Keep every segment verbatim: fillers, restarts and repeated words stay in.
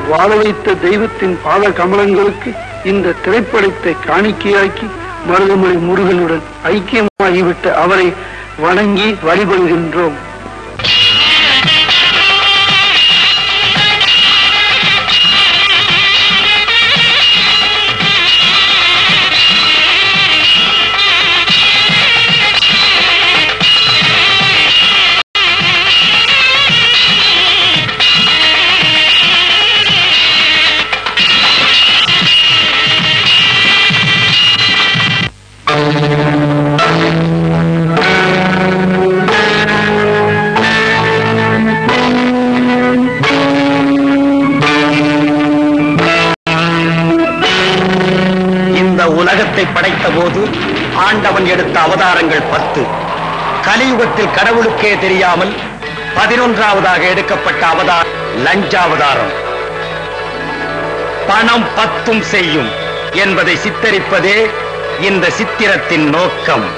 வாழ வைத்த தெய்வத்தின் பாத கமலங்களுக்கு இந்த திரைப்படத்தை காணிக்கையாக்கி மருதமலை முருகனுடன் ஐக்கியமாகிவிட்ட அவரை வணங்கி வழிபடுகின்றோம். படைத்த போது ஆண்டவன் எடுத்த அவதாரங்கள் பத்து. கலியுகத்தில் கடவுளுக்கே தெரியாமல் பதினொன்றாவதாக எடுக்கப்பட்ட அவதாரம் லஞ்சாவதாரம். பணம் பத்தும் செய்யும் என்பதை சித்தரிப்பதே இந்த சித்திரத்தின் நோக்கம்.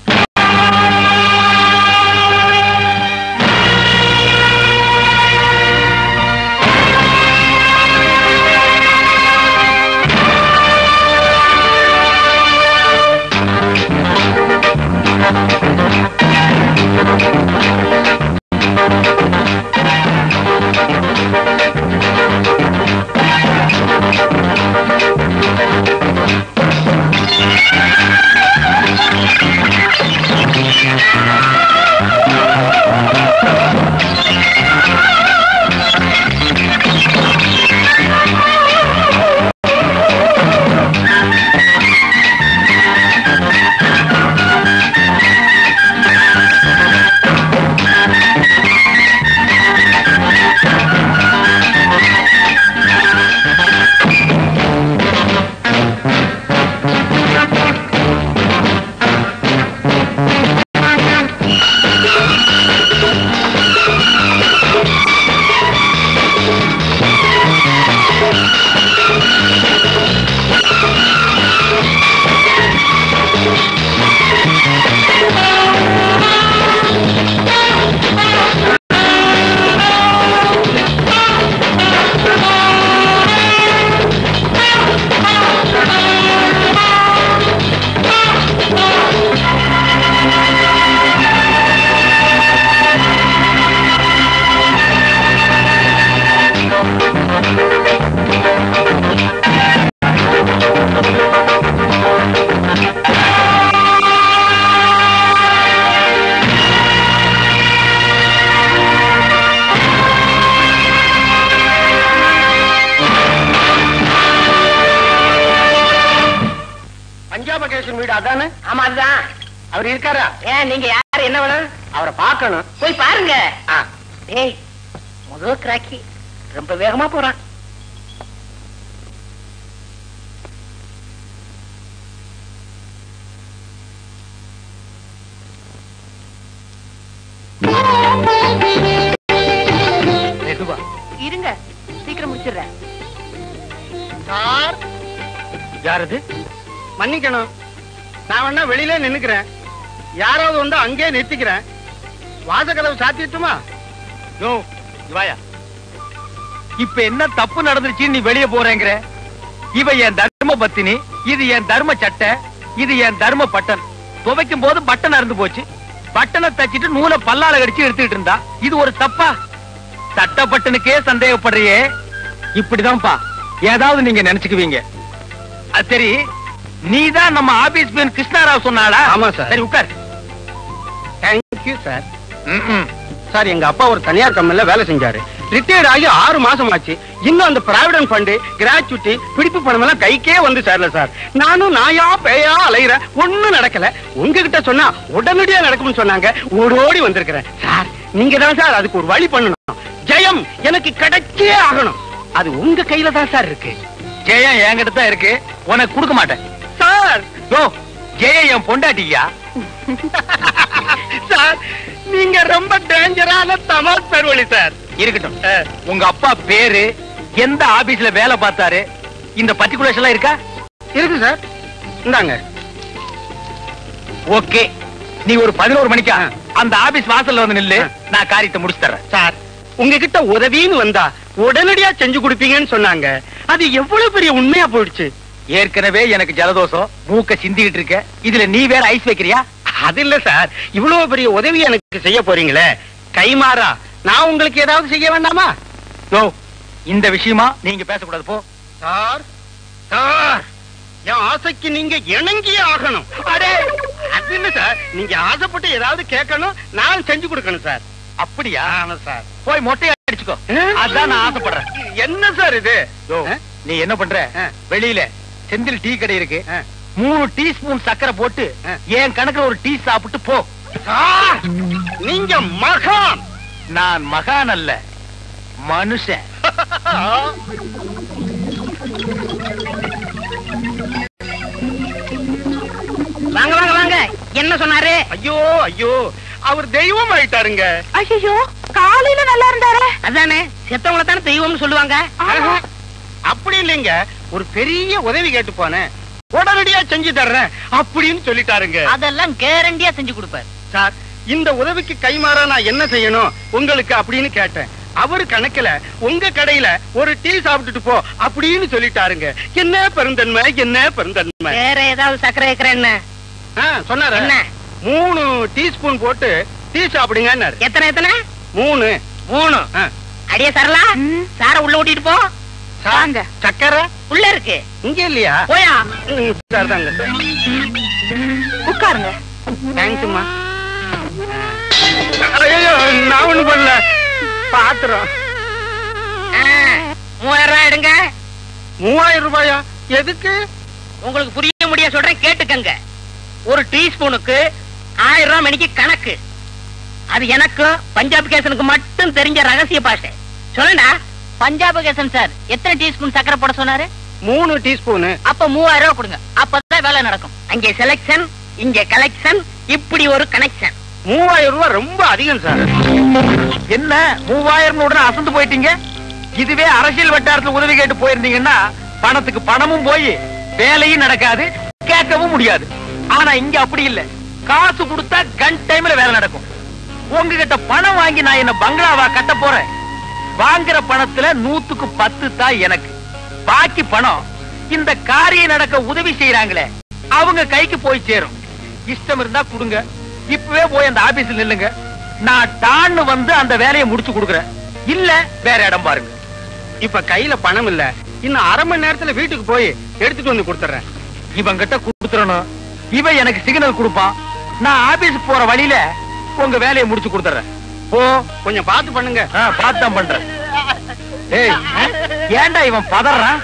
அவர் இருக்காரா? ஏன் நீங்க யாரு, என்ன வேணும்? அவரை பார்க்கணும். போய் பாருங்க. ஏய், முதல் கிராக்கி ரொம்ப வேகமா போறான். மெதுவா இருங்க, சீக்கிரம் முடிச்சிடுறேன். சார், யாரது? மன்னிக்கணும், நான் வேணா வெளியில நின்னுக்கிறேன். யாராவது வந்து அங்கே நிறுத்திக்கிறேன். வாசக்கதவு சாத்திட்டுமா? யோ வாயா, இப்ப என்ன தப்பு நடந்துருச்சு? நீ வெளியே போறேங்கிற. இவ என் தர்ம பத்தினி, இது என் தர்ம சட்டை, இது என் தர்ம பட்டன். துவைக்கும் போது பட்டன் அறுந்து போச்சு. பட்டனை தச்சிட்டு நூலை பல்லால கடிச்சு எடுத்துக்கிட்டு இருந்தா இது ஒரு தப்பா? சட்ட பட்டனுக்கே சந்தேகப்படுறியே. இப்படிதான்ப்பா ஏதாவது நீங்க நினைச்சுக்குவீங்க. அது சரி, நீதான் நம்ம ஆபீஸ் மேன் கிருஷ்ணாராவ் சொன்னாளா? ஆமா சார். சரி உட்கார். Thank you sir. சார், எங்க அப்பா ஒரு தனியார் கம்பெனில வேலை செஞ்சாரு. ரிட்டையர்ட் ஆகி ஆறு மாசம் ஆச்சு. இன்னும் அந்த பிராவிடன்ட் ஃபண்ட், கிராச்சுவிட்டி, பிடிப்பு பணம் எல்லாம் கைக்கே வந்து சேரல சார். நானும் நாயா பேயா அலையிற, ஒண்ணும் நடக்கல. உங்ககிட்ட சொன்னா உடனடியா நடக்கும்னு சொன்னாங்க. ஓடோடி வந்திருக்கிறேன் சார். நீங்க தான் சார் அதுக்கு ஒரு வழி பண்ணணும். ஜெயம் எனக்கு கிடைச்சே ஆகணும். அது உங்க கையில தான் சார் இருக்கு. ஜெயம் என்கிட்ட தான் இருக்கு, உனக்கு கொடுக்க மாட்டேன் சார். ஜெயம் என் பொண்டாட்டியா சார்? நீங்க ரொம்ப டேஞ்சரான தமாஷ் பெருவழி சார். இருக்கட்டும், உங்க அப்பா பேரு, எந்த ஆபீஸ்ல வேலை பார்த்தாரு, இந்த பர்டிகுலர்ஸ் எல்லாம் இருக்கா? இருக்கு சார். இந்தாங்க. ஓகே, நீ ஒரு பதினோரு மணிக்கா அந்த ஆபீஸ் வாசல்ல வந்து நில்லு. நான் காரியத்தை முடிச்சு தர்றேன் சார். உங்ககிட்ட உதவின்னு வந்தா உடனடியா செஞ்சு கொடுப்பீங்கன்னு சொன்னாங்க. அது எவ்வளவு பெரிய உண்மையா போயிடுச்சு. ஏற்கனவே எனக்கு ஜலதோஷம், மூக்க சிந்திக்கிட்டு இருக்க, இதுல நீ வேற ஐஸ் வைக்கிறியா? அது இல்ல சார், இவ்வளவு பெரிய உதவி எனக்கு செய்ய போறீங்களே, கைமாறா நான் உங்களுக்கு ஏதாவது செய்ய வேண்டாமா? யோ, இந்த விஷயமா நீங்க பேசக்கூடாது, போ. சார் சார், என் ஆசைக்கு நீங்க இணங்கியே ஆகணும். அடே, அது இல்ல சார், நீங்க ஆசைப்பட்டு ஏதாவது கேட்கணும், நான் செஞ்சு கொடுக்கணும் சார். அப்படியா? ஆமா சார். போய் மொட்டையை அடிச்சுக்கோ. அதான் நான் ஆசைப்படுறேன். என்ன சார் இது? யோ, நீ என்ன பண்ற? வெளியில செந்தில் டீ கடை இருக்கு, மூணு டீஸ்பூன் சக்கரை போட்டு என் கணக்குல ஒரு டீ சாப்பிட்டு போ. சார், நீங்க மகான். நான் மகான் அல்ல, மனுஷன். வாங்க வாங்க வாங்க. என்ன சொன்னாரு? ஐயோ ஐயோ, அவர் தெய்வம் ஆயிட்டாருங்க. ஐயோ, காலையில நல்லா இருந்தாரு. அதானே, செத்தவங்கள தானே தெய்வம்னு சொல்லுவாங்க. அப்படி இல்லைங்க, ஒரு பெரிய உதவி கேட்டு போனேன், உடனடியா செஞ்சு தர்றேன் அப்படின்னு சொல்லிட்டாருங்க. அதெல்லாம் கேரண்டியா செஞ்சு கொடுப்பாரு. சார், இந்த உதவிக்கு கைமாறா நான் என்ன செய்யணும் உங்களுக்கு அப்படின்னு கேட்டேன். அவரு கணக்குல உங்க கடையில ஒரு டீ சாப்பிட்டுட்டு போ அப்படின்னு சொல்லிட்டாருங்க. என்ன பெருந்தன்மை, என்ன பெருந்தன்மை. வேற ஏதாவது சக்கரை வைக்கிறேன்னு சொன்னாரு. என்ன? மூணு டீஸ்பூன் போட்டு டீ சாப்பிடுங்க. எத்தனை எத்தனை? மூணு மூணு. அடியே சரலா, சார உள்ள ஓட்டிட்டு போ. சாங்க சக்கரை உள்ள இருக்கு. இங்க இல்லையா? போயா. சார் தாங்க சார். உட்காருங்க. தேங்க்ஸ்மா. ஐயோ, நான் ஒண்ணு பண்ணல, பாத்துறோம். மூவாயிரம் ரூபாய் எடுங்க. மூவாயிரம் ரூபாயா? எதுக்கு? உங்களுக்கு புரிய முடிய சொல்றேன், கேட்டுக்கங்க. ஒரு டீஸ்பூனுக்கு ஆயிரம் ரூபாய் மணிக்கு கணக்கு. அது எனக்கும் பஞ்சாப் கேசனுக்கு மட்டும் தெரிஞ்ச ரகசிய பாஷை. சொல்லுடா. பஞ்சாப் கேசன் சார் எத்தனை டீஸ்பூன் சக்கரை போட சொன்னாரு? மூணு டீஸ்பூனு. அப்ப மூவாயிரம் ரூபாய் கொடுங்க, அப்பதான் வேலை நடக்கும். அங்கே செலக்ஷன், இங்க கலெக்ஷன், இப்படி ஒரு கனெக்ஷன். மூவாயிரம் ரூபாய் ரொம்ப அதிகம் சார். என்ன மூவாயிரம் உடனே அசந்து போயிட்டீங்க? இதுவே அரசியல் வட்டாரத்துல உதவி கேட்டு போயிருந்தீங்கன்னா பணத்துக்கு பணமும் போய் வேலையும் நடக்காது, கேட்கவும் முடியாது. ஆனா இங்க அப்படி இல்ல, காசு கொடுத்தா கன் டைம்ல வேலை நடக்கும். உங்ககிட்ட பணம் வாங்கி நான் என்ன பங்களாவா கட்ட போறேன்? வாங்குற பணத்துல நூத்துக்கு பத்து தான் எனக்கு, பாக்கி பணம் இந்த காரியம் நடக்க உதவி செய்யறாங்களே அவங்க கைக்கு போய் சேரும். இஷ்டம் இருந்தா கொடுங்க, இப்பவே போய் அந்த ஆபீஸ்ல நில்லுங்க, நான் டான்னு வந்து அந்த வேலையை முடிச்சு கொடுக்குறேன். இல்ல வேற இடம் பாருங்க. இப்ப கையில பணம் இல்ல, இன்னும் அரை மணி நேரத்துல வீட்டுக்கு போய் எடுத்துட்டு வந்து கொடுத்துறேன். இவன் கிட்ட கொடுத்துறணும், இவன் எனக்கு சிக்னல் கொடுப்பான், நான் ஆபீஸ் போற வழியில உங்க வேலையை முடிச்சு கொடுத்துறேன். ஓ, கொஞ்சம் பார்த்து பண்ணுங்க. பார்த்து தான் பண்றேன். ஏய், ஏன்டா இவன் பதறான்?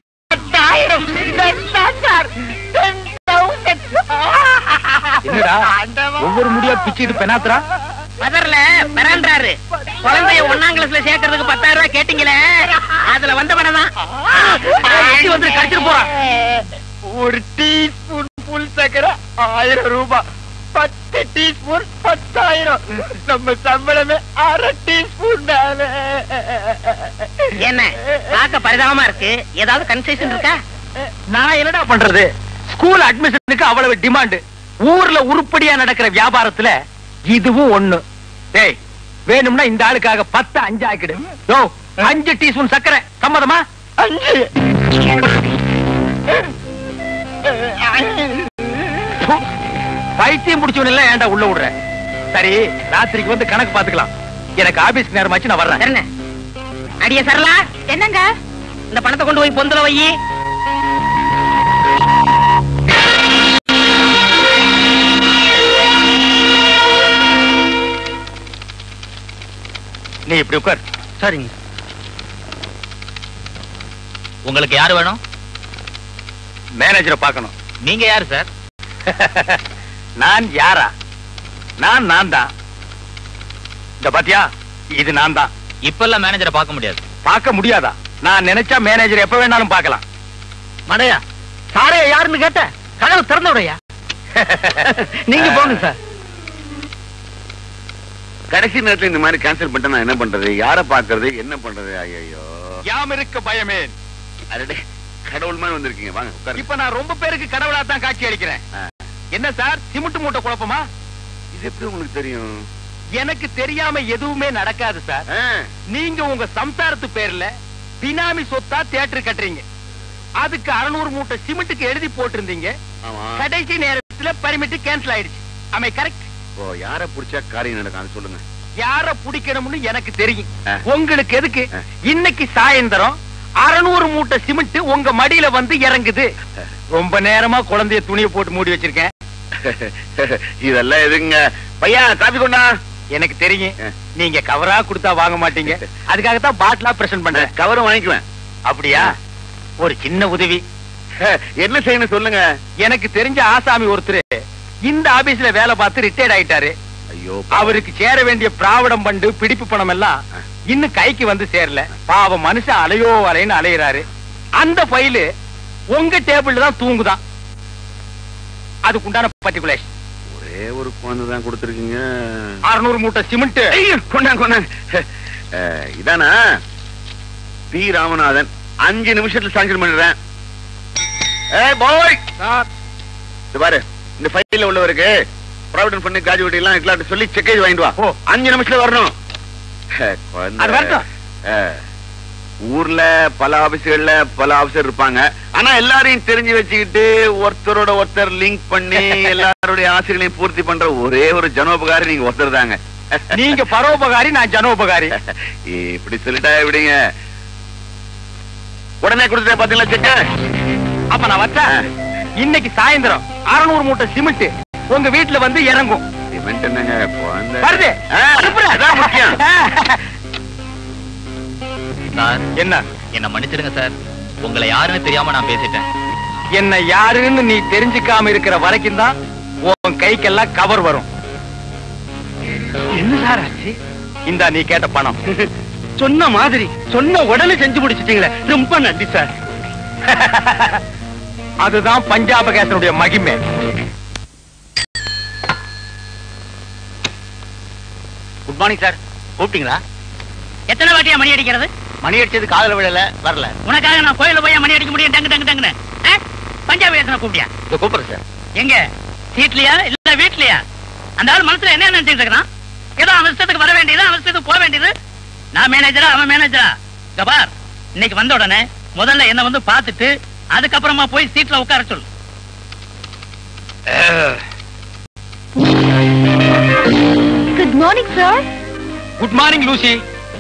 என்னடா ஒவ்வொரு முடியா பிச்சுட்டு பெனாத்துறா? பதர்ல பெறான்றாரு. குழந்தைய ஒன்னாம் கிளாஸ்ல சேர்க்கறதுக்கு பத்தாயிரம் ரூபாய் கேட்டீங்களே, அதுல வந்த பணம் தான். வந்து கடிச்சிட்டு போறான். ஒரு டீஸ்பூன் புல் சக்கரை ஆயிரம் ரூபாய், பத்து டீஸ்பூன் பத்தாயிரம். நம்ம சம்பளமே அரை டீஸ்பூன். என்ன பார்க்க பரிதாபமா இருக்கு, ஏதாவது கன்செஷன் இருக்கா? நான் என்னடா பண்றது? ஸ்கூல் அட்மிஷனுக்கு அவ்வளவு டிமாண்ட், ஊர்ல உருப்படியா நடக்கிற வியாபாரத்துல இதுவும் ஒண்ணு. டேய், வேணும்னா இந்த ஆளுக்காக பத்து அஞ்சு ஆக்கிடு. யோ, அஞ்சு டீஸ்பூன் சக்கரை சம்மதமா? அஞ்சு. பைத்தியம் முடிச்சவன் எல்லாம் ஏன்டா உள்ள விடுற? சரி, ராத்திரிக்கு வந்து கணக்கு பாத்துக்கலாம். எனக்கு ஆபீஸ்க்கு நேரமாச்சு, நான் வர்றேன். அடிய சரலா, என்னங்க இந்த பணத்தை கொண்டு போய் பொந்துல வை. நீ இப்படி உட்கார். சரிங்க. உங்களுக்கு யாரு வேணும்? மேனேஜரை பார்க்கணும். நீங்க யாரு சார்? நான் யாரா? நான் நான் தான். இந்த பாத்தியா, இது நான் தான். இப்பெல்லாம் மேனேஜரை பார்க்க முடியாது. பார்க்க முடியாதா? நான் நினைச்சா மேனேஜர் எப்ப வேணாலும் பார்க்கலாம். மடையா, சாரே யாருன்னு கேட்ட, கதவு திறந்த விடையா. நீங்க போங்க சார். கடைசி நேரத்துல இந்த மாதிரி கேன்சல் பண்ணிட்டா நான் என்ன பண்றது? யார பாக்குறது? என்ன பண்றது? ஐயோ, யாம் இருக்க பயமே. அரடே, கடவுள் மாதிரி வந்திருக்கீங்க, வாங்க உட்காருங்க. இப்ப நான் ரொம்ப பேருக்கு கடவுளா தான் காட்சி அளிக்கிறேன். என்ன சார், சிமெண்ட் மூட்டை குழப்பமா? இது எப்படி உங்களுக்கு தெரியும்? எனக்கு தெரியாம எதுவுமே நடக்காது சார். நீங்க உங்க சம்சாரத்து பேர்ல பினாமி சொத்தா தியேட்டர் கட்டுறீங்க. அதுக்கு அறுநூறு மூட்டை சிமெண்ட்டுக்கு எழுதி போட்டிருந்தீங்க. கடைசி நேரத்துல பர்மிட் கேன்சல் ஆயிடுச்சு. அமை கரெக்ட்? ஓ, யார புடிச்சா காரியம் நடக்கும் சொல்லுங்க. யார பிடிக்கணும்னு எனக்கு தெரியும். உங்களுக்கு எதுக்கு? இன்னைக்கு சாயந்தரம் அறுநூறு மூட்டை சிமெண்ட் உங்க மடியில வந்து இறங்குது. ரொம்ப நேரமா குழந்தைய துணியை போட்டு மூடி வச்சிருக்கேன். இதெல்லாம் எதுங்க? பையா காப்பி கொண்டா. எனக்கு தெரியும் நீங்க கவரா கொடுத்தா வாங்க மாட்டீங்க. அதுக்காகத்தான் பாட்டிலா பிரசன்ட் பண்றேன். கவரும் வாங்கிக்குவேன். அப்படியா? ஒரு சின்ன உதவி. என்ன செய்யணும் சொல்லுங்க. எனக்கு தெரிஞ்ச ஆசாமி ஒருத்தர் இந்த ஆபீஸ்ல வேலை பார்த்து ரிட்டையர்ட் ஆயிட்டாரு. ஐயோ, அவருக்கு சேர வேண்டிய பிராவிடம் பண்டு பிடிப்பு பணம் எல்லாம் இன்னும் கைக்கு வந்து சேரல. பாவம் மனுஷன் அலையோ அலைன்னு அலையிறாரு. அந்த ஃபைலு உங்க டேபிள்ல தான் தூங்குதான். அதுக்குண்டான பர்டிகுலேஷன். ஒரே ஒரு குழந்தை தான் கொடுத்துருக்கீங்க. அறுநூறு மூட்டை சிமெண்ட் கொண்டாங்க கொண்டாங்க. இதானா? பி ராமநாதன். அஞ்சு நிமிஷத்துல சாங்ஷன் பண்ணிடுறேன். ஏய் பாய், பாரு இந்த ஃபைல்ல உள்ளவருக்கு ப்ராவிடன்ட் ஃபண்ட் கிராஜுவேட் எல்லாம் இருக்கலாம்னு சொல்லி செக்கேஜ் வாங்கிட்டு வா. அஞ்சு நிமிஷத்துல வரணும். ஊர்ல பல ஆபீஸ்கள்ல பல ஆபீசர் இருப்பாங்க. ஆனா எல்லாரையும் தெரிஞ்சு வச்சுக்கிட்டு ஒருத்தரோட ஒருத்தர் லிங்க் பண்ணி எல்லாருடைய ஆசைகளையும் பூர்த்தி பண்ற ஒரே ஒரு ஜனோபகாரி நீங்க ஒருத்தர் தாங்க. நீங்க பரோபகாரி, நான் ஜனோபகாரி. இப்படி சொல்லிட்டா எப்படிங்க? உடனே கொடுத்துட்டேன் பாத்தீங்களா செக்க? அப்ப நான் வச்சேன். இன்னைக்கு சாயந்தரம் அறுநூறு மூட்டை சிமெண்ட் உங்க வீட்டுல வந்து இறங்கும். சிமெண்ட் என்னங்க வருது? முக்கியம். சார், என்ன? என்ன மன்னிச்சிடுங்க சார். உங்களை யாருன்னு தெரியாம நான் பேசிட்டேன். என்ன யாருன்னு நீ தெரிஞ்சுக்காம இருக்கிற வரைக்கும் தான் உன் கைக்கெல்லாம் கவர் வரும். என்ன சார் ஆச்சு? இந்தா நீ கேட்ட பணம். சொன்ன மாதிரி சொன்ன உடனே செஞ்சு முடிச்சிட்டீங்களே, ரொம்ப நன்றி சார். அதுதான் பஞ்சாப கேசனுடைய மகிமை. Good morning sir. கூப்பிட்டீங்களா? எத்தனை வாட்டியா மணி அடிக்கிறது? மணி அடிச்சது காதல விழல வரல. உனக்காக நான் கோயில போய் மணி அடிக்க முடியும்? டங்கு டங்கு டங்குன்னு பஞ்சாபி கேசனை கூப்பிட்டியா? கூப்பிடுறேன் சார். எங்க சீட்லயா இல்ல வீட்லயா? அந்த ஆள் மனசுல என்ன நினைச்சிட்டு இருக்கான்? ஏதோ அவன் இஷ்டத்துக்கு வர வேண்டியது, அவன் இஷ்டத்துக்கு போக வேண்டியது. நான் மேனேஜரா அவன் மேனேஜரா? கபார், இன்னைக்கு வந்த உடனே முதல்ல என்ன வந்து பார்த்துட்டு அதுக்கப்புறமா போய் சீட்ல உட்கார சொல்லு. Good morning sir. Good morning Lucy.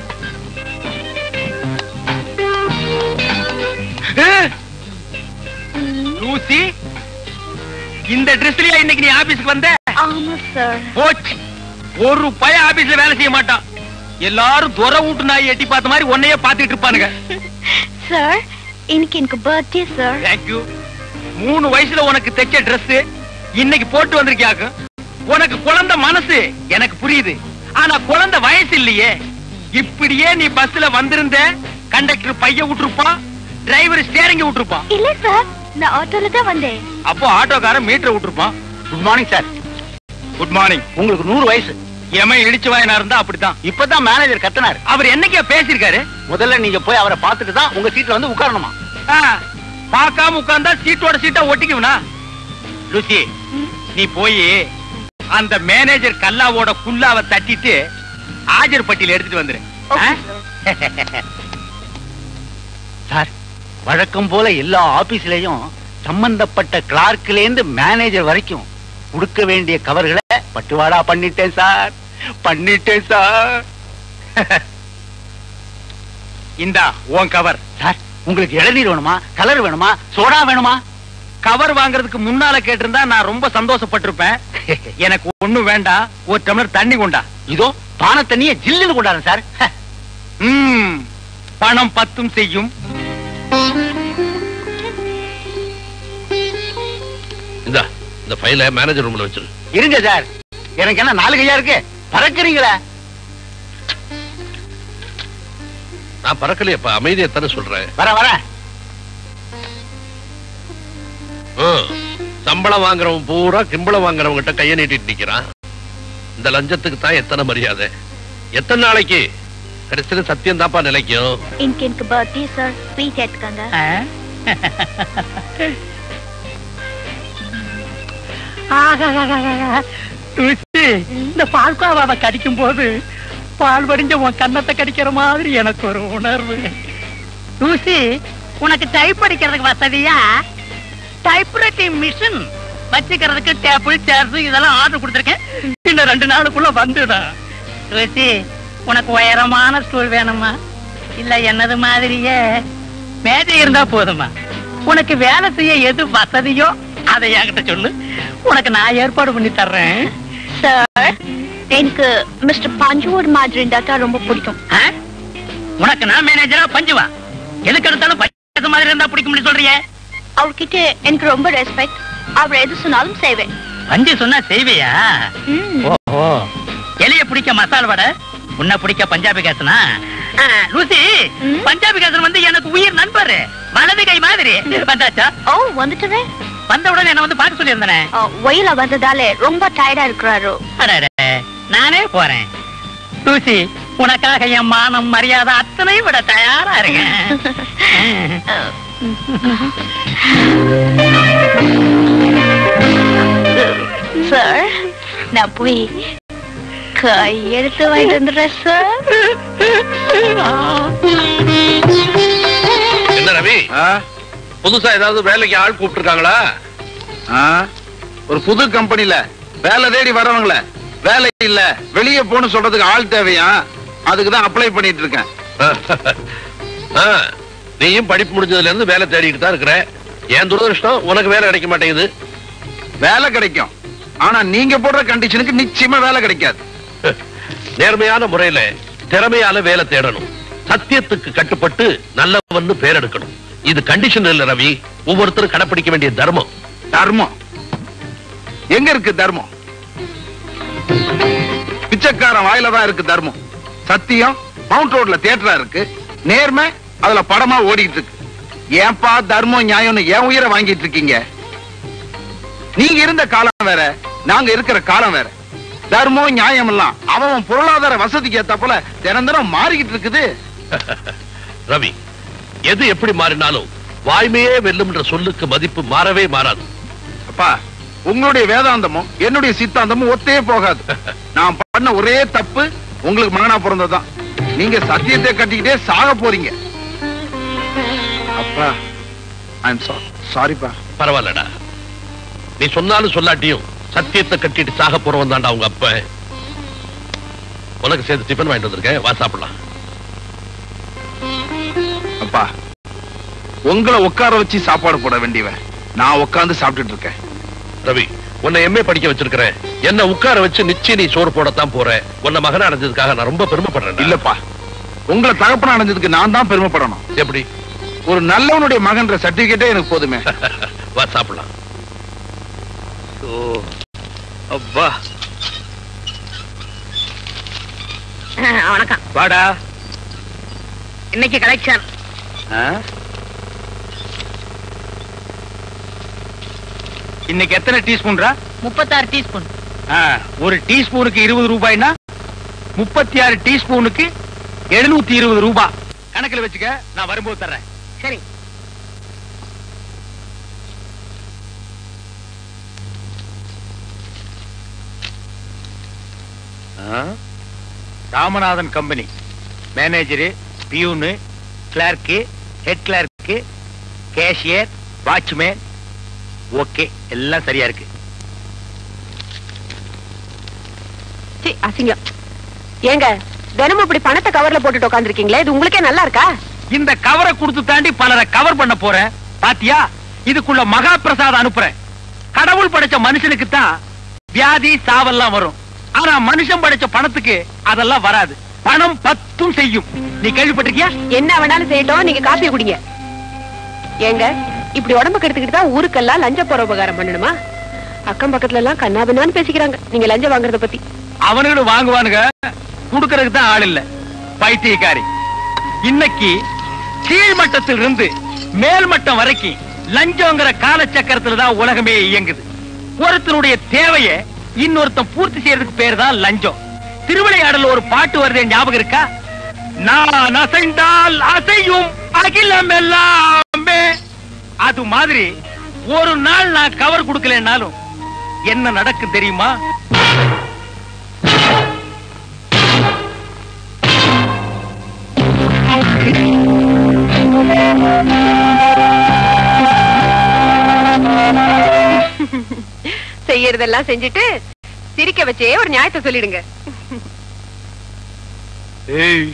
Lucy, இந்த ட்ரெஸ்லயா இன்னைக்கு நீ ஆபீஸ்க்கு வந்த? ஆமா சார். போச்சு. ஒரு பய ஆபீஸ்ல வேலை செய்ய மாட்டான். எல்லாரும் துரை வீட்டு நாய் எட்டி பார்த்த மாதிரி உன்னையே பார்த்துட்டு இருப்பானுங்க. சார், இன்னைக்கு எனக்கு பர்த்டே சார். தேங்க்யூ. மூணு வயசுல உனக்கு தைச்ச ட்ரெஸ் இன்னைக்கு போட்டு வந்திருக்கியாக்கு. உனக்கு குழந்தை மனசு எனக்கு புரியுது. ஆனா குழந்தை வயசு இல்லையே. இப்படியே நீ பஸ்ல வந்திருந்த கண்டக்டர் பைய விட்டுருப்பான், டிரைவர் ஸ்டேரிங் விட்டுருப்பான். இல்ல சார், நான் ஆட்டோல தான் வந்தேன். அப்போ ஆட்டோக்காரன் மீட்டர் விட்டுருப்பான். Good morning sir. Good morning. உங்களுக்கு நூறு வயசு. எம இடிச்சு வாயினா இருந்தா அப்படித்தான். இப்பதான் மேனேஜர் கத்தனார். அவர் என்னைக்கே பேசிருக்காரு? முதல்ல நீங்க போய் அவரை பார்த்துட்டு தான் உங்க சீட்ல வந்து உட்காரணுமா? பார்க்காம உட்கார்ந்தா சீட்டோட சீட்டா ஒட்டிக்குவனா? லூசி, நீ போய் அந்த மேனேஜர் கல்லாவோட குல்லாவை தட்டிட்டு ஆஜர் பட்டியல் எடுத்துட்டு வந்துரு. சார், வழக்கம் போல எல்லா ஆபீஸ்லயும் சம்பந்தப்பட்ட கிளார்க்ல இருந்து மேனேஜர் வரைக்கும் கொடுக்க வேண்டிய கவர்களை பட்டுவாடா பண்ணிட்டேன் சார். பண்ணிட்டேன் சார். இந்தா உன் கவர். சார், உங்களுக்கு இளநீர் வேணுமா, கலர் வேணுமா, சோடா வேணுமா? கவர் வாங்குறதுக்கு முன்னால கேட்டிருந்தா நான் ரொம்ப சந்தோஷப்பட்டிருப்பேன். எனக்கு ஒண்ணு வேண்டாம், ஒரு டம்ளர் தண்ணி கொண்டா. இதோ பானை தண்ணியை ஜில்லுன்னு கொண்டாரு சார். ம், பணம் பத்தும் செய்யும். இந்த இந்த ஃபைலை மேனேஜர் ரூம்ல வச்சிரு. இருங்க சார், எனக்கு என்ன நாலு கையா இருக்கு? பறக்குறீங்களா? நான் பறக்கலையப்பா, அமைதியத்தானே சொல்றேன். வர வர. சம்பளம் வாங்குறவன் பூரா கிம்பளம் வாங்குறவங்க கிட்ட கைய நீட்டிட்டு நிக்கிறான். இந்த லஞ்சத்துக்கு தான் எத்தனை மரியாதை, எத்தனை நாளைக்கு? கடைசியில சத்தியம் தாப்பா நிலைக்கும். இன்னைக்கு எனக்கு பர்த்டே சார், ஸ்வீட் எடுத்துக்கங்க. இந்த பால்கோவாவை கடிக்கும் போது பால் வடிஞ்ச உன் கன்னத்தை கடிக்கிற மாதிரி எனக்கு ஒரு உணர்வு. தூசி, உனக்கு டைப் அடிக்கிறதுக்கு வசதியா டைப்ரைட்டிங் மிஷின் வச்சுக்கிறதுக்கு டேபிள் சேர்ஸ் இதெல்லாம் ஆர்டர் கொடுத்துருக்கேன். இன்னும் ரெண்டு நாளுக்குள்ள வந்துடா. தூசி, உனக்கு உயரமான ஸ்டூல் வேணுமா இல்ல என்னது மாதிரியே மேஜை இருந்தா போதுமா? உனக்கு வேலை செய்ய எது வசதியோ அதை என்கிட்ட சொல்லு, உனக்கு நான் ஏற்பாடு பண்ணி தர்றேன். சார், எனக்கு மிஸ்டர் பஞ்சுவோட மாதிரி இருந்தா ரொம்ப பிடிக்கும். உனக்கு நான் மேனேஜரா பஞ்சுவா? எதுக்கு எடுத்தாலும் பஞ்சு மாதிரி இருந்தா பிடிக்கும் சொல்றியே? அவர்கிட்ட எனக்கு ரொம்ப ரெஸ்பெக்ட். அவர் எது சொன்னாலும் செய்வேன். பஞ்சு சொன்னா செய்வியா? ஓஹோ, எலிய பிடிக்க மசால் வடை, உன்னை பிடிக்க பஞ்சாபி கேசனா? லூசி, பஞ்சாபி கேசன் வந்து எனக்கு உயிர் நண்பர், வலது கை மாதிரி. வந்தாச்சா? ஓ, வந்துட்டே. வந்த உடனே என்ன வந்து பார்க்க சொல்லி இருந்தேன். வெயில வந்ததாலே ரொம்ப டயர்டா இருக்கிறாரு. நானே போறேன். லூசி, உனக்காக என் மானம் மரியாதை அத்தனை விட தயாரா இருக்கேன். சார், நான் போய் கையெழுத்து வாங்கிட்டு வந்துடுறேன் சார். என்ன ரவி, புதுசா ஏதாவது வேலைக்கு ஆள் கூப்பிட்டு இருக்காங்களா? ஒரு புது கம்பெனில வேலை தேடி வரவங்கள வேலை இல்ல வெளியே போன்னு சொல்றதுக்கு ஆள் தேவையா, அதுக்குதான் அப்ளை பண்ணிட்டு இருக்கேன். நீயும் படிப்பு முடிஞ்சதுல இருந்து வேலை தேடிட்டு தான் இருக்கிற. என் துரதிருஷ்டம், உனக்கு வேலை கிடைக்க மாட்டேங்குது. வேலை கிடைக்கும், ஆனா நீங்க போடுற கண்டிஷனுக்கு நிச்சயமா வேலை கிடைக்காது. நேர்மையான முறையில திறமையால வேலை தேடணும், சத்தியத்துக்கு கட்டுப்பட்டு நல்லவன்னு பேர் எடுக்கணும். இது கண்டிஷன் இல்ல ரவி, ஒவ்வொருத்தரும் கடைப்பிடிக்க வேண்டிய தர்மம். தர்மம் எங்க இருக்கு? தர்மம் பிச்சைக்காரன் வாயில தான் இருக்கு தர்மம். சத்தியம் மவுண்ட் ரோட்ல தியேட்டரா இருக்கு, நேர்மை அதுல படமா ஓடிட்டு இருக்கு. ஏன்பா தர்மம் நியாயம்னு என் உயிரை வாங்கிட்டு இருக்கீங்க? நீங்க இருந்த காலம் வேற, நாங்க இருக்கிற காலம் வேற. தர்மம் நியாயம் எல்லாம் அவன் பொருளாதார வசதிக்கு ஏத்த போல தினம் தினம் மாறிக்கிட்டு இருக்குது. ரவி, எது எப்படி மாறினாலும் வாய்மையே வெல்லும் சொல்லுக்கு மதிப்பு மாறவே மாறாது. அப்பா, உங்களுடைய வேதாந்தமும் என்னுடைய சித்தாந்தமும் ஒத்தே போகாது. நான் பண்ண ஒரே தப்பு உங்களுக்கு மகனா பிறந்ததுதான். நீங்க சத்தியத்தை கட்டிக்கிட்டே சாக போறீங்க. அப்பா, ஐ எம் சாரிப்பா. பரவாயில்லடா, நீ சொன்னாலும் சொல்லாட்டியும் சத்தியத்தை கட்டிட்டு சாக போறவன் தான்டா அவங்க அப்ப. உனக்கு சேர்த்து டிஃபன் வாங்கிட்டு வந்திருக்கேன், வா சாப்பிடலாம். அப்பா, உங்களை உட்கார வச்சு சாப்பாடு போட வேண்டியவன் நான் உட்கார்ந்து சாப்பிட்டுட்டு இருக்கேன். ரவி, உன்னை எம்ஏ படிக்க வச்சிருக்கிறேன், என்ன உட்கார வச்சு நிச்சயம் நீ சோறு போடத்தான் போற. உன்னை மகன் அடைஞ்சதுக்காக நான் ரொம்ப பெருமைப்படுறேன். இல்லப்பா, உங்களை தகப்பன அடைஞ்சதுக்கு நான் தான் பெருமைப்படணும். எப்படி? ஒரு நல்லவனுடைய மகன்ற சர்டிபிகேட்டே எனக்கு போதுமே. வா சாப்பிடலாம். அப்பா, வணக்கம். வாடா. இன்னைக்கு கலெக்ஷன் இன்னைக்கு எத்தனை டீஸ்பூன்ரா? முப்பத்தாறு டீஸ்பூன். ஒரு டீஸ்பூனுக்கு இருபது ரூபாய்னா முப்பத்தி ஆறு டீஸ்பூனுக்கு எழுநூத்தி இருபது ரூபாய் கணக்குல வச்சுக்க. நான் வரும்போது தர்றேன். சரி. Ramanathan company manager, peon, clerk, head clerk, cashier, watchman. Okay, எல்லாம் சரியா இருக்கு. அசிங்கம். ஏங்க தினமும் இப்படி பணத்தை கவர்ல போட்டுட்டு உட்காந்துருக்கீங்களே, இது உங்களுக்கே நல்லா இருக்கா? இந்த கவரை கொடுத்து தாண்டி பலரை கவர் பண்ண போறேன். பாத்தியா, இதுக்குள்ள மகா பிரசாதம் அனுப்புறேன். கடவுள் படைச்ச மனுஷனுக்கு தான் வியாதி சாவெல்லாம் வரும், ஆனா மனுஷன் படைச்ச பணத்துக்கு அதெல்லாம் வராது. பணம் பத்தும் செய்யும். நீ கேள்விப்பட்டிருக்கியா? என்ன வேணாலும் செய்யட்டும், நீங்க காப்பியை குடிங்க. ஏங்க இப்படி உடம்பு கெடுத்துக்கிட்டு தான் ஊருக்கெல்லாம் லஞ்ச பரோபகாரம் பண்ணணுமா? அக்கம் பக்கத்துல எல்லாம் கண்ணாபின்னான்னு பேசிக்கிறாங்க நீங்க லஞ்சம் வாங்குறத பத்தி. அவனுங்களும் வாங்குவானுங்க, குடுக்கறதுக்கு தான் ஆள் இல்ல. பைத்தியக்காரி. இன்னைக்கு கீழ்மட்டத்தில் இருந்து மேல்மட்டம் வரைக்கும் லஞ்சங்கிற காலச்சக்கரத்துல தான் உலகமே இயங்குது. ஒருத்தனுடைய தேவைய இன்னொருத்தன் பூர்த்தி செய்யறதுக்கு பேர் தான் லஞ்சம். திருவிளையாடல ஒரு பாட்டு வருதே, ஞாபகம் இருக்கா? நான் அசைந்தால் அசையும் அகிலம் எல்லாமே. அது மாதிரி ஒரு நாள் நான் கவர் கொடுக்கலனாலும் என்ன நடக்கும் தெரியுமா? செய்யறதெல்லாம் செஞ்சுட்டு சிரிக்க வச்சே ஒரு நியாயத்தை சொல்லிடுங்க. ஏய்,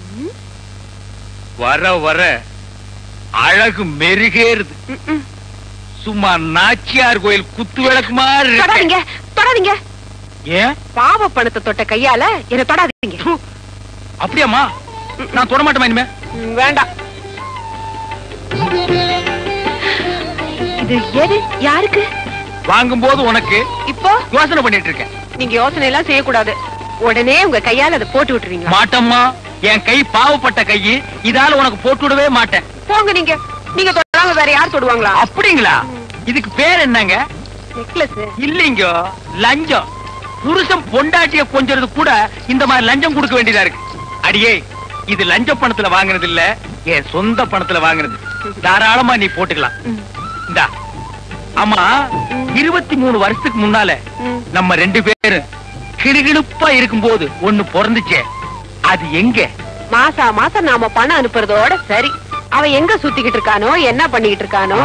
வர வர அழகு மெருகேறுது. சும்மா நாச்சியார் கோயில் குத்து விளக்கு மாதிரி தொடாதீங்க, தொடாதீங்க. ஏன்? பாவ பணத்தை தொட்ட கையால என்ன தொடாதீங்க. அப்படியாமா? நான் தொட மாட்டேமா இனிமே? வேண்டாம். இது எது? யாருக்கு? வாங்கும் போது உனக்கு. இப்போ யோசனை பண்ணிட்டு இருக்கேன். நீங்க யோசனை எல்லாம் செய்யக்கூடாது. உடனே உங்க கையால அதை போட்டு விட்டுருவீங்க. மாட்டம்மா, என் கை பாவப்பட்ட கை, இதால உனக்கு போட்டு விடவே மாட்டேன். போங்க நீங்க. நீங்க தொடாம வேற யார் தொடுவாங்களா? அப்படிங்களா? இதுக்கு பேர் என்னங்க? நெக்லஸ் இல்லீங்க, லஞ்சம். புருஷன் பொண்டாட்டிய கொஞ்சறது கூட இந்த மாதிரி லஞ்சம் கொடுக்க வேண்டியதா இருக்கு. அடியே, இது லஞ்ச பணத்துல வாங்குறது இல்ல, என் சொந்த பணத்துல வாங்குறது. தாராளமா நீ போட்டுக்கலாம். இந்தா. ஆமா, இருபத்தி மூணு வருஷத்துக்கு முன்னால நம்ம ரெண்டு பேரும் கிடுகிடுப்பா இருக்கும் போது ஒண்ணு பிறந்துச்சே, அது எங்க? மாசா மாசம் நாம பணம் அனுப்புறதோட சரி. அவன் எங்க சுத்திக்கிட்டு இருக்கானோ, என்ன பண்ணிக்கிட்டு இருக்கானோ?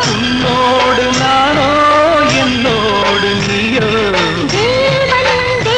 உன்னோடு நானோ என்னோடு நீயோ, தேவன்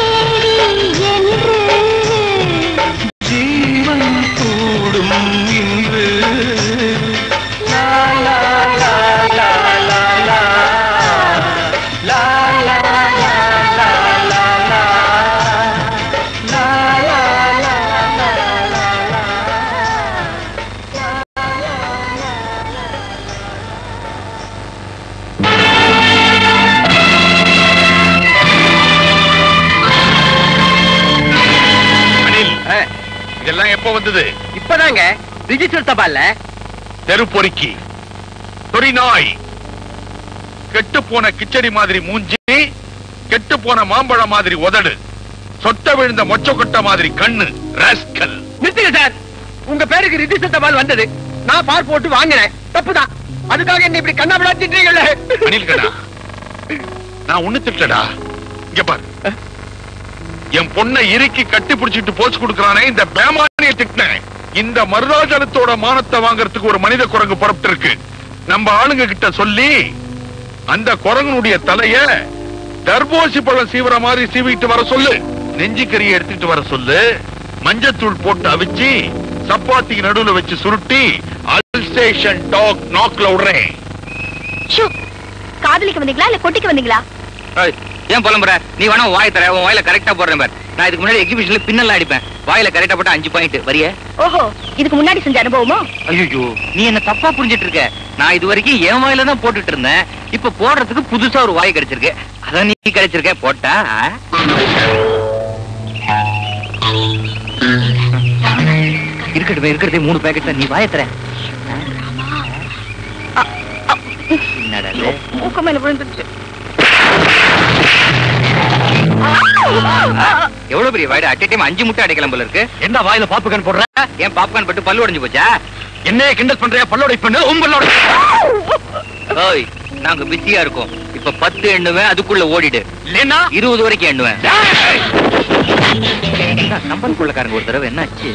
இதெல்லாம் எப்ப வந்தது? இப்பதாங்க ரிஜிஸ்டர் தபால்ல. தெருப்பொறுக்கி, தொரி நாய், கெட்டு போன கிச்சடி மாதிரி மூஞ்சி, கெட்டு போன மாம்பழம் மாதிரி உதடு, சொட்ட விழுந்த மொச்ச கொட்ட மாதிரி கண்ணு, ராஸ்கல். நிறுத்துங்க சார். உங்க பேருக்கு ரிஜிஸ்டர் தபால் வந்தது. நான் பார் போட்டு வாங்கினேன். தப்புதான். அதுக்காக என்ன இப்படி கண்ணாபடா திட்டுறீங்களே? அனில் கடா, நான் ஒண்ணு திட்டடா. இங்க பாரு, என் பொண்ணை இறுக்கி கட்டி பிடிச்சிட்டு போச்சு கொடுக்கறானே இந்த பேமானிய திட்டினேன். இந்த மருதாஜலத்தோட மானத்தை வாங்கறதுக்கு ஒரு மனித குரங்கு புறப்பட்டு இருக்கு. நம்ம ஆளுங்க கிட்ட சொல்லி அந்த குரங்கனுடைய தலைய தர்போசி பழம் சீவர மாதிரி சீவிட்டு வர சொல்லு. நெஞ்சிக்கறியை எடுத்துட்டு வர சொல்லு. மஞ்சத்தூள் போட்டு அவிச்சு சப்பாத்திக்கு நடுவுல வச்சு சுருட்டி அல்சேஷன் டாக் நாக்ல விடுறேன். காதலிக்க வந்தீங்களா இல்ல கொட்டிக்க வந்தீங்களா? ஏன் புலம்புற? நீ வேணா வாய் தர, உன் வாயில கரெக்டா போடுறேன் பாரு. நான் இதுக்கு முன்னாடி எக்ஸிபிஷன்ல பின்னல் அடிப்பேன். வாயில கரெக்டா போட்டா அஞ்சு பாயிண்ட் வரிய. ஓஹோ, இதுக்கு முன்னாடி செஞ்ச அனுபவமோ? ஐயோ, நீ என்ன தப்பா புரிஞ்சிட்டு இருக்க. நான் இது வரைக்கும் என் வாயில தான் போட்டுட்டு இருந்தேன். இப்ப போடுறதுக்கு புதுசா ஒரு வாய் கிடைச்சிருக்கு. அதான் நீ கிடைச்சிருக்க போட்டா. இருக்கட்டும், இருக்கிறதே மூணு பேக்கெட் தான். நீ வாய தர. என்னடா மூக்க மேல விழுந்துருச்சு. எவ்வளவு பெரிய வாய்டா? அட் டைம் அஞ்சு முட்டை அடைக்கலாம் போல இருக்கு. என்ன வாயில பாப்கார்ன் போடுற? ஏன் பாப்கார்ன் பட்டு பல்லு உடைஞ்சு போச்சா? என்ன கிண்டல் பண்றியா? பல்லோட பண்ணு உங்களோட. ஓய், நாங்க பிஸியா இருக்கோம். இப்ப பத்து எண்ணுவேன், அதுக்குள்ள ஓடிடு. இல்லன்னா இருபது வரைக்கும் எண்ணுவேன். கம்பன் குள்ளக்காரங்க ஒரு தடவை என்னாச்சு?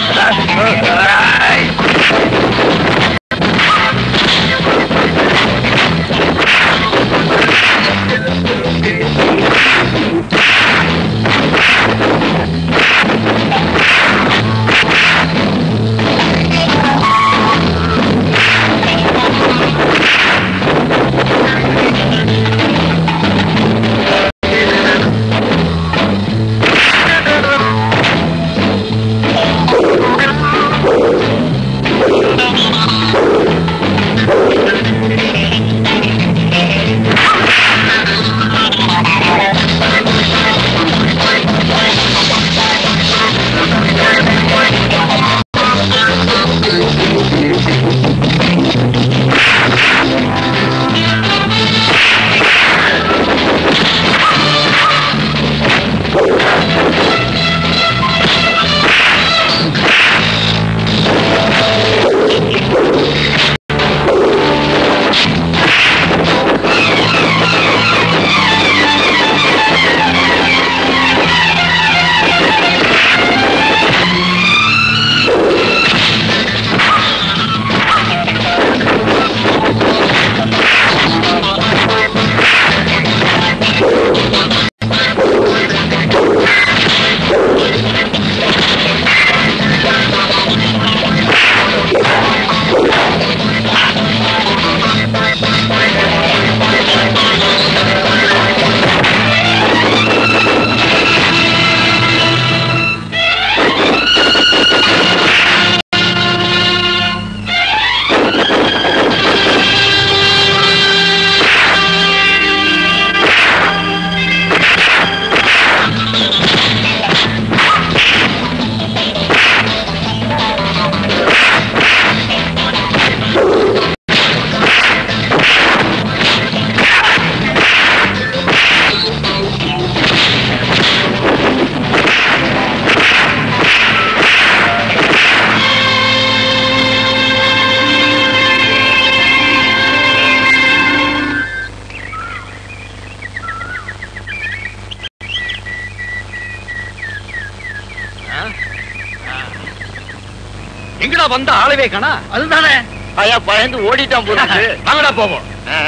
எங்கடா வந்த ஆளவே காணா? அதுதானே ஐயா பயந்து ஓடிட்டான் போறாரு. வாங்கடா போவோம்.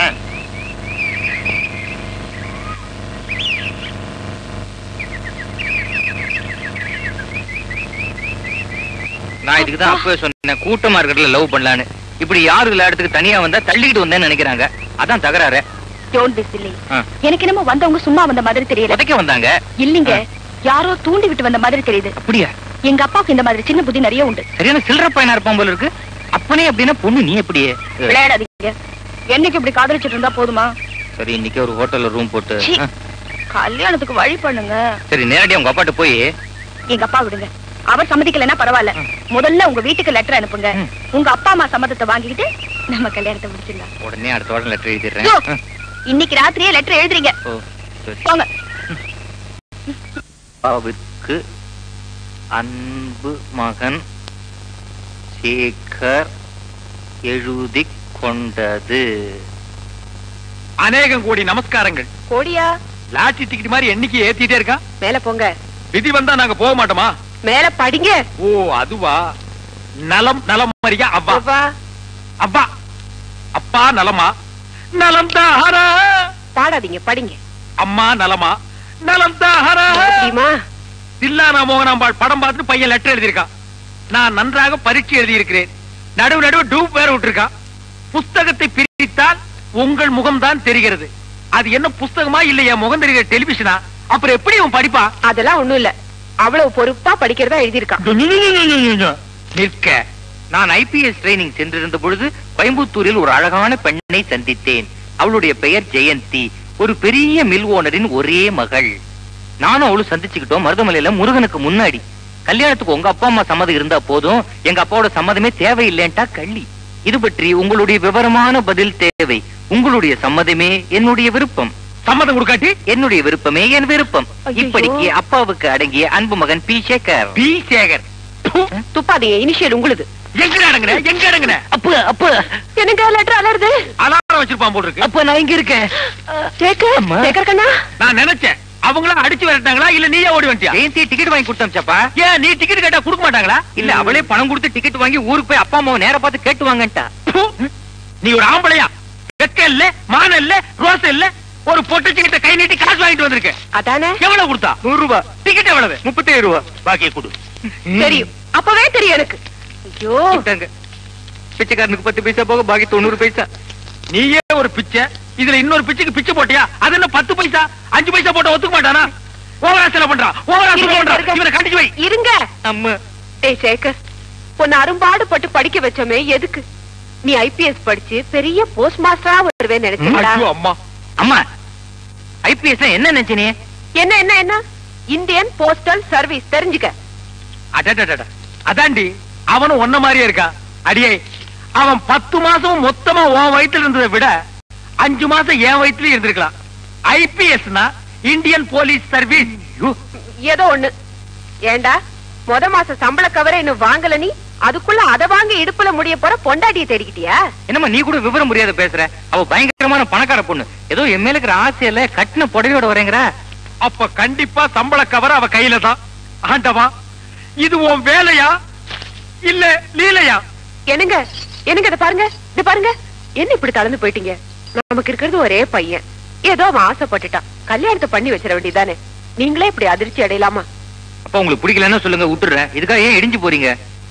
நான் இதுக்குதான் அப்பவே சொன்னேன், கூட்டமா இருக்கிறதுல லவ் பண்ணலான்னு. இப்படி யாரு இல்ல இடத்துக்கு தனியா வந்தா தள்ளிக்கிட்டு வந்தேன்னு நினைக்கிறாங்க. அதான் தகராறு. Don't be silly. எனக்கு என்னமோ வந்தவங்க சும்மா வந்த மாதிரி தெரியல. உதைக்க வந்தாங்க. இல்லீங்க, யாரோ தூண்டி விட்டு வந்த மாதிரி தெரியுது. அப்படியா? எங்க அப்பாவுக்கு இந்த மாதிரி சின்ன புத்தி நிறைய உண்டு. சரியான சில்லற பையனா இருப்பான் போல இருக்கு. அப்பனே அப்படின்னா பொண்ணு நீ எப்படியே? விளையாடாதீங்க. என்னைக்கு இப்படி காதலிச்சிட்டு இருந்தா போதுமா? சரி, இன்னைக்கு ஒரு ஹோட்டல்ல ரூம் போட்டு கல்யாணத்துக்கு வழி பண்ணுங்க. சரி, நேரடியா உங்க அப்பாட்ட போய் எங்க அப்பா விடுங்க. அவர் சம்மதிக்கலன்னா பரவாயில்ல, முதல்ல உங்க வீட்டுக்கு லெட்டர் அனுப்புங்க. உங்க அப்பா அம்மா சம்மதத்தை வாங்கிக்கிட்டு நம்ம கல்யாணத்தை முடிச்சிடலாம். உடனே அடுத்த வாரம் லெட்டர் எழுதிடுறேன். இன்னைக்கு ராத்திரியே லெட்டர் எழுதுறீங்க. போங்க. அப்பாவுக்கு அன்பு மகன் சேகர் எழுதி கொண்டது. அநேகம் கோடி நமஸ்காரங்கள். கோடியா? லாட்சி டிக்கெட் மாதிரி என்னைக்கு ஏத்திட்டே இருக்கா. மேல போங்க. விதி வந்தா நாங்க போக மாட்டோமா? மேல படிங்க. ஓ அதுவா? நலம் நலம் மரியா அவ்வா அப்பா அப்பா நலமா? நலம் தாரா. பாடாதீங்க, படிங்க. அம்மா நலமா? நலம் தாரா. தில்லானா மோகனாம்பாள் படம் பார்த்துட்டு பையன் லெட்டர் எழுதியிருக்கான். நான் நன்றாக பரீட்சை எழுதியிருக்கிறேன். நடுவு நடுவு டூப் வேற விட்டுருக்கான். புஸ்தகத்தை பிரித்தால் உங்கள் முகம் தான் தெரிகிறது. அது என்ன புஸ்தகமா இல்லையா முகம் தெரிகிற டெலிவிஷனா? அப்புறம் எப்படி அவன் படிப்பா? அதெல்லாம் ஒண்ணும் இல்ல, அவ்வளவு பொறுப்பா படிக்கிறதா எழுதியிருக்கான். நிற்க. நான் ஐபிஎஸ் ட்ரைனிங் சென்றிருந்த பொழுது கோயம்புத்தூரில் ஒரு அழகான பெண்ணை சந்தித்தேன். அவளுடைய பெயர் ஜெயந்தி. ஒரு பெரிய மில் ஓனரின் ஒரே மகள். நானும் அவளும் சந்திச்சுக்கிட்டோம் மருதமலையில முருகனுக்கு முன்னாடி. கல்யாணத்துக்கு உங்க அப்பா அம்மா சம்மதம் இருந்தா போதும், எங்க அப்பாவோட சம்மதமே தேவையில்லைன்ட்டா கள்ளி. இது பற்றி உங்களுடைய விவரமான பதில் தேவை. உங்களுடைய சம்மதமே என்னுடைய விருப்பம். சம்மதம் கொடுக்காட்டி என்னுடைய விருப்பமே என் விருப்பம். இப்படிக்கு அப்பாவுக்கு அடங்கிய அன்பு மகன் பி சேகர். பி சேகர். துப்பாதீங்க, இனிஷியல் உங்களுது. எங்க அடங்குன எங்க அடங்குன? அப்ப அப்ப எனக்கு லெட்டர் அலருது. அலாரம் வச்சிருப்பான் போல இருக்கு. அப்ப நான் இங்க இருக்கேன். சேகர், சேகர் கண்ணா. நான் நினைச்சேன் அவங்கள அடிச்சு வரட்டாங்களா இல்ல நீயே ஓடி வந்துட்டியா? ஜெயந்தி டிக்கெட் வாங்கி கொடுத்தாச்சப்பா. ஏன் நீ டிக்கெட் கேட்டா கொடுக்க மாட்டாங்களா? இல்ல அவளே பணம் கொடுத்து டிக்கெட் வாங்கி ஊருக்கு போய் அப்பா அம்மாவை நேர பார்த்து கேட்டு வாங்கன்ட்டா. நீ ஒரு ஆம்பளையா? வெக்க இல்ல, மான இல்ல, ரோஸ் இல்ல, ஒரு பொட்டச்சி கிட்ட கை நீட்டி காசு வாங்கிட்டு வந்திருக்க. அதானே. எவ்வளவு கொடுத்தா? நூறு ரூபாய். டிக்கெட் எவ்வளவு? முப்பத்தி ஏழு ரூபாய். பாக்கிய கொடு. தெரியும், அப்பவே தெரியும் எனக்கு. ஐயோ, பிச்சைக்காரனுக்கு பத்து பைசா போக பாக்கி தொண்ணூறு பைசா. நீயே ஒரு பிச்சை, இதுல இன்னொரு பிச்சைக்கு பிச்சை போட்டியா? அது என்ன பத்து பைசா அஞ்சு பைசா போட்ட ஒத்துக்க மாட்டானா? ஓவரா செலவு பண்றான், ஓவரா செலவு பண்றான். இவனை கண்டிச்சு வை. இருங்க. அம்மா. டேய் சேகர், உன்னை அரும்பாடுபட்டு படிக்க வச்சோமே எதுக்கு? நீ ஐபிஎஸ் படிச்சு பெரிய போஸ்ட் மாஸ்டரா வருவேன்னு நினைச்சா? அம்மா அம்மா ஐபிஎஸ் என்ன நினைச்சனே? என்ன என்ன என்ன இந்தியன் போஸ்டல் சர்வீஸ் தெரிஞ்சுக்க. அடடடட, அதாண்டி அவனும் ஒன்ன மாதிரியே இருக்கா. அடியே, அவன் பத்து மாசம் மொத்தமா உன் வயிற்றுல இருந்ததை விட அஞ்சு மாசம் என் வயிற்றுல இருந்திருக்கலாம். ஐபிஎஸ்னா இந்தியன் போலீஸ் சர்வீஸ். ஏதோ ஒண்ணு. ஏண்டா முத மாச சம்பள கவரை இன்னும் வாங்கல, நீ அதுக்குள்ள அத வாங்கி இடுப்புல முடிய போற பொண்டாட்டியை தேடிக்கிட்டியா? என்னம்மா நீ கூட விவரம் முடியாத பேசுற? அவ பயங்கரமான பணக்கார பொண்ணு. ஏதோ என் மேல இருக்கிற ஆசையில கட்டின புடவையோட வரேங்கிற. அப்ப கண்டிப்பா சம்பள கவர் அவ கையில தான். ஆண்டவா, இது உன் வேலையா இல்ல லீலையா? என்னங்க என்னங்க இத பாருங்க, இது பாருங்க. என்ன இப்படி தளர்ந்து போயிட்டீங்க? நமக்கு இருக்கிறது ஒரே பையன், ஏதோ அவன் ஆசைப்பட்டுட்டான். கல்யாணத்தை பண்ணி வச்சிட வேண்டியதானே. நீங்களே இப்படி அதிர்ச்சி அடையலாமா? அப்ப உங்களுக்கு பிடிக்கலன்னு சொல்லுங்க, விட்டுறேன். இதுக்காக ஏன் இடிஞ்சு போறீங்க?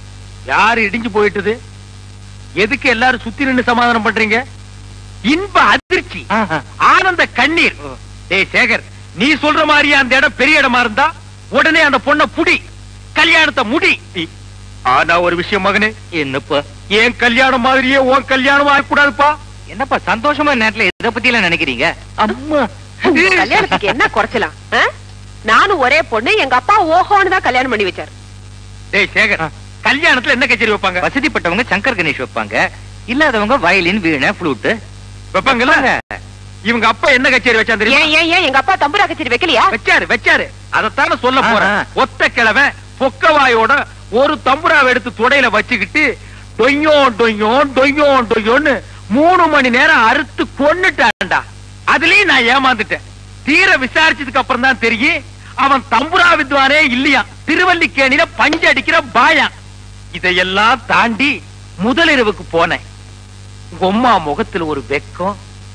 யாரு இடிஞ்சு போயிட்டது? எதுக்கு எல்லாரும் சுத்தி நின்னு சமாதானம் பண்றீங்க? இன்ப அதிர்ச்சி, ஆனந்த கண்ணீர். டேய் சேகர், நீ சொல்ற மாதிரியே அந்த இடம் பெரிய இடமா இருந்தா உடனே அந்த பொண்ண புடி, கல்யாணத்தை முடி. ஆனா ஒரு விஷயம் மகனே. என்னப்பா? ஏன் கல்யாணம் மாதிரியே உன் கல்யாணம் ஆகக்கூடாதுப்பா. என்னப்பா சந்தோஷமா நேரத்துல இத பத்தி எல்லாம் நினைக்கிறீங்க? அம்மா, கல்யாணத்துக்கு என்ன குறைச்சலாம்? நானும் ஒரே பொண்ணு, எங்க அப்பா ஓஹோன்னு தான் கல்யாணம் பண்ணி வச்சாரு. டேய் சேகர், கல்யாணத்துல என்ன கச்சேரி வைப்பாங்க? வசதிப்பட்டவங்க சங்கர் கணேஷ் வைப்பாங்க, இல்லாதவங்க வயலின், வீணை, ஃப்ளூட் வைப்பாங்கல்ல. இவங்க அப்பா என்ன கச்சேரி வச்சாரு தெரியுமா? ஏன் ஏன் எங்க அப்பா தம்புரா கச்சேரி வைக்கலையா? வச்சாரு வச்சாரு. அதத்தான சொல்ல போறேன். ஒத்த கிழமை பொக்கவாயோட ஒரு தம்புராவை எடுத்து தொடையில வச்சுக்கிட்டு டொய்யோ டொய்யோ டொய்யோ டொய்யோன்னு மூணு மணி நேரம் அறுத்து கொன்னுட்டான்டா. அதுலயும் நான் ஏமாந்துட்டேன். தீர விசாரிச்சதுக்கு அப்புறம் தான் தெரியும் அவன் தம்புரா வித்வானே இல்லையா, திருவல்லிக்கேணியில பஞ்சு அடிக்கிற பாயா. இதையெல்லாம் தாண்டி முதலிரவுக்கு போனேன். உங்க அம்மா முகத்துல ஒரு வெக்கம்,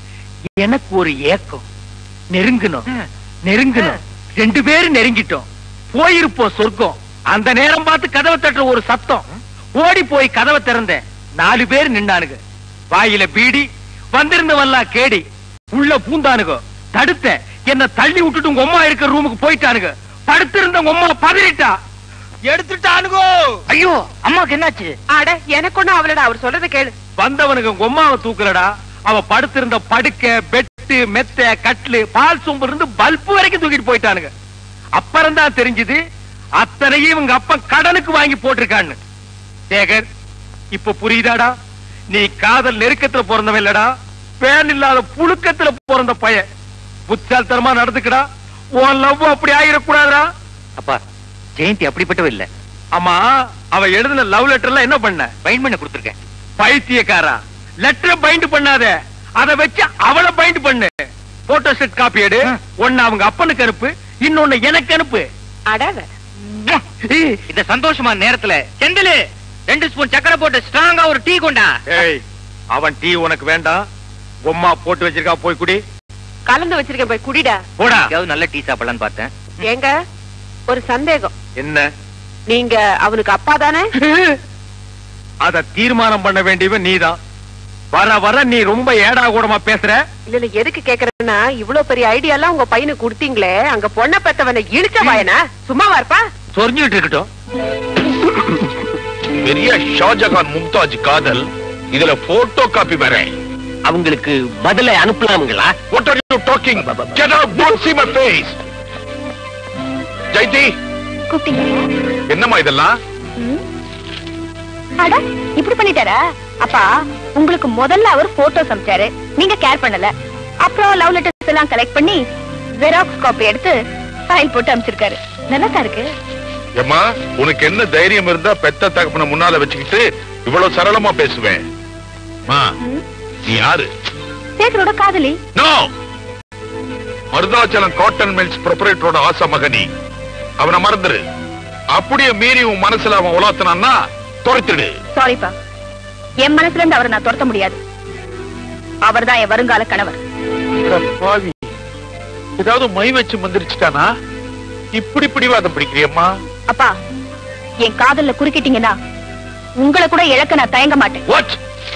எனக்கு ஒரு ஏக்கம். நெருங்கணும் நெருங்கணும், ரெண்டு பேரும் நெருங்கிட்டோம். போயிருப்போம் சொர்க்கம். அந்த நேரம் பார்த்து கதவை தட்டுற ஒரு சத்தம். ஓடி போய் கதவை திறந்தேன். நாலு பேர் நின்னானுங்க. வாயில பீடி, வந்திருந்தவெல்லாம் கேடி. உள்ள பூந்தானுங்க. தடுத்த என்ன தள்ளி விட்டுட்டு உங்க அம்மா இருக்கிற ரூமுக்கு போயிட்டானுங்க. படுத்திருந்த உங்க அம்மா பதறிட்டா. எடுத்துட்டானுங்க. ஐயோ, அம்மாக்கு என்னாச்சு? அட எனக்கு ஒண்ணும் அவளடா, அவர் சொல்றத கேளு. வந்தவனுக்கு உங்க அம்மாவை தூக்கலடா. அவ படுத்திருந்த படுக்க, பெட்டு, மெத்த, கட்லு, பால் சொம்பு இருந்து பல்பு வரைக்கும் தூக்கிட்டு போயிட்டானுங்க. அப்புறம் தான் தெரிஞ்சது அத்தனையும் இவங்க அப்பா கடனுக்கு வாங்கி போட்டிருக்கான்னு. சேகர், இப்ப புரியுதாடா? நீ காதல் நெருக்கத்துல பிறந்தவன் இல்லடா, பேன் இல்லாத புழுக்கத்துல பிறந்த பையன். புத்தால்தனமா நடந்துக்கடா, உன் லவ் அப்படி ஆயிடக்கூடாதா? அப்பா, ஜெயந்தி அப்படிப்பட்டவ இல்ல. ஆமா, அவ எழுதின லவ் லெட்டர்ல என்ன பண்ண? பைண்ட் பண்ண கொடுத்துருக்கேன். பைத்தியக்காரா, லெட்டரை பைண்ட் பண்ணாத, அதை வச்சு அவளை பைண்ட் பண்ணு. போட்டோ செட் காப்பி எடு, ஒன்னு அவங்க அப்பனுக்கு அனுப்பு, இன்னொன்னு எனக்கு அனுப்பு. அடாத இந்த சந்தோஷமான நேரத்துல செந்திலு ரெண்டு ஸ்பூன் சக்கரை போட்டு ஸ்ட்ராங்கா ஒரு டீ கொண்டா. ஏய், அவன் டீ உனக்கு வேண்டாம், பொம்மா போட்டு வச்சிருக்கா, போய் குடி. கலந்து வச்சிருக்கேன், போய் குடிடா. போடா. எங்கேயாவது நல்ல டீ சாப்பிடலான்னு பார்த்தேன். ஏங்க, ஒரு சந்தேகம். என்ன? நீங்க அவனுக்கு அப்பா தானே? அத தீர்மானம் பண்ண வேண்டியவன் நீதான். வர வர நீ ரொம்ப ஏடா கூடமா பேசுற. இல்ல இல்ல, எதுக்கு கேக்குறேன்னா, இவ்வளவு பெரிய ஐடியா எல்லாம் உங்க பையனுக்கு கொடுத்தீங்களே, அங்க பொண்ண பெத்தவனை இழுச்ச வாயனா சும்மாவா இருப்பா? சொரிஞ்சுட்டு இருக்கட்டும். பெரிய ஷாஜகான் மும்தாஜ் காதல், இதுல போட்டோ காப்பி வேற. அவங்களுக்கு பதில அனுப்பலாமுங்களா? What are you talking? Get out, don't see my face. Jayanthi, கூப்பிட்டீங்களா? என்னம்மா இதெல்லாம்? அட, இப்படி பண்ணிட்டாரா? அப்பா, உங்களுக்கு முதல்ல அவர் போட்டோஸ் அனுப்பிச்சாரு, நீங்க கேர் பண்ணல. அப்புறம் லவ் லெட்டர்ஸ் எல்லாம் கலெக்ட் பண்ணி ஜெராக்ஸ் காப்பி எடுத்து ஃபைல் போட்டு அனுப்பிச்சிருக்காரு. நல்லா தான் இருக்கு. ஏம்மா, உனக்கு என்ன தைரியம் இருந்தா பெத்த தகப்பனை முன்னால வச்சுக்கிட்டு இவ்வளவு சரளமா பேசுவேன்? மா, நீ யாரு? சேகரோட காதலி. நோ, மருதாச்சலம் காட்டன் மில்ஸ் ப்ரொப்ரைட்டரோட ஆசை மகனி. அவனை மறந்துரு. அப்படியே மீறி உன் மனசுல அவன் உலாத்தினான்னா துரைத்துடு. சாரிப்பா, என் மனசுல இருந்து அவரை நான் துரத்த முடியாது. அவர்தான் என் வருங்கால கணவர். பாவி, ஏதாவது மை வச்சு மந்திரிச்சுட்டானா? இப்படி பிடிவாதம் பிடிக்கிறியம்மா? அப்பா, என் காதல்ல குறுக்கிட்டீங்கன்னா உங்களை கூட இழக்க நான் தயங்க மாட்டேன். What?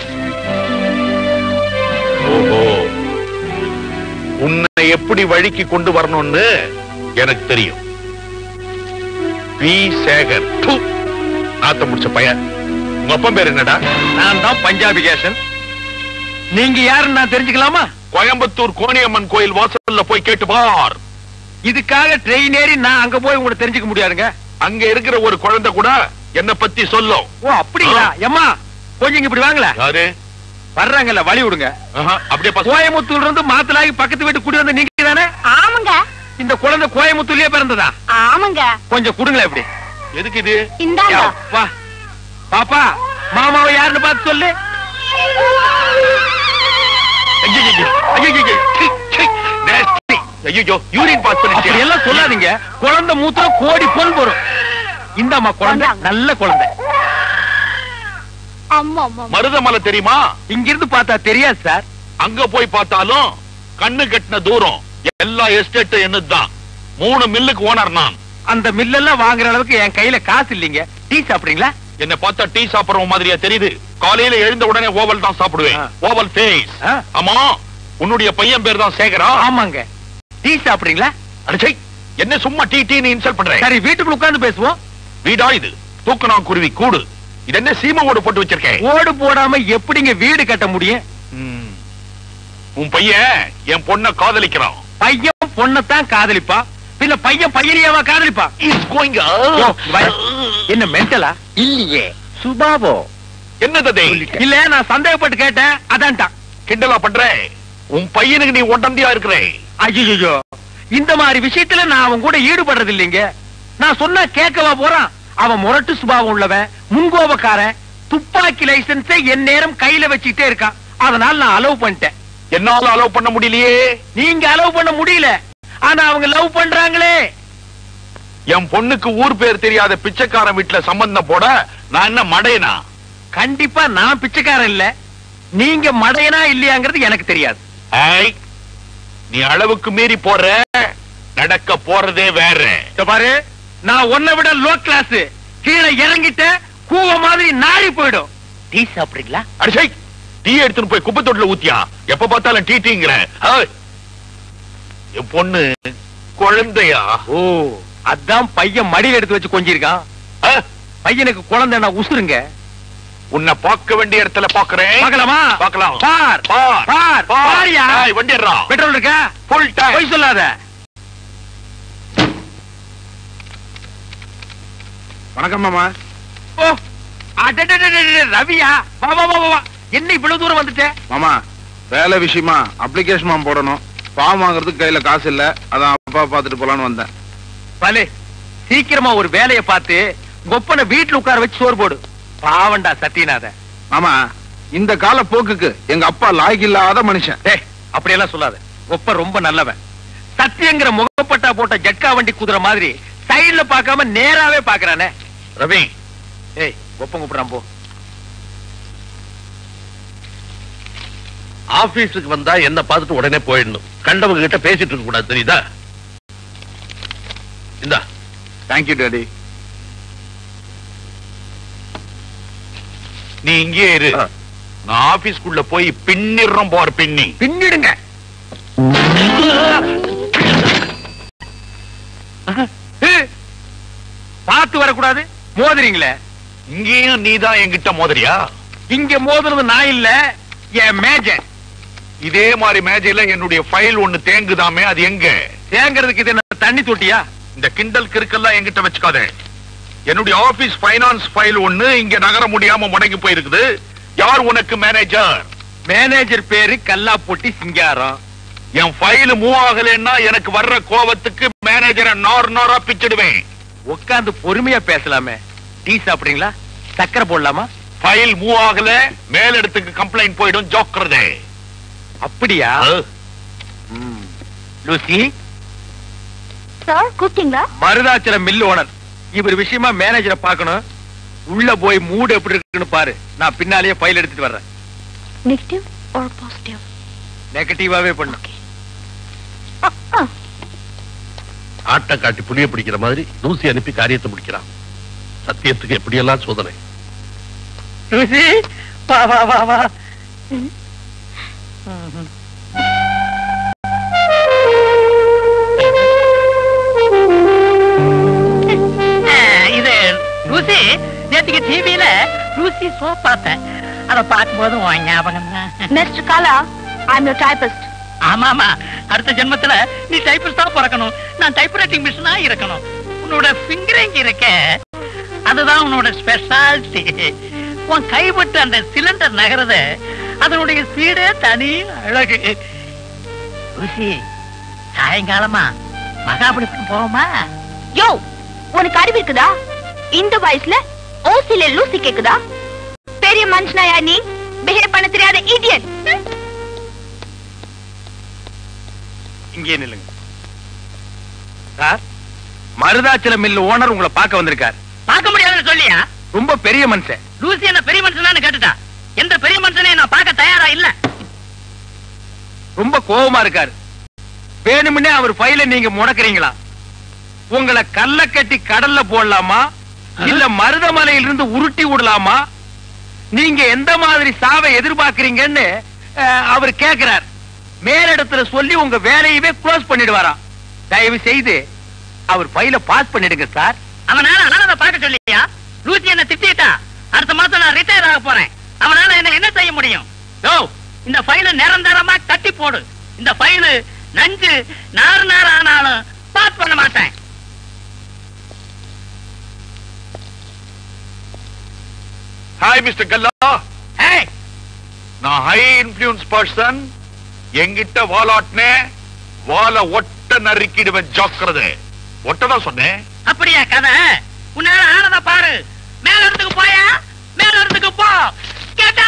ஓஹோ, உன்னை எப்படி வழிக்கு கொண்டு வரணும்னு எனக்கு தெரியும். பி சேகர், நாத்த முடிச்ச பையன். உங்க அப்பா பேர் என்னடா? நான் தான் பஞ்சாபி கேசன். நீங்க யாருன்னு நான் தெரிஞ்சுக்கலாமா? கோயம்புத்தூர் கோணியம்மன் கோயில் வாசல்ல போய் கேட்டு பார். இதுக்காக ட்ரெயின் ஏறி நான் அங்க போய் உங்களை தெரிஞ்சுக்க முடியாதுங்க. அங்க இருக்கிற ஒரு குழந்தை கூட என்ன பத்தி சொல்லும். ஓ, அப்படிங்களா? எம்மா, கொஞ்சம் இப்படி வாங்கல. யாரு வர்றாங்கல்ல, வழி விடுங்க. அப்படியே கோயம்புத்தூர்ல இருந்து மாத்தலாகி பக்கத்து வீட்டு குடி வந்து நீங்க தானே? ஆமாங்க. இந்த குழந்தை கோயம்புத்தூர்லயே பிறந்ததா? ஆமாங்க. கொஞ்சம் கொடுங்களா இப்படி. எதுக்கு இது? இந்தாங்க. வா பாப்பா, மாமாவை யாருன்னு பார்த்து சொல்லு. எல்லாம் சொல்லாதீங்க, குழந்தை மூத்திரம் கோடி பொன் வரும். இந்தாமா குழந்தை, நல்ல குழந்தை. மருதமலை தெரியுமா? இங்கிருந்து பார்த்தா தெரியாது சார். அங்க போய் பார்த்தாலும் கண்ணு கட்டின தூரம். எல்லா எஸ்டேட் என்னதுதான். மூணு மில்லுக்கு ஓனர் நான். அந்த மில்லெல்லாம் வாங்குற அளவுக்கு என் கையில காசு இல்லீங்க. டீ சாப்பிடுறீங்களா? என்ன பார்த்தா டீ சாப்பிடுற மாதிரியா தெரியுது? காலையில எழுந்த உடனே ஓவல் தான் சாப்பிடுவேன். Oval face. ஆமா, உன்னுடைய பையன் பேர் தான் சேகரா? ஆமாங்க. டீ சாப்பிடுறீங்களா? அடச்சை, என்ன சும்மா டீ டீன்னு இன்சல்ட் பண்றேன்? சரி, வீட்டுக்குள்ள உட்கார்ந்து பேசுவோம். வீடா இது? தூக்கணாங் குருவி கூடு. இது என்ன சீமை ஓடு போட்டு வச்சிருக்கேன்? ஓடு போடாம எப்படிங்க வீடு கட்ட முடியும்? உன் பையன் என் பொண்ண காதலிக்கிறான். பையன் பொண்ணத்தான் காதலிப்பா, பின்ன பையன் பையனையாவா காதலிப்பா? என்ன மென்டலா? இல்லையே, சுபாவோ. என்னது? இல்ல, நான் சந்தேகப்பட்டு கேட்டேன், அதான்டா. கிண்டலா பண்றேன்? உன் பையனுக்கு நீ ஒட்டந்தியா இருக்கிறேன். ஐயோ, இந்த மாதிரி விஷயத்துல நான் அவன் கூட ஈடுபடுறது இல்லைங்க. நான் சொன்னா கேட்கவா போறான்? அவன் முரட்டு சுபாவம் உள்ளவன், முன்கோபக்காரன், துப்பாக்கி லைசன்ஸை என் நேரம் கையில வச்சுக்கிட்டே இருக்கான். அதனால நான் அலோவ் பண்ணிட்டேன். என்னால அலோவ் பண்ண முடியலையே. நீங்க அலோவ் பண்ண முடியல, ஆனா அவங்க லவ் பண்றாங்களே. என் பொண்ணுக்கு ஊர் பேர் தெரியாத பிச்சைக்காரன் வீட்டுல சம்பந்தம் போட நான் என்ன மடையனா? கண்டிப்பா நான் பிச்சைக்காரன் இல்ல. நீங்க மடையனா இல்லையாங்கிறது எனக்கு தெரியாது. நீ அளவுக்கு மீறி போற, நடக்க போறதே வேற. பாரு, நான் உன்னை விட லோ கிளாஸ். கீழே இறங்கிட்ட கூவ மாதிரி நாரி போயிடும். டீ சாப்பிடுறீங்களா? அடிச்சை, டீ எடுத்துன்னு போய் குப்பை தொட்டில ஊத்தியா? எப்ப பார்த்தாலும் டீ டீங்கிற. என் பொண்ணு குழந்தையா? ஓ, அதான் பையன் மடியில் எடுத்து வச்சு கொஞ்சிருக்கான். பையனுக்கு குழந்தை உசுருங்க. உன்னை பார்க்க வேண்டிய இடத்துல பாக்குறேன். பார்க்கலாமா? பார்க்கலாம். பார் பார் பார் பாரியா. வண்டி ஏறா. பெட்ரோல் இருக்கா? Full time. போய் சொல்லாத. வணக்கம் மாமா. ஓ ரவியா, வா வா வா வா. என்ன இவ்வளவு தூரம் வந்துட்டேன் மாமா? வேலை விஷயமா அப்ளிகேஷன் மாம் போடணும். ஃபார்ம் வாங்குறதுக்கு கையில காசு இல்ல, அதான் அப்பா பாத்துட்டு போலான்னு வந்தேன். பலே, சீக்கிரமா ஒரு வேலையை பார்த்து கொப்பனை வீட்டுல உட்கார வச்சு சோறு போடு. பாவண்டா சத்தியநாத. மாமா, இந்த கால போக்குக்கு எங்க அப்பா லாய்க்கு இல்லாத மனுஷன். டேய், அப்படியெல்லாம் சொல்லாத. கொப்ப ரொம்ப நல்லவன். சத்தியங்கிற முகப்பட்டா போட்ட ஜட்கா வண்டி குதிரை மாதிரி சைடுல பாக்காம நேராவே பாக்குறானே. ரவி, ஏய் கொப்பம் கூப்பிடுறான் போ. ஆபீஸுக்கு வந்தா என்ன பார்த்துட்டு உடனே போயிடணும். கண்டவங்க கிட்ட பேசிட்டு இருக்க கூடாது, தெரியுதா? இந்தா. Thank you daddy. நீ இங்கே இரு, நான் ஆபீஸ்க்குள்ள போய் பின்னிடுறோம். போற பின்னி பின்னிடுங்க. பார்த்து வரக்கூடாது, மோதுறீங்களே. இங்கேயும் நீதான் என்கிட்ட மோதறியா? இங்க மோதுறது நான் இல்ல, என் மேஜர். இதே மாதிரி மேஜையில என்னுடைய ஃபைல் ஒண்ணு தேங்குதாமே, அது எங்க? தேங்கிறதுக்கு இது என்ன தண்ணி தொட்டியா? இந்த கிண்டல் கிறுக்கெல்லாம் என்கிட்ட வச்சுக்காதே. என்னுடைய ஆபீஸ் பைனான்ஸ் ஃபைல் ஒண்ணு இங்க நகர முடியாம முடங்கி போயிருக்குது. யார் உனக்கு மேனேஜர்? மேனேஜர் பேரு கல்லா பொட்டி சிங்காரம். என் ஃபைல் மூவ் ஆகலன்னா எனக்கு வர்ற கோபத்துக்கு மேனேஜரை நார் நாரா பிச்சிடுவேன். உட்கார்ந்து பொறுமையா பேசலாமே. டீ சாப்பிடுறீங்களா? சக்கரை போடலாமா? ஃபைல் மூவ் ஆகல, மேலிடத்துக்கு கம்ப்ளைண்ட் போயிடும், ஜோக்கிறதே. அப்படியா? லூசி சார், கூப்பிட்டீங்களா? Maruthachalam mill owner. இவர் விஷயமா மேனேஜரை பார்க்கணும். உள்ள போய் மூடு எப்படி இருக்குன்னு பாரு. நான் பின்னாலேயே ஃபைல் எடுத்துட்டு வர்றேன். Negative R positive? நெகட்டிவாவே பண்ணு. ஆட்டை காட்டி புளிய பிடிக்கிற மாதிரி லூசி அனுப்பி காரியத்தை முடிக்கிறான். சத்தியத்துக்கு எப்படியெல்லாம் சோதனை. லூசி, வா வா வா வா. இது லூசி, நேற்றுக்கு டிவியில லூசி ஷோ பார்த்தேன். அத பார்க்கும்போது உன் ஞாபகம் தான். Mister Kala, I am your typist. ஆமாமா, அடுத்த ஜென்மத்துல நீ டைபிஸ்டா பிறக்கணும், நான் டைப்ரைட்டிங் மிஷினா இருக்கணும். உன்னோட ஃபிங்கரிங் இருக்க, அதுதான் உன்னோட ஸ்பெஷாலிட்டி. உன் கைப்பட்டு அந்த சிலிண்டர் நகரத, அதனுடைய ஸ்பீடே தனி அழகு. லூசி, சாயங்காலமா மகாபலிபுரம் போவோமா? யோ, உனக்கு அறிவு இருக்குதா? இந்த வயசுல ஓசில லூசி கேக்குதா? பெரிய மனுஷனாயா நீ? பிஹேவ் பண்ண தெரியாத இடியட். இங்கே நில்லுங்க சார். மருதாச்சலம் மில் ஓனர் உங்களை பார்க்க வந்திருக்கார். பார்க்க முடியாதுன்னு சொல்லியா? ரொம்ப பெரிய மனுஷன். லூசி என்ன பெரிய மனுஷனான்னு கேட்டுட்டா. எந்த பெரிய மனுஷனையும் நான் பார்க்க தயாரா இல்ல. ரொம்ப கோபமா இருக்காரு. வேணும்னே அவர் ஃபைல நீங்க முடக்குறீங்களா? உங்களை கல்ல கட்டி கடல்ல போடலாமா, இல்ல மருதமலையில இருந்து உருட்டி விடலாமா? நீங்க எந்த மாதிரி சாவை எதிர்பார்க்கறீங்கன்னு அவர் கேட்கிறார். மேலிடத்துல சொல்லி உங்க வேலையவே க்ளோஸ் பண்ணிடுவாராம். தயவு செய்து அவர் ஃபைல பாஸ் பண்ணிடுங்க சார். அவனால அனாதை பார்க்க சொல்லியா? லூசி என்ன திட்டிட்டா. அடுத்த மாசம் நான் ரிட்டையர் ஆக போறேன். அவனால என்ன என்ன செய்ய முடியும்? யோ, இந்த ஃபைல நிரந்தரமா கட்டி போடு. இந்த ஃபைல் நஞ்சு நாறு நாறு ஆனாலும் பாஸ் பண்ண மாட்டேன். ஹாய் மிஸ்டர் கல்லா. ஏய், நான் ஹை இன்ஃப்ளூயன்ஸ் பர்சன். எங்கிட்ட வாலாட்னே வால ஒட்ட நறுக்கிடுவேன், ஜாக்கிரதை. ஒட்டதான் சொன்னேன். அப்படியா கதை? உன்னால ஆனதா பாரு. மேல இடத்துக்கு போயா? மேல இடத்துக்கு போ. கேட்டா?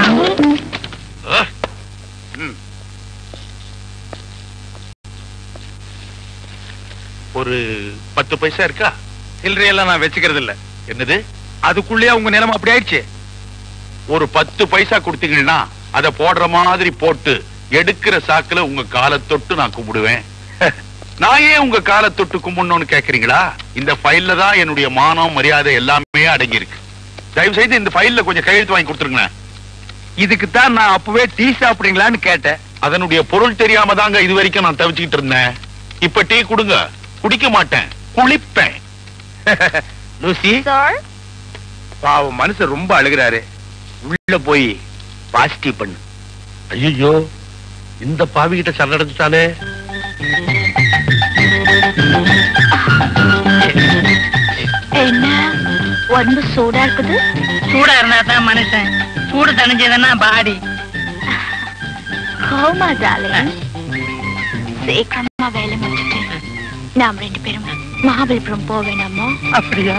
ஒரு பத்து பைசா இருக்கா? சில்லறையெல்லாம் நான் வச்சுக்கிறது இல்ல. என்னது? அதுக்குள்ளேயே உங்க நிலைமை அப்படி ஆயிடுச்சு. ஒரு பத்து பைசா கொடுத்தீங்கன்னா அதை போடுற மாதிரி போட்டு எடுக்கிற சாக்குல உங்க காலை தொட்டு நான் கும்பிடுவேன். நான் ஏன் உங்க காலை தொட்டு கும்பிடணும்னு கேக்குறீங்களா? இந்த ஃபைல்ல தான் என்னுடைய மானம் மரியாதை எல்லாமே அடங்கி இருக்கு. தயவு செய்து இந்த ஃபைல்ல கொஞ்சம் கையெழுத்து வாங்கி கொடுத்துருங்க. இதுக்கு தான் நான் அப்பவே டீ சாப்பிடுறீங்களான்னு கேட்டேன். அதனுடைய பொருள் தெரியாம தாங்க இது வரைக்கும் நான் தவிச்சுக்கிட்டு இருந்தேன். இப்ப டீ கொடுங்க. குடிக்க மாட்டேன், குளிப்பேன். லூசி, சார், பாவம் மனுஷன் ரொம்ப அழுகிறாரு. உள்ள போய் பாசிட்டிவ் பண்ணு. ஐயோ, இந்த பாவி கிட்ட சரணடைஞ்சிட்டானே. என்ன உடம்பு சூடா இருக்குது. சூடா இருந்தா தான் மனுஷன், சூடு தணிஞ்சதுன்னா பாடி. கோமா டார்லிங், சீக்கிரமா வேலை முடிச்சுட்டு நாம் ரெண்டு பேரும் மகாபலிபுரம் போக வேணாமோ? அப்படியா?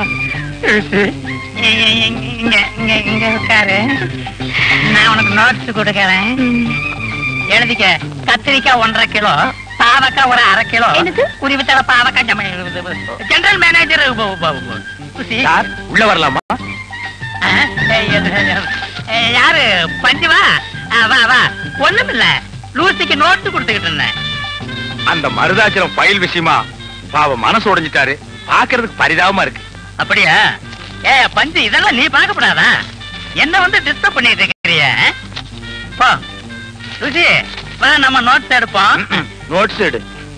இங்க இங்க இங்க உட்காரு, நான் உனக்கு நோட்ஸ் கொடுக்கறேன். எழுதிக்க. கத்திரிக்காய் ஒன்றரை கிலோ, பாவக்காய் ஒரு அரை கிலோ. குறிவித்தல பாவக்காய் ஜெனரல் மேனேஜர். உள்ள வரலாமா? யாரு? பஞ்சுவா? வா வா. ஒண்ணும் இல்ல, லூசிக்கு நோட்டு கொடுத்துக்கிட்டு இருந்தேன். அந்த மருதாச்சலம் ஃபைல் விஷயமா பாவம் மனசு உடைஞ்சிட்டாரு. பாக்குறதுக்கு பரிதாபமா இருக்கு. அப்படியா? ஏ பஞ்சு, இதெல்லாம் நீ பார்க்கப்படாதா? என்ன வந்து டிஸ்டர்ப் பண்ணிட்டு இருக்கிறிய? போ லூசி, வா நம்ம நோட்ஸ் எடுப்போம். நோட்ஸ் எடு.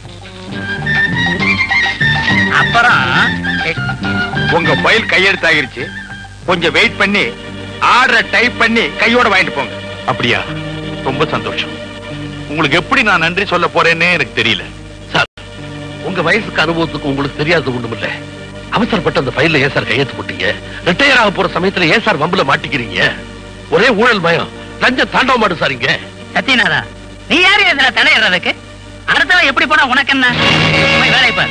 அப்புறம் உங்க ஃபைல் கையெழுத்து ஆகிருச்சு. கொஞ்சம் வெயிட் பண்ணி ஆர்டரை டைப் பண்ணி கையோட வாங்கிட்டு போங்க. அப்படியா? ரொம்ப சந்தோஷம். உங்களுக்கு எப்படி நான் நன்றி சொல்ல போறேன்னே எனக்கு தெரியல. சார், உங்க வயசுக்கு அனுபவத்துக்கு உங்களுக்கு தெரியாது ஒண்ணும் இல்ல. அவசரப்பட்டு அந்த ஃபைல்ல ஏன் சார் கையெழுத்து போட்டீங்க? ரிட்டையர் ஆக போற சமயத்துல ஏன் சார் வம்புல மாட்டிக்கிறீங்க? ஒரே ஊழல் மயம், லஞ்சம் தாண்டவ மாடு சார் இங்க. சத்யநாதா, நீ யாரு இதுல தலையிடுறதுக்கு? அடுத்தவன் எப்படி போனா உனக்கு என்ன? வேலை பார்.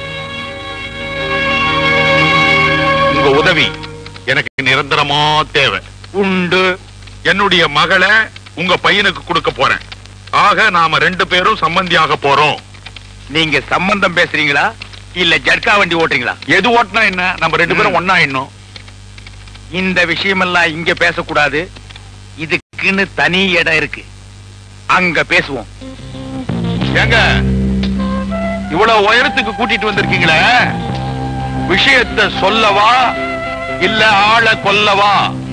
உங்க உதவி எனக்கு நிரந்தரமா தேவை. உண்டு. என்னுடைய மகளை உங்க பையனுக்கு கொடுக்க போறேன். ஆக நாம ரெண்டு பேரும் சம்பந்தியாக போறோம். நீங்க சம்பந்தம் பேசுறீங்களா இல்ல ஜர்க்கா வண்டி ஓட்டுறீங்களா? எது ஓட்டினா என்ன, நம்ம ரெண்டு பேரும் ஒன்னா இன்னும். இந்த விஷயமெல்லாம் இங்க பேசக்கூடாது. இதுக்குன்னு தனி இடம் இருக்கு, அங்க பேசுவோம். ஏங்க, இவ்வளவு உயரத்துக்கு கூட்டிட்டு வந்திருக்கீங்களே, விஷயத்தை சொல்லவா இல்ல ஆளை கொல்லவா?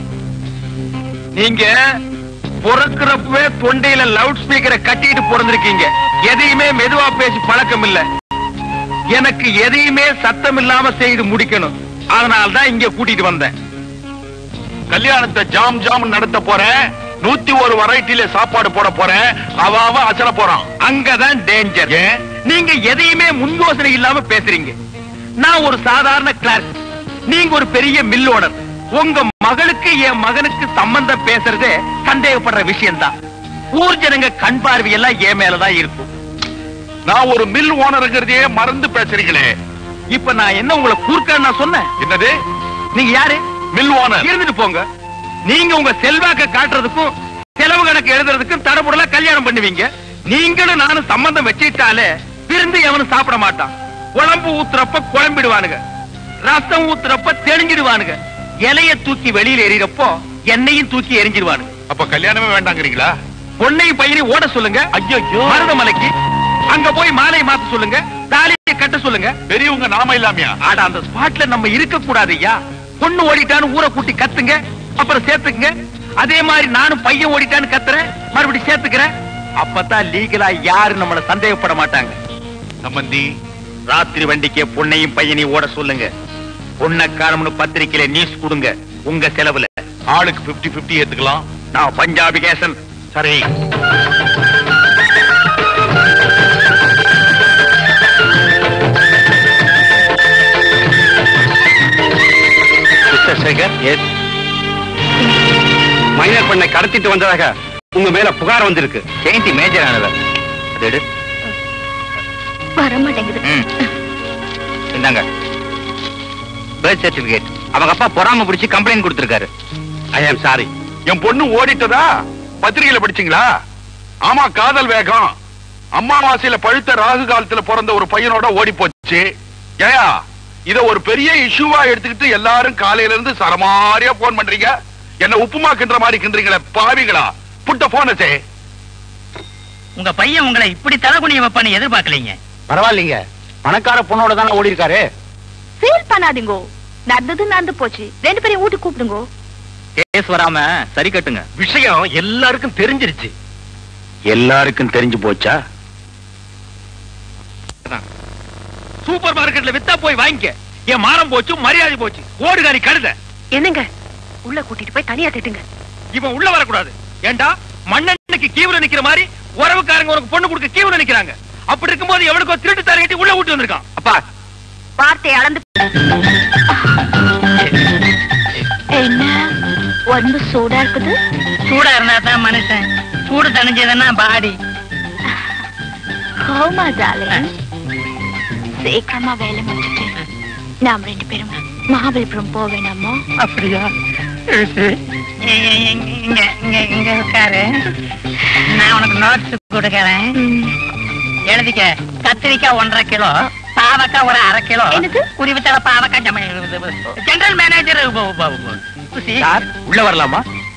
நீங்க பொறுக்கிறப்பவே தொண்டையில லவுட் ஸ்பீக்கரை கட்டிட்டு பிறந்திருக்கீங்க. எதையுமே மெதுவா பேசி பழக்கம் இல்ல. எனக்கு எதையுமே சத்தம் இல்லாம செய்து முடிக்கணும். அதனால்தான் இங்க கூட்டிட்டு வந்தேன். கல்யாணத்தை ஜாம் ஜாம் நடத்த போறேன். நூத்தி ஒரு வெரைட்டில சாப்பாடு போட போறேன். அவ அவ அசல போறான். அங்கதான் டேஞ்சர். நீங்க எதையுமே முன் யோசனை இல்லாம பேசுறீங்க. நான் ஒரு சாதாரண கிளாஸ், நீங்க ஒரு பெரிய மில் ஓனர். உங்க மகளுக்கு என் மகனுக்கு சம்பந்தம் பேசுறதே சந்தேகப்படுற விஷயம் தான். ஊர் ஜனங்க கண் பார்வையெல்லாம் என் மேலதான் இருக்கும். நான் ஒரு மில் ஓனருங்கிறதையே மறந்து பேசுறீங்களே. இப்ப நான் என்ன உங்களை கூர்க்கன்னு நான் சொன்னேன்? என்னது? நீங்க யாரு? Mill owner. இருந்துட்டு போங்க. நீங்க உங்க செல்வாக்க காட்டுறதுக்கும் செலவு கணக்கு எழுதுறதுக்கும் தடபுடலா கல்யாணம் பண்ணுவீங்க. நீங்களும் நானும் சம்பந்தம் வச்சுட்டாலே விருந்து எவனும் சாப்பிட மாட்டான். குழம்பு ஊத்துறப்ப குழம்பிடுவானுங்க, ரசம் ஊத்துறப்ப தெளிஞ்சிடுவானுங்க, இலைய தூக்கி வெளியில எறிறப்போ எண்ணெயும் தூக்கி எரிஞ்சிடுவானுங்க. அப்ப கல்யாணமே வேண்டாங்கிறீங்களா? பொண்ணையும் பையனையும் ஓட சொல்லுங்க. ஐயோ, மருதமலைக்கு அங்க போய் மாலையை மாத்த சொல்லுங்க, தாலியை கட்ட சொல்லுங்க. பெரியவங்க நாம இல்லாமையா? ஆட அந்த ஸ்பாட்ல நம்ம இருக்க கூடாது ஐயா. பொண்ணு ஓடிட்டான்னு ஊரை கூட்டி கத்துங்க, அப்புறம் சேர்த்துக்குங்க. அதே மாதிரி நானும் பையன் ஓடிட்டான்னு கத்துறேன், மறுபடியும் சேர்த்துக்கிறேன். அப்பதான் லீகலா யாரு நம்மள சந்தேகப்பட மாட்டாங்க. சம்பந்தி, ராத்திரி வண்டிக்கு பொண்ணையும் பையனையும் ஓட சொல்லுங்க. பொண்ணை காரணம்னு பத்திரிக்கையில நியூஸ் கொடுங்க. உங்க செலவுல ஆளுக்கு பிப்டி பிப்டி ஏத்துக்கலாம். நான் பஞ்சாபி கேசன். சரி. மிஸ்டர் சேகர், எஸ், மைனர் பெண்ணை கடத்திட்டு வந்ததாக உங்க மேல புகார் வந்திருக்கு. ஜெயந்தி மேஜர் ஆனவர். அது எடு. வர மாட்டேங்குது. இந்தாங்க பர்த் சர்டிபிகேட். அவங்க அப்பா பொறாம பிடிச்சு கம்ப்ளைண்ட் கொடுத்திருக்காரு. ஐ ஆம் சாரி. என் பொண்ணு ஓடிட்டதா பத்திரிகையில படிச்சீங்களா? ஆமா, காதல் வேகம். அம்மாவாசையில பழுத்த ராகு காலத்துல பிறந்த ஒரு பையனோட ஓடி போச்சு. ஏயா, இத ஒரு பெரிய இஷ்யூவா எடுத்துக்கிட்டு எல்லாரும் காலையில இருந்து சரமாரியா போன் பண்றீங்க. என்ன உப்புமா கிண்டுற மாதிரி கிண்டுறீங்களே பாவிகளா. புட்ட போன சே. உங்க பையன் உங்களை இப்படி தலைகுனிய வைப்பான்னு எதிர்பார்க்கலீங்க. பரவாயில்லைங்க, பணக்கார பொண்ணோட தானே ஓடி இருக்காரு. ஃபீல் பண்ணாதீங்கோ, நடந்தது நடந்து போச்சு. ரெண்டு பேரையும் ஊட்டி கூப்பிடுங்கோ. கேஸ் வராம சரி கட்டுங்க. விஷயம் எல்லாருக்கும் தெரிஞ்சிருச்சு. எல்லாருக்கும் தெரிஞ்சு போச்சா? சூப்பர் மார்க்கெட்ல வித்தா போய் வாங்கிக்க. என் மானம் போச்சு, மரியாதை போச்சு. ஓடுகாரி கழுத. என்னங்க உள்ள கூட்டிட்டு போய் தனியா திட்டுங்க. இவன் உள்ள வரக்கூடாது. ஏண்டா மண்ணெண்ணுக்கு கீவுல நிக்கிற மாதிரி உறவுக்காரங்க உனக்கு பொண்ணு கொடுக்க கீவுல நிக்கிறாங்க. அப்படி இருக்கும்போது எவனுக்கோ திருட்டு தரங்கட்டி உள்ள ஊட்டி வந்திருக்கான். அப்பா, வார்த்தை அளந்து என்ன உடம்பு சூடா இருக்குது? சூடா இருந்தா தான் மனுஷன், சூடு தணிஞ்சதுன்னா பாடி. கோமா டார்லிங், சீக்கிரமா வேலை முடிச்சுட்டு நாம் ரெண்டு பேரும் மகாபலிபுரம் போக வேணாமோ? அப்படியா? இங்க இங்க இங்க உட்காரு, நான் உனக்கு நோட்ஸ் கொடுக்கறேன். எழுதிக்க. கத்திரிக்காய் ஒன்றரை கிலோ, பாவக்காய் ஒரு அரை கிலோ, உரிவுத்தல பாவக்காய். ஜெனரல் மேனேஜர் உள்ள வரலாமா?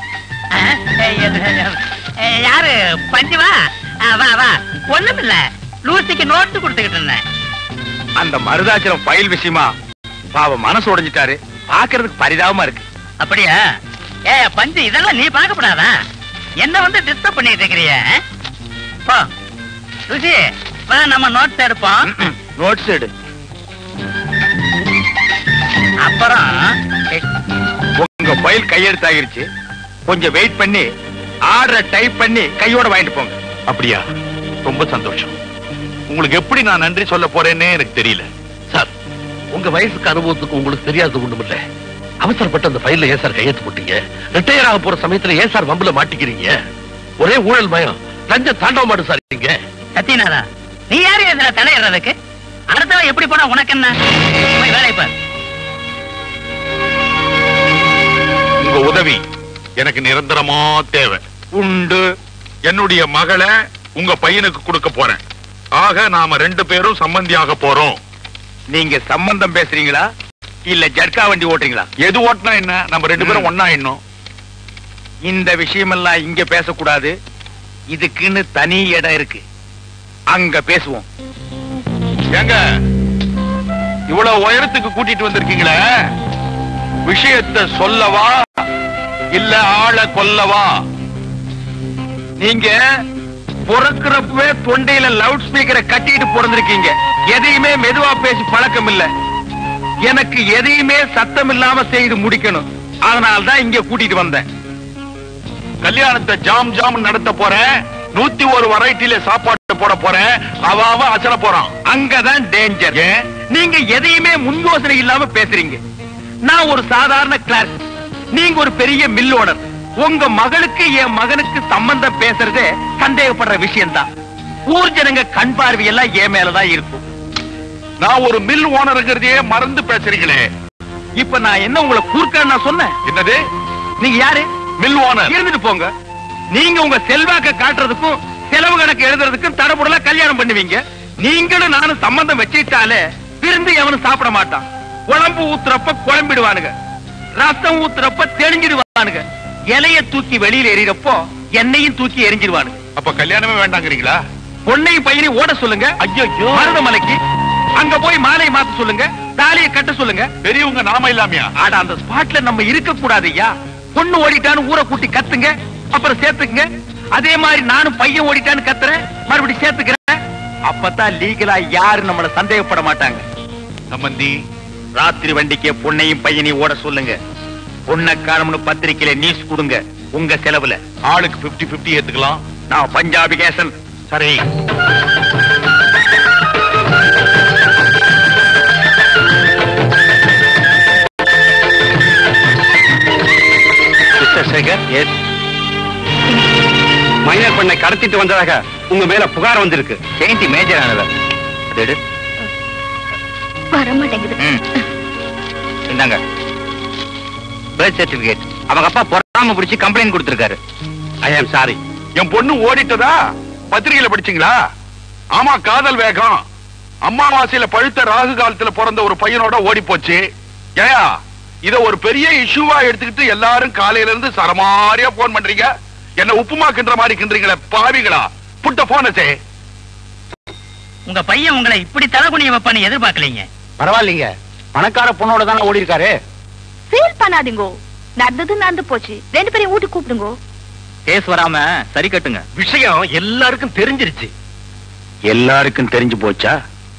யாரு? பஞ்சுவா? வா வா. ஒண்ணும் இல்ல, லூசிக்கு நோட்டு கொடுத்துக்கிட்டு இருந்தேன். அந்த மருதாச்சலம் ஃபைல் விஷயமா பாவ மனசு உடைஞ்சிட்டாரு. பாக்குறதுக்கு பரிதாபமா இருக்கு. அப்படியா? ஏ பஞ்சு, இதெல்லாம் நீ பார்க்கப்படாதா? என்ன வந்து டிஸ்டர்ப் பண்ணிட்டு இருக்கிறிய? போ லூசி, வா நம்ம நோட்ஸ் எடுப்போம். நோட்ஸ் எடு. அப்புறம் உங்க ஃபைல் கையெழுத்து ஆகிருச்சு. கொஞ்சம் வெயிட் பண்ணி ஆர்டர் டைப் பண்ணி கையோட வாங்கிட்டு போங்க. அப்படியா? ரொம்ப சந்தோஷம். உங்களுக்கு எப்படி நான் நன்றி சொல்ல போறேன்னே எனக்கு தெரியல. சார், உங்க வயசுக்கு அனுபவத்துக்கு உங்களுக்கு தெரியாது ஒண்ணும் இல்ல. அவசரப்பட்டு அந்த ஃபைல்ல ஏன் சார் கையெழுத்து போட்டீங்க? ரிட்டையர் ஆக போற சமயத்துல ஏன் சார் வம்புல மாட்டிக்கிறீங்க? ஒரே ஊழல் மயம், லஞ்சம் தாண்டவ மாடு சார். நீங்க சத்யநாதா, நீ யாரு இதுல தலையிடுறதுக்கு? அடுத்தவன் எப்படி போனா உனக்கு என்ன? வேலை பார். உங்க உதவி எனக்கு நிரந்தரமா தேவை. உண்டு. என்னுடைய மகளை உங்க பையனுக்கு கொடுக்க போறேன். ஆக நாம ரெண்டு பேரும் சம்பந்தியாக போறோம். நீங்க சம்பந்தம் பேசுறீங்களா இல்ல ஜர்க்கா வண்டி ஓட்டுறீங்களா? எது ஓட்டினா என்ன, நம்ம ரெண்டு பேரும் ஒன்னா இன்னும். இந்த விஷயமெல்லாம் இங்க பேசக்கூடாது. இதுக்குன்னு தனி இடம் இருக்கு, அங்க பேசுவோம். ஏங்க, இவ்வளவு உயரத்துக்கு கூட்டிட்டு வந்திருக்கீங்களே, விஷயத்தை சொல்லவா இல்ல ஆளை கொல்லவா? நீங்க பிறக்கிறப்பவே தொண்டையில லவுட் ஸ்பீக்கரை கட்டிட்டு பிறந்திருக்கீங்க. எதையுமே மெதுவா பேசி பழக்கம் இல்ல. எனக்கு எதையுமே சத்தம் இல்லாம செய்து முடிக்கணும். அதனால்தான் இங்க கூட்டிட்டு வந்தேன். கல்யாணத்தை ஜாம் ஜாம் நடத்த போறேன். நூத்தி ஒரு வெரைட்டில சாப்பாடு போட போறேன். அவ அவ அசல போறான். அங்கதான் டேஞ்சர். நீங்க எதையுமே முன் யோசனை இல்லாம பேசுறீங்க. நான் ஒரு சாதாரண கிளார்க், நீங்க ஒரு பெரிய மில் ஓனர். உங்க மகளுக்கு என் மகனுக்கு சம்பந்தம் பேசுறதே சந்தேகப்படுற விஷயம் தான். ஊர் ஜனங்க கண் பார்வையெல்லாம் என் மேலதான் இருக்கும். நான் ஒரு மில் ஓனருங்கிறதையே மறந்து பேசுறீங்களே. இப்ப நான் என்ன உங்களை கூர்க்கன்னு நான் சொன்னேன்? என்னது? நீங்க யாரு? Mill owner. இருந்துட்டு போங்க. நீங்க உங்க செல்வாக்க காட்டுறதுக்கும் செலவு கணக்கு எழுதுறதுக்கும் தடபுடலா கல்யாணம் பண்ணுவீங்க. நீங்களும் நானும் சம்பந்தம் வச்சுட்டாலே விருந்து எவனும் சாப்பிட மாட்டான். குழம்பு ஊத்துறப்ப குழம்பிடுவானுங்க, ரசம் ஊத்துறப்ப தெளிஞ்சிடுவானுங்க, இலைய தூக்கி வெளியில எறிறப்போ என்னையும் தூக்கி எரிஞ்சிடுவானுங்க. அப்ப கல்யாணமே வேண்டாங்கிறீங்களா? பொண்ணையும் பையனையும் ஓட சொல்லுங்க. ஐயோ, மருதமலைக்கு அங்க போய் மாலையை மாத்த சொல்லுங்க, தாலியை கட்ட சொல்லுங்க. பெரியவங்க நாம இல்லாமையா? ஆட அந்த ஸ்பாட்ல நம்ம இருக்க கூடாது ஐயா. பொண்ணு ஓடிட்டான்னு ஊரை கூட்டி கத்துங்க, அப்புறம் சேர்த்துக்குங்க. அதே மாதிரி நானும் பையன் ஓடிட்டான்னு கத்துறேன், மறுபடியும் சேர்த்துக்கிறேன். அப்பதான் லீகலா யாரு நம்மள சந்தேகப்பட மாட்டாங்க. சம்பந்தி, ராத்திரி வண்டிக்கு பொண்ணையும் பையனையும் ஓட சொல்லுங்க. பொண்ணை காரணம்னு பத்திரிக்கையில நியூஸ் கொடுங்க, உங்க செலவுல. ஆளுக்கு பிப்டி பிப்டி ஏத்துக்கலாம். நான் பஞ்சாபி கேசன். சரி. மிஸ்டர் சேகர். எஸ். மைனர் பெண்ணை கடத்திட்டு வந்ததாக உங்க மேல புகார் வந்திருக்கு. ஜெயந்தி மேஜர் ஆனவர். அது எடு. வர மாட்டேங்குது. இந்தாங்க பர்த் சர்டிபிகேட். அவங்க அப்பா பொறாம பிடிச்சு கம்ப்ளைண்ட் கொடுத்திருக்காரு. ஐ ஆம் சாரி. என் பொண்ணு ஓடிட்டதா பத்திரிகையில படிச்சீங்களா? ஆமா, காதல் வேகம். அம்மாவாசையில பழுத்த ராகு காலத்துல பிறந்த ஒரு பையனோட ஓடி போச்சு. ஏயா, இத ஒரு பெரிய இஷ்யூவா எடுத்துக்கிட்டு எல்லாரும் காலையில இருந்து சரமாரியா போன் பண்றீங்க. என்ன உப்புமா கிண்டுற மாதிரி கிண்டுறீங்களே பாவிகளா. புட்ட போனசே. உங்க பையன் உங்களை இப்படி தலைகுனிய வைப்பான்னு எதிர்பார்க்கலீங்க. பரவாயில்லைங்க, பணக்கார பொண்ணோட தானே ஓடி இருக்காரு. ஃபீல் பண்ணாதீங்கோ, நடந்தது நடந்து போச்சு. ரெண்டு பேரையும் ஊட்டி கூப்பிடுங்கோ. கேஸ் வராம சரி கட்டுங்க. விஷயம் எல்லாருக்கும் தெரிஞ்சிருச்சு. எல்லாருக்கும் தெரிஞ்சு போச்சா?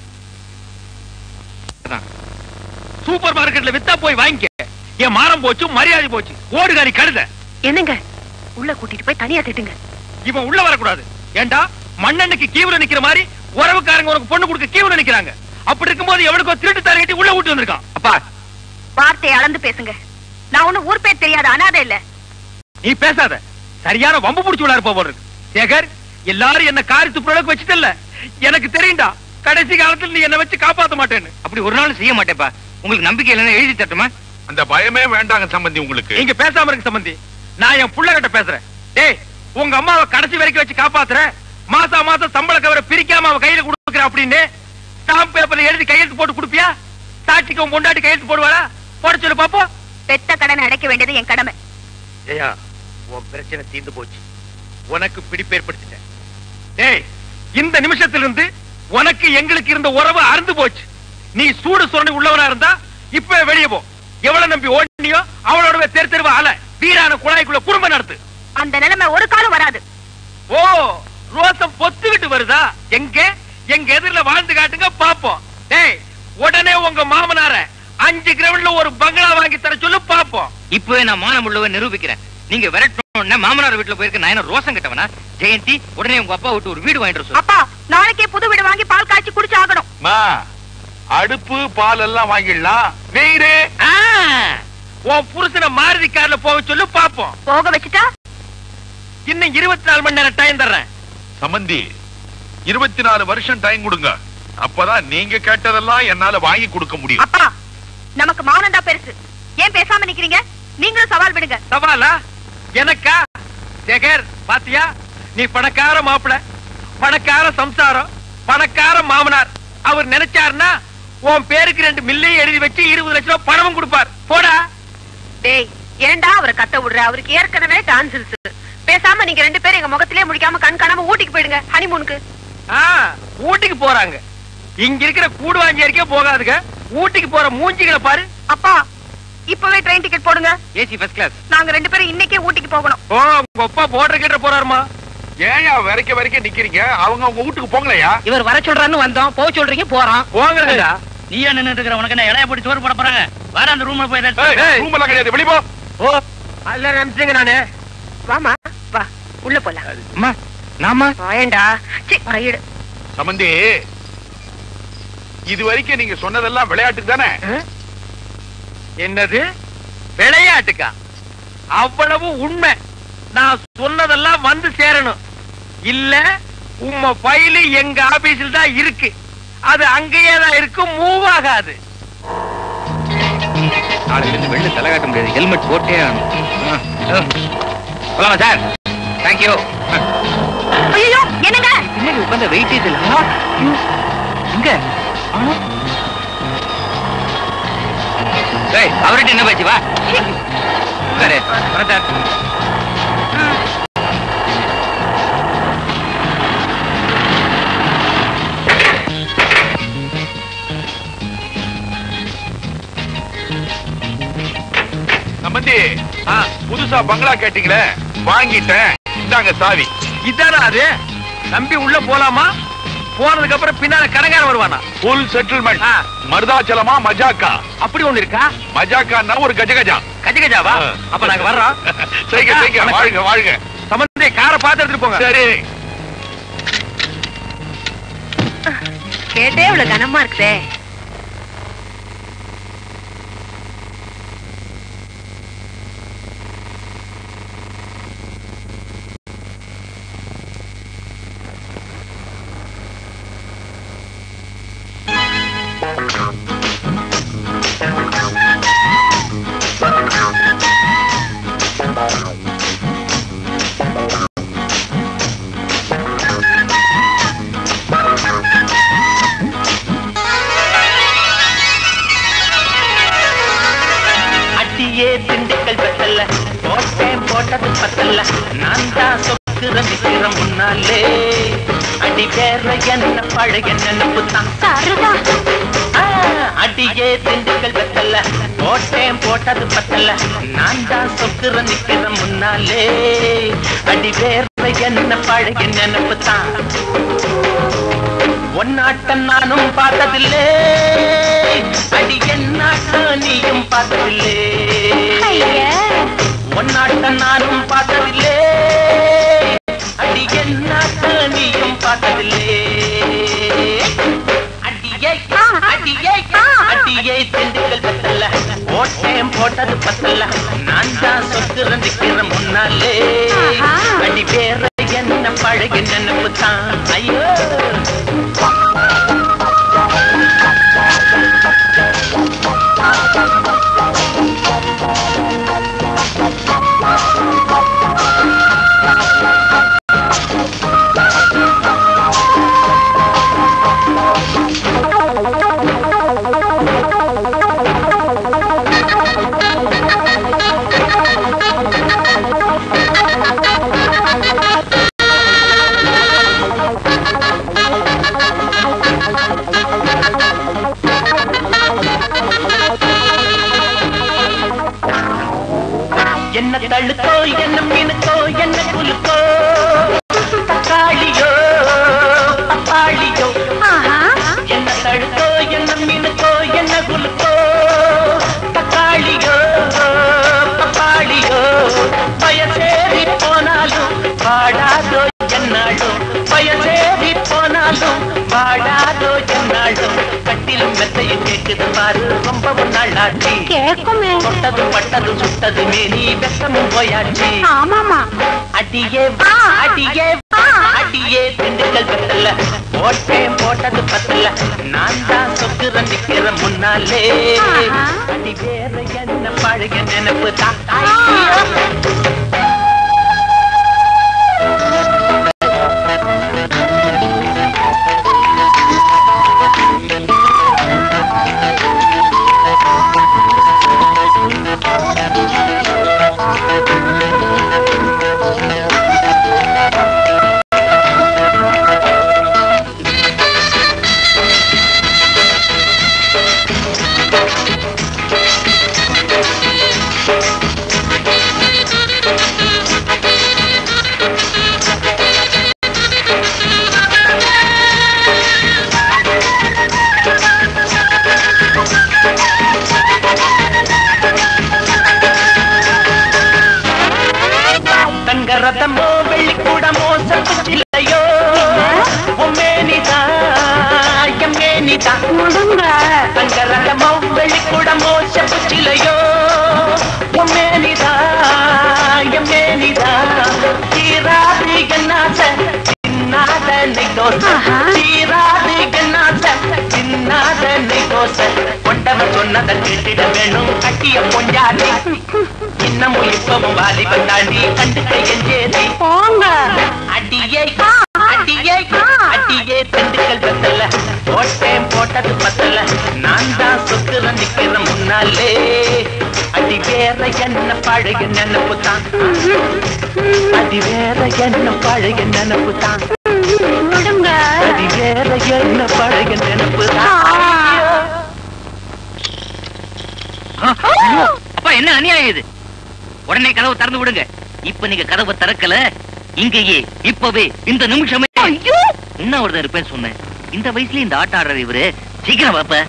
சூப்பர் மார்க்கெட்ல வித்தா போய் வாங்கிக்க. என் மானம் போச்சு, மரியாதை போச்சு. ஓடுகாரி கழுத. என்னங்க உள்ள கூட்டிட்டு போய் தனியா திட்டுங்க. இவன் உள்ள வரக்கூடாது. ஏண்டா மண்ணெண்ணுக்கு கீவுல நிக்கிற மாதிரி உறவுக்காரங்க உனக்கு பொண்ணு கொடுக்க கீவுல நிக்கிறாங்க. அப்படி இருக்கும்போது எவனுக்கோ திருட்டு தார கட்டி உள்ள விட்டு வந்திருக்கான். அப்பா, வார்த்தையை அளந்து பேசுங்க. நான் ஒண்ணு ஊர் பேர் தெரியாத அனாதை இல்ல. நீ பேசாத, சரியான வம்பு பிடிச்சு விளையாட போறது. சேகர், எல்லாரும் என்ன காரி துப்புறதுக்கு வச்சுட்டல்ல, எனக்கு தெரியும்டா கடைசி காலத்துல நீ என்ன வச்சு காப்பாத்த மாட்டேன்னு. அப்படி ஒரு நாள் செய்ய மாட்டேப்பா. உங்களுக்கு நம்பிக்கை இல்லைன்னா எழுதி தட்டுமா? அந்த பயமே வேண்டாங்க சம்பந்தி உங்களுக்கு. நீங்க பேசாம இருக்கு சம்பந்தி. நான் என் புள்ள கிட்ட பேசுறேன். டேய், உங்க அம்மாவை கடைசி வரைக்கும் வச்சு காப்பாத்துற, மாசா மாசம் சம்பள கவரை பிரிக்காம அவ கையில கொடுக்குற அப்படின்னு ஸ்டாம்ப் பேப்பர்ல எழுதி கையெழுத்து போட்டு கொடுப்பியா? சாட்சிக்கு உன் பொண்டாட்டி கையெழுத்து போடுவாளா? போட சொல்லு பாப்போம். பெத்த கடனை அடைக்க வேண்டியது என் கடமை. ஜெயா, உன் பிரச்சனை தீர்ந்து போச்சு. உனக்கு பிடிப்பு ஏற்படுத்திட்டேன். டேய், இந்த நிமிஷத்திலிருந்து உனக்கு எங்களுக்கு இருந்த உறவு அறுந்து போச்சு. நீ சூடு சொரணை உள்ளவனா இருந்தா இப்ப வெளியே போ. எவ்வளவு நம்பி ஓடினியோ அவளோட தெரு தெருவா அல வீரான குழாய்க்குள்ள குடும்பம் நடத்து. அந்த நிலைமை ஒரு காலம் வராது. ஓ, ரோசம் பொத்துக்கிட்டு வருதா? எங்க எங்க எதிரில வாழ்ந்து காட்டுங்க பாப்போம். டேய், உடனே உங்க மாமனார அஞ்சு கிரவுண்ட்ல ஒரு பங்களா வாங்கி தர சொல்லு பாப்போம். இப்பவே நான் மானம் உள்ளவன் நிரூபிக்கிறேன். நீங்க விரட்டணும் மாமனார் வீட்டுல போயிருக்க நான் என்ன ரோசம் கட்டவனா? ஜெயந்தி, உடனே உங்க அப்பா விட்டு ஒரு வீடு வாங்கிட்டு சொல்லு. அப்பா, நாளைக்கே புது வீடு வாங்கி பால் காய்ச்சி குடிச்சு ஆகணும். அடுப்பு பால் எல்லாம் வாங்கிடலாம். வெயிரு உன் புருஷனை மாருதி கார்ல போக சொல்லு பாப்போம். போக வச்சுட்டா இன்னும் இருபத்தி நாலு மணி நேரம் டைம் தர்றேன். சம்பந்தி, இருபத்தி நாலு வருஷம் டைம் கொடுங்க. அப்பதான் நீங்க கேட்டதெல்லாம் என்னால வாங்கி கொடுக்க முடியும். அப்பா, நமக்கு மானந்தா பெருசு. ஏன் பேசாம நிக்கிறீங்க? நீங்களும் சவால் விடுங்க. சவாலா? எனக்கா? சேகர், பாத்தியா, நீ பணக்கார மாப்பிள, பணக்கார சம்சாரம், பணக்கார மாமனார். அவர் நினைச்சாருன்னா உன் பேருக்கு ரெண்டு மில்லையும் எழுதி வச்சு இருபது லட்சம் ரூபாய் பணமும் கொடுப்பார். போடா. டேய், ஏண்டா அவரை கத்த விடுற? அவருக்கு ஏற்கனவே டான்சில்ஸ். பேசாம நீங்க ரெண்டு பேரும் எங்க முகத்திலே முடிக்காம கண் காணாம ஊட்டிக்கு போயிடுங்க ஹனிமூனுக்கு. ஊட்டிக்கு போறாங்க. இங்க இருக்கிற கூடுவாஞ்சியருக்கே போகாதுங்க. ஊட்டிக்கு போற மூஞ்சிகளை பாரு. அப்பா, இப்பவே ட்ரெயின் டிக்கெட் போடுங்க. AC first class. நாங்க ரெண்டு பேரும் இன்னைக்கே ஊட்டிக்கு போகணும். ஓ, உங்க அப்பா போர்டர் கிட்ட போறாருமா? ஏயா வரைக்க வரைக்க நிக்கிறீங்க? அவங்க உங்க வீட்டுக்கு போங்களையா? இவர் வர சொல்றான்னு வந்தோம், போக சொல்றீங்க போறோம். போங்கடா. நீ என்ன நின்னுட்டு இருக்கிற? உனக்கு என்ன இளைய போட்டு சோறு போட போறாங்க? வேற அந்த ரூம்ல போய் ரூம் எல்லாம் கிடையாது, வெளிய போ. ஓ, அல்ல நினைச்சீங்க நானு. வாமா, வா உள்ள போலாம். அம்மா, நாமா வாயண்டா. சீ, கையிடு. சம்பந்தி, இது வரைக்கும் நீங்க சொன்னதெல்லாம் விளையாட்டுக்கு தானே? என்னது விளையாட்டுக்கா? அவ்வளவு உண்மை. நான் சொன்னதெல்லாம் வந்து சேரணும். இல்ல உம்ம ஃபைல் எங்க ஆபீஸில் தான் இருக்கு. அது அங்கேயே தான் இருக்கு, மூவ் ஆகாது. நாளைக்கு இருந்து வெளில தலை காட்ட முடியாது. ஹெல்மெட் போட்டே ஆகணும். போலாமா சார்? தேங்க்யூ. ஐயோ, என்னங்க? பின்னாடி உட்கார்ந்த வெயிட்டேஜ் இல்ல. இங்க அவர்கிட்ட என்ன பேச்சு? வா சரி, வரேன். சம்பந்தி, புதுசா பங்களா கேட்டீங்களே, வாங்கிட்டேன். இந்தாங்க சாவி. இதானா அது? நம்பி உள்ள போலாமா? போனதுக்கு அப்புறம் பின்னால கடைக்காரன் வருவானா? Full settlement. மருதாச்சலமா மஜாக்கா? அப்படி ஒண்ணு இருக்கா? மஜாக்கான்னா ஒரு கஜகஜா. கஜகஜாவா? அப்ப நாங்க வர்றோம். சரிங்க, சரிங்க, வாழ்க வாழ்க. சம்பந்தி, காரை பார்த்து எடுத்துட்டு போங்க. சரி. கேட்டே இவ்வளவு கனமா இருக்குதே. திண்டுக்கல் பத்தல்ல, போட்டேன் போட்டது பத்தல்ல, நான் தான் சொக்குற நிக்கிற முன்னாலே. அடி வேற என்ன பழக நினைப்பு தான். அடியே திண்டுக்கல் பத்தல்ல, போட்டேன் போட்டது பத்தல்ல, நான் தான் சொக்குற நிக்கிற முன்னாலே. அடி வேற என்ன பழக நினைப்பு தான். ஒன்னாட்டம் நானும் பார்த்ததில்லே, அடி என்னாட்டம் நீயும் பார்த்ததில்லே. ஒன்னாட்டம் நானும் பார்த்ததில்லே, அடி என்னாட்டம் நீயும் பார்த்ததில்லே. அடியே அடியே அடியே திண்டுக்கல் பத்தல்ல ஓட்டேன் போட்டது பத்தல்ல நான் தான் சொத்துறேன் நிக்கிற முன்னாலே அடி வேற என்ன பழகி நினைப்பு தான் ஐயோ என்ன தழுக்கோ என்ன மீனுக்கோ என்ன குலுக்கோ தக்காளியோ பப்பாளியோ என்ன தழுக்கோ என்ன மீனுக்கோ என்ன குலுக்கோ தக்காளியோ பப்பாளியோ பயசேரி போனாலும் பாடாதோ என்னாலும் பயசேரி போனாலும் பாடாதோ என்னாலும் கட்டிலும் மெத்தையும் கேக்குது பாரு ரொம்பவும் நாளாச்சு கேக்குமே தொட்டது பட்டது சுட்டது மேனி வெக்கமும் போயாச்சு ஆமாமா அடியே அடியே அடியே திண்டுக்கல் பத்தல்ல ஓட்டேன் போட்டது பத்தல்ல நான் தான் சொக்குற நிக்கிற முன்னாலே அடி வேற என்ன பழக நினைப்பு தான் ரதமோ வெள்ளிக்கூடமோ சத்துச்சில்லையோ உம்மேனிதா எம்மேனிதா தங்க ரதமோ வெள்ளிக்கூடமோ சத்துச்சில்லையோ உம்மேனிதா எம்மேனிதா தீராது என்னாச சின்னாத நெய்தோச தீராது என்னாச சின்னாத நெய்தோச கொண்டவன் சொன்னதை கேட்டிட வேணும் கட்டிய பொஞ்சாதி இன்னமும் இப்பவும் வாலிபன் தாண்டி கண்டுக்க எஞ்சேதி போங்க அடியே அடியே அடியே திண்டுக்கல் பத்தல்ல ஓட்டேன் போட்டது பத்தல்ல நான் தான் சொத்துற நிக்கிற முன்னாலே அடி வேற என்ன பழக நினைப்பு தான் அடி வேற என்ன பழக நினைப்பு தான் அடி வேற என்ன பழக நினைப்பு தான் அப்பா என்ன அநியாயம் இது உடனே கதவை திறந்து விடுங்க இப்ப நீங்க கதவை திறக்கல இங்கேயே இப்பவே இந்த நிமிஷமே உண்ணாவிரதம் இருப்பேன்னு சொன்னேன் இந்த வயசுல இந்த ஆட்ட ஆடுற இவரு சீக்கிரம் வாப்ப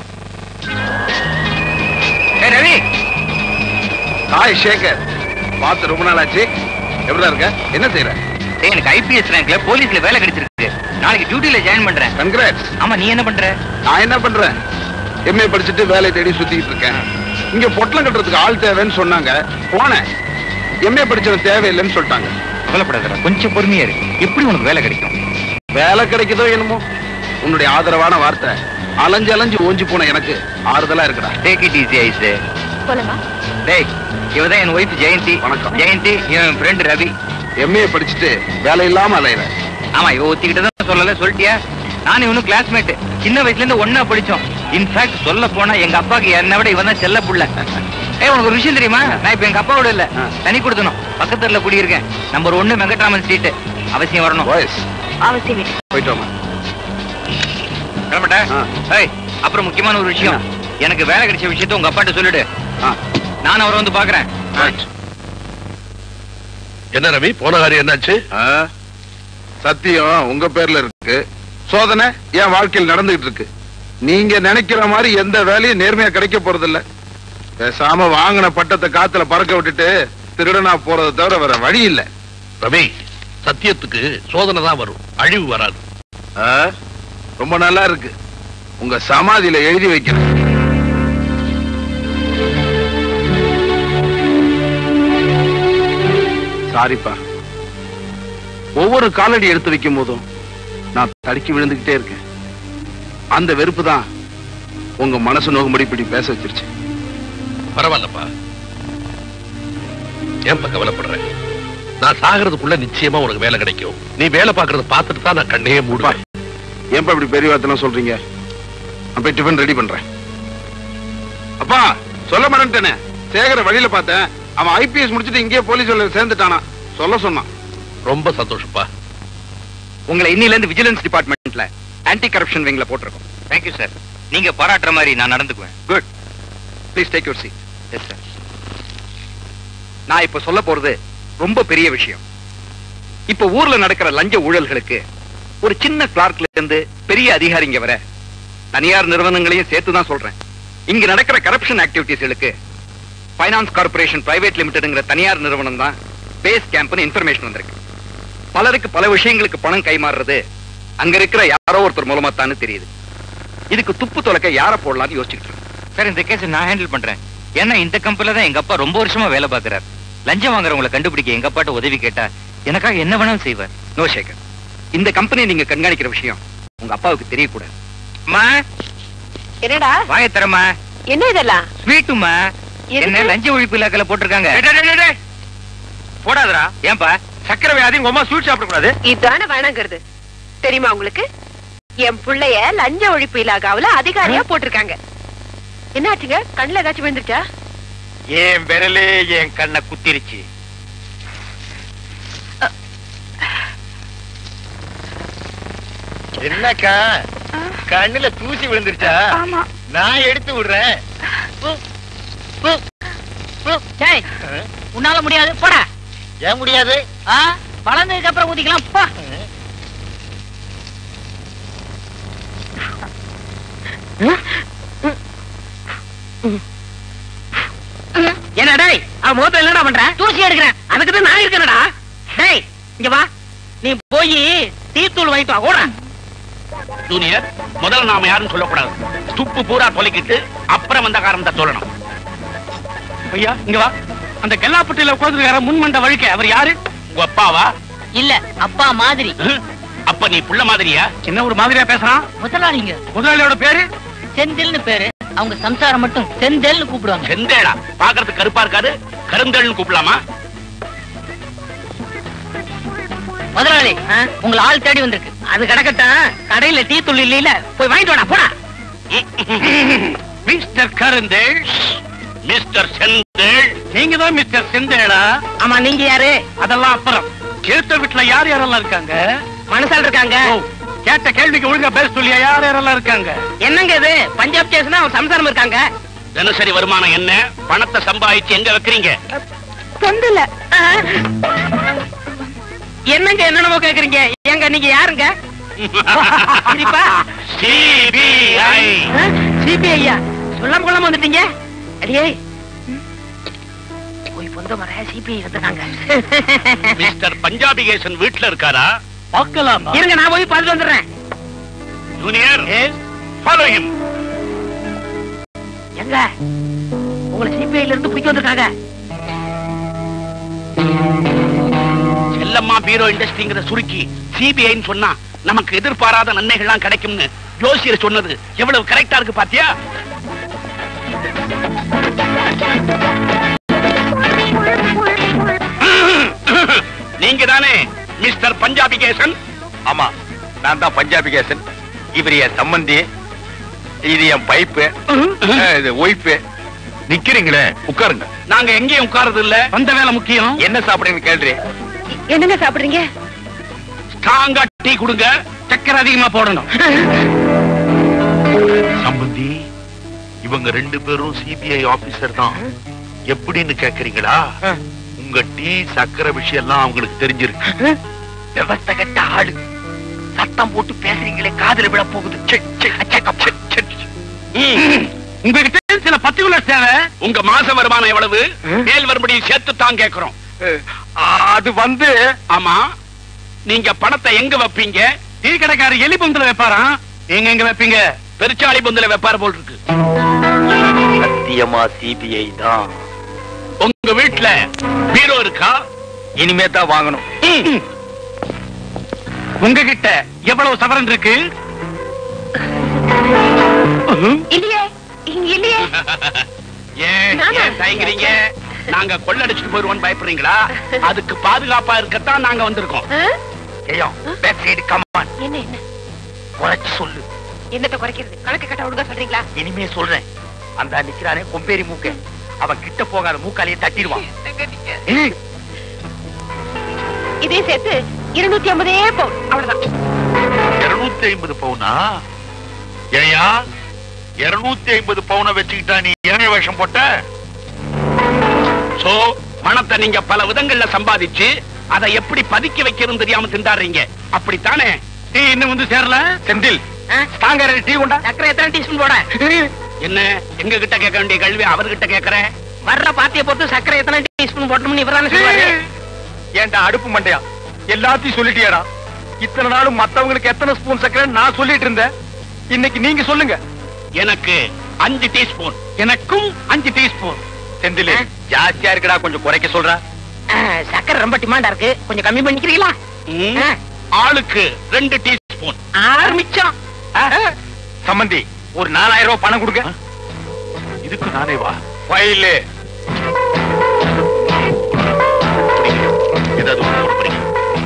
ரவி ஹாய் சேகர் பார்த்து ரொம்ப நாள் ஆச்சு எப்படிதான் இருக்க என்ன செய்யற எனக்கு ஐபிஎஸ் ரேங்க்ல போலீஸ்ல வேலை கிடைச்சிருக்கு நாளைக்கு டியூட்டில ஜாயின் பண்றேன் கங்க்ராட்ஸ் ஆமா நீ என்ன பண்ற நான் என்ன பண்றேன் எம்ஏ படிச்சுட்டு வேலை தேடி சுத்திட்டு இருக்கேன் இங்க பொட்டலம் கட்டுறதுக்கு ஆள் தேவைன்னு சொன்னாங்க போனேன் எம்ஏ படிச்சது தேவையில்லைன்னு சொல்லிட்டாங்க கவலைப்படாத கொஞ்சம் பொறுமையா இருக்கு எப்படி உனக்கு வேலை கிடைக்கும் வேலை கிடைக்குதோ என்னமோ உன்னுடைய ஆதரவான வார்த்தை அலைஞ்சு அலைஞ்சு ஓஞ்சி போன எனக்கு ஆறுதலா இருக்குடா டேக் இட் ஈஸி ஐஸ் போலமா டேய் இவதான் என் ஒய்ஃப் ஜெயந்தி வணக்கம். ஜெயந்தி என் ஃப்ரெண்ட் ரவி எம்ஏ படிச்சுட்டு வேலை இல்லாம அலையிறேன் ஆமா இவ ஒத்திக்கிட்டதான் சொல்லல சொல்லிட்டியா நான் இவனும் கிளாஸ்மேட் சின்ன வயசுல இருந்து ஒன்னா படிச்சோம் இன்ஃபேக்ட் சொல்ல போனா எங்க அப்பாக்கு என்ன விட இவன் தான் செல்ல புள்ள ஏய் உனக்கு ஒரு விஷயம் தெரியுமா நான் இப்ப எங்க அப்பாவோட இல்ல தனி கொடுத்தனும் பக்கத்துல குடியிருக்கேன் நம்பர் ஒன்னு வெங்கட்ராமன் ஸ்ட்ரீட் அவசியம் வரணும் அவசியம் போயிட்டு வாமா கிளம்பட்டா ஏய் அப்புறம் முக்கியமான ஒரு விஷயம் எனக்கு வேலை கிடைச்ச விஷயத்த உங்க அப்பாட்ட சொல்லிடு நான் அவரை வந்து பாக்குறேன் என்ன ரவி போன காரியம் என்னாச்சு சத்தியம் உங்க பேர்ல இருக்கு சோதனை என் வாழ்க்கையில் நடந்துகிட்டு இருக்கு நீங்க நினைக்கிற மாதிரி எந்த வேலையும் நேர்மையா கிடைக்க போறது இல்ல பேசாம வாங்கின பட்டத்தை காத்துல பறக்க விட்டுட்டு திருடனா போறதை தவிர வேற வழி இல்ல ரவி சத்தியத்துக்கு சோதனை தான் வரும் அழிவு வராது ரொம்ப நல்லா இருக்கு உங்க சமாதியில எழுதி வைக்கிறேன் சாரிப்பா. ஒவ்வொரு காலடி எடுத்து வைக்கும் போதும் நான் தடுக்கி விழுந்துகிட்டே இருக்கேன். அந்த வெறுப்பு தான் உங்க மனசு நோகும்படி இப்படி பேச வச்சிருச்சு. பரவாயில்லப்பா, ஏன்பா கவலைப்படுறேன்? நான் சாகிறதுக்குள்ள நிச்சயமா உனக்கு வேலை கிடைக்கும். நீ வேலை பாக்குறத பார்த்துட்டு தான் நான் கண்ணையே மூடுவேன். ஏன்பா இப்படி பெரிய வார்த்தை சொல்றீங்க? நான் போய் டிஃபன் ரெடி பண்றேன். அப்பா சொல்ல மாட்டேனே, சேகர வழியில பார்த்தேன். அவன் ஐபிஎஸ் முடிச்சிட்டு இங்கே போலீஸ் சேர்ந்துட்டானா, சொல்ல சொன்னான். ரொம்ப சந்தோஷப்பா. உங்களை இன்னில இருந்து விஜிலன்ஸ் டிபார்ட்மெண்ட்ல ஆன்டி கரப்ஷன் விங்ல போட்டிருக்கோம். Thank you sir. நீங்க பாராட்டுற மாதிரி நான் நடந்துக்குவேன். Good. Please take your seat. Yes sir. நான் இப்ப சொல்ல போறது ரொம்ப பெரிய விஷயம். இப்ப ஊர்ல நடக்கிற லஞ்ச ஊழல்களுக்கு ஒரு சின்ன கிளார்க்ல இருந்து பெரிய அதிகாரிங்க வர தனியார் நிறுவனங்களையும் சேர்த்து தான் சொல்றேன். இங்க நடக்கிற கரப்ஷன் ஆக்டிவிட்டிஸ்களுக்கு பைனான்ஸ் கார்பரேஷன் பிரைவேட் லிமிடெட்ங்கிற தனியார் நிறுவனம் தான் பேஸ் கேம்ப்னு இன்ஃபர்மேஷன் வந்திருக்கு. பலருக்கு பல விஷயங்களுக்கு பணம் கைமாறுறது அங்க இருக்கிற யாரோ ஒருத்தர் மூலமா தானே தெரியுது. இதுக்கு துப்பு துளக்க யார போடலாம்னு யோசிச்சுட்டு இருக்கேன். சார், இந்த கேஸ் நான் ஹேண்டில் பண்றேன். ஏன்னா இந்த கம்பெனில தான் எங்க அப்பா ரொம்ப வருஷமா வேலை பார்க்கிறார். லஞ்சம் வாங்குறவங்களை கண்டுபிடிக்க எங்க அப்பாட்ட உதவி கேட்டா எனக்காக என்ன வேணாலும் செய்வார். நோ சேகர், இந்த கம்பெனியை நீங்க கண்காணிக்கிற விஷயம் உங்க அப்பாவுக்கு தெரியக்கூடாது. அம்மா, என்னடா வாய தரமா. என்ன இதெல்லாம்? ஸ்வீட்டுமா. என்ன லஞ்ச ஒழிப்பு இலாக்கல போட்டிருக்காங்க. போடாதரா. ஏன்பா சக்கரை வியாதி உங்க அம்மா ஸ்வீட் சாப்பிட கூடாது? இதான வேணாங்கிறது தெரியுமா உங்களுக்கு? என் பிள்ளைய லஞ்ச ஒழிப்பு இலாகாவுல அதிகாரியா போட்டிருக்காங்க. என்ன ஆச்சுங்க? கண்ணுல ஏதாச்சும் விழுந்துச்சா? என் விரலே என் கண்ணை குத்திருச்சு. என்னக்கா கண்ணுல தூசி விழுந்துருச்சா? நான் எடுத்து விடுறேன். உன்னால முடியாது, போடா. ஏன் முடியாது? வளர்ந்ததுக்கு அப்புறம் ஊதிக்கலாம். போ. என்ன டேய், அவன் முகத்துல என்னடா பண்ற? தூசி எடுக்கிறேன். அதுக்கு நான் இருக்கேனடா. டேய் இங்க வா, நீ போய் டீத்தூள் வாங்கிட்டு வா. ஓட ஜூனியர், முதல்ல நாம யாரும் சொல்லக்கூடாது. துப்பு பூரா தொலைக்கிட்டு அப்புறம் வந்த காரணத்தை சொல்லணும். ஐயா இங்க வா. அந்த கல்லாப்பட்டியில உட்கார்ந்து முன்மண்ட வழிக்க அவர் யாரு? உங்க அப்பாவா? இல்ல, அப்பா மாதிரி. அப்ப நீ புள்ள மாதிரியா? என்ன ஒரு மாதிரியா பேசுறான்? முதலாளிங்க. முதலாளியோட பேரு செந்தில்னு பேரு. அவங்க சம்சாரம் மட்டும் செந்தேல்னு கூப்பிடுவாங்க. செந்தேடா? பாக்குறதுக்கு கருப்பா இருக்காரு, கருந்தேல்னு கூப்பிடலாமா? முதலாளி, உங்களை ஆள் தேடி வந்திருக்கு. அது கிடக்கட்டும், கடையில டீ தூள் இல்ல, போய் வாங்கிட்டு வாடா. போடா. மிஸ்டர் கருந்தேல், மிஸ்டர் செந்தேல். நீங்க தான் மிஸ்டர் செந்தேடா? ஆமா, நீங்க யாரு? அதெல்லாம் அப்புறம். கேட்ட வீட்டுல யார் யாரெல்லாம் இருக்காங்க? மனசால் இருக்காங்க. கேட்ட கேள்விக்கு ஒழுங்கா பேச சொல்லியா? யார் யாரெல்லாம் இருக்காங்க? என்னங்க இது? பஞ்சாப் கேஸ்னா ஒரு சம்சாரம் இருக்காங்க. தினசரி வருமானம் என்ன? பணத்தை சம்பாதிச்சு எங்க வைக்கிறீங்க? சொந்தல. என்னங்க என்னென்னமோ கேக்குறீங்க? எங்க நீங்க யாருங்க? சிபிஐ. சிபிஐயா? சொல்லாம கொள்ளாம வந்துட்டீங்க. அடியே போய் பொந்த மர சிபிஐ வந்துட்டாங்க. மிஸ்டர் பஞ்சாபி கேசன் வீட்டுல இருக்காரா? பார்க்கலாம். இருங்க, நான் போய் பார்த்துட்டு வந்துடுறேன். Junior, follow him. எங்க உங்களை சிபிஐல இருந்து பிடிக்க வந்திருக்காங்க. செல்லம்மா பீரோ இண்டஸ்ட்ரிங்கிற சுருக்கி சிபிஐன்னு சொன்னா நமக்கு எதிர்பாராத நன்மைகள்லாம் கிடைக்கும்னு ஜோசியர் சொன்னது எவ்வளவு கரெக்டா இருக்கு பாத்தியா? நீங்க தானே மிஸ்டர் பஞ்சாபி கேசன்? ஆமா, நான் தான் பஞ்சாபி கேசன். இவர் என் சம்பந்தி, இது என் பைப்பு, இது ஒய்ஃபு. நிக்கிறீங்களே, உட்காருங்க. நாங்க எங்கேயும் உட்கார்றது இல்ல, வந்த வேலை முக்கியம். என்ன சாப்பிடுறீங்க கேள்றி? என்னங்க சாப்பிடுறீங்க? ஸ்ட்ராங்கா டீ கொடுங்க, சக்கரை அதிகமா போடணும். சம்பந்தி, இவங்க ரெண்டு பேரும் சிபிஐ ஆபீசர் தான். எப்படின்னு கேக்குறீங்களா? உங்க டீ சக்கரை விஷயம் எல்லாம் அவங்களுக்கு தெரிஞ்சிருக்கு. விவசாய கட்ட ஆளு சத்தம் போட்டு பேசுறீங்களே, காதுல விழ போகுது. உங்ககிட்ட சில பர்டிகுலர் தேவை. உங்க மாச வருமானம் எவ்வளவு? மேல் வரும்படி சேர்த்து தான் கேட்கிறோம். அது வந்து, ஆமா, நீங்க பணத்தை எங்க வைப்பீங்க? டீ கடைக்காரர் எலி பந்துல வைப்பாராம். நீங்க எங்க வைப்பீங்க? பெருச்சாளி பந்துல வைப்பாரு போல் இருக்கு. சத்தியமா சிபிஐ தான். உங்க வீட்டுல பீரோ இருக்கா? இனிமே தான் வாங்கணும். உங்ககிட்ட எவ்வளவு சவரன் இருக்கு? இல்லையே இல்லையே. ஏன் ஏன் தயங்குறீங்க? நாங்க கொள்ளடிச்சுட்டு போயிருவோம் பயப்படுறீங்களா? அதுக்கு பாதுகாப்பா இருக்கத்தான் நாங்க வந்திருக்கோம். ஏயோ பேக் சைடு கமான். என்ன என்ன குறைச்சு சொல்லு. என்னத்தை குறைக்கிறது? கணக்கு கட்ட ஒழுங்கா சொல்றீங்களா? இனிமே சொல்றேன். அந்த நிக்கிறானே கொம்பேரி மூக்க, அவன் கிட்ட போகாத மூக்காலையே தட்டிடுவான். இதே சேர்த்து இருநூத்தி ஐம்பதே பவுன், அவ்வளவுதான். இருநூத்தி ஐம்பது பவுனா? ஏயா இருநூத்தி ஐம்பது பவுனை வச்சுக்கிட்டா நீ ஏழை வேஷம் போட்ட? சோ பணத்தை நீங்க பல விதங்கள்ல சம்பாதிச்சு அதை எப்படி பதுக்கி வைக்கிறது தெரியாம திண்டாடுறீங்க, அப்படித்தானே? டீ இன்னும் வந்து சேரல. செந்தில் ஸ்ட்ராங்கா டீ கொண்டா. சக்கரை எத்தனை டீஸ்பூன் போட? என்ன எங்க கிட்ட கேட்க வேண்டிய கல்வி அவர்கிட்ட கேட்கறேன். வர்ற பாத்திய பொறுத்து சக்கரை எத்தனை டீஸ்பூன் போட்டோம்னு இவரான சொல்லுவாரு. ஏன்டா அடுப்பு மண்டையா எல்லாத்தையும் சொல்லிட்டியாடா? இத்தனை நாளும் மத்தவங்களுக்கு எத்தனை ஸ்பூன் சக்கரை நான் சொல்லிட்டு இருந்தேன். இன்னைக்கு நீங்க சொல்லுங்க. எனக்கு அஞ்சு டீஸ்பூன். எனக்கும் அஞ்சு டீஸ்பூன். செந்தில் ஜாஸ்தியா இருக்குடா, கொஞ்சம் குறைக்க சொல்ற. சக்கரை ரொம்ப டிமாண்டா இருக்கு, கொஞ்சம் கம்மி பண்ணிக்கிறீங்களா? ஆளுக்கு ரெண்டு டீஸ்பூன். ஆரம்பிச்சோம். சம்பந்தி ஒரு நாலாயிரம் ரூபாய் பணம் கொடுங்க. இதுக்கு நானே வா. ஃபைல் ஏதாவது ஒண்ணு போட போறீங்க?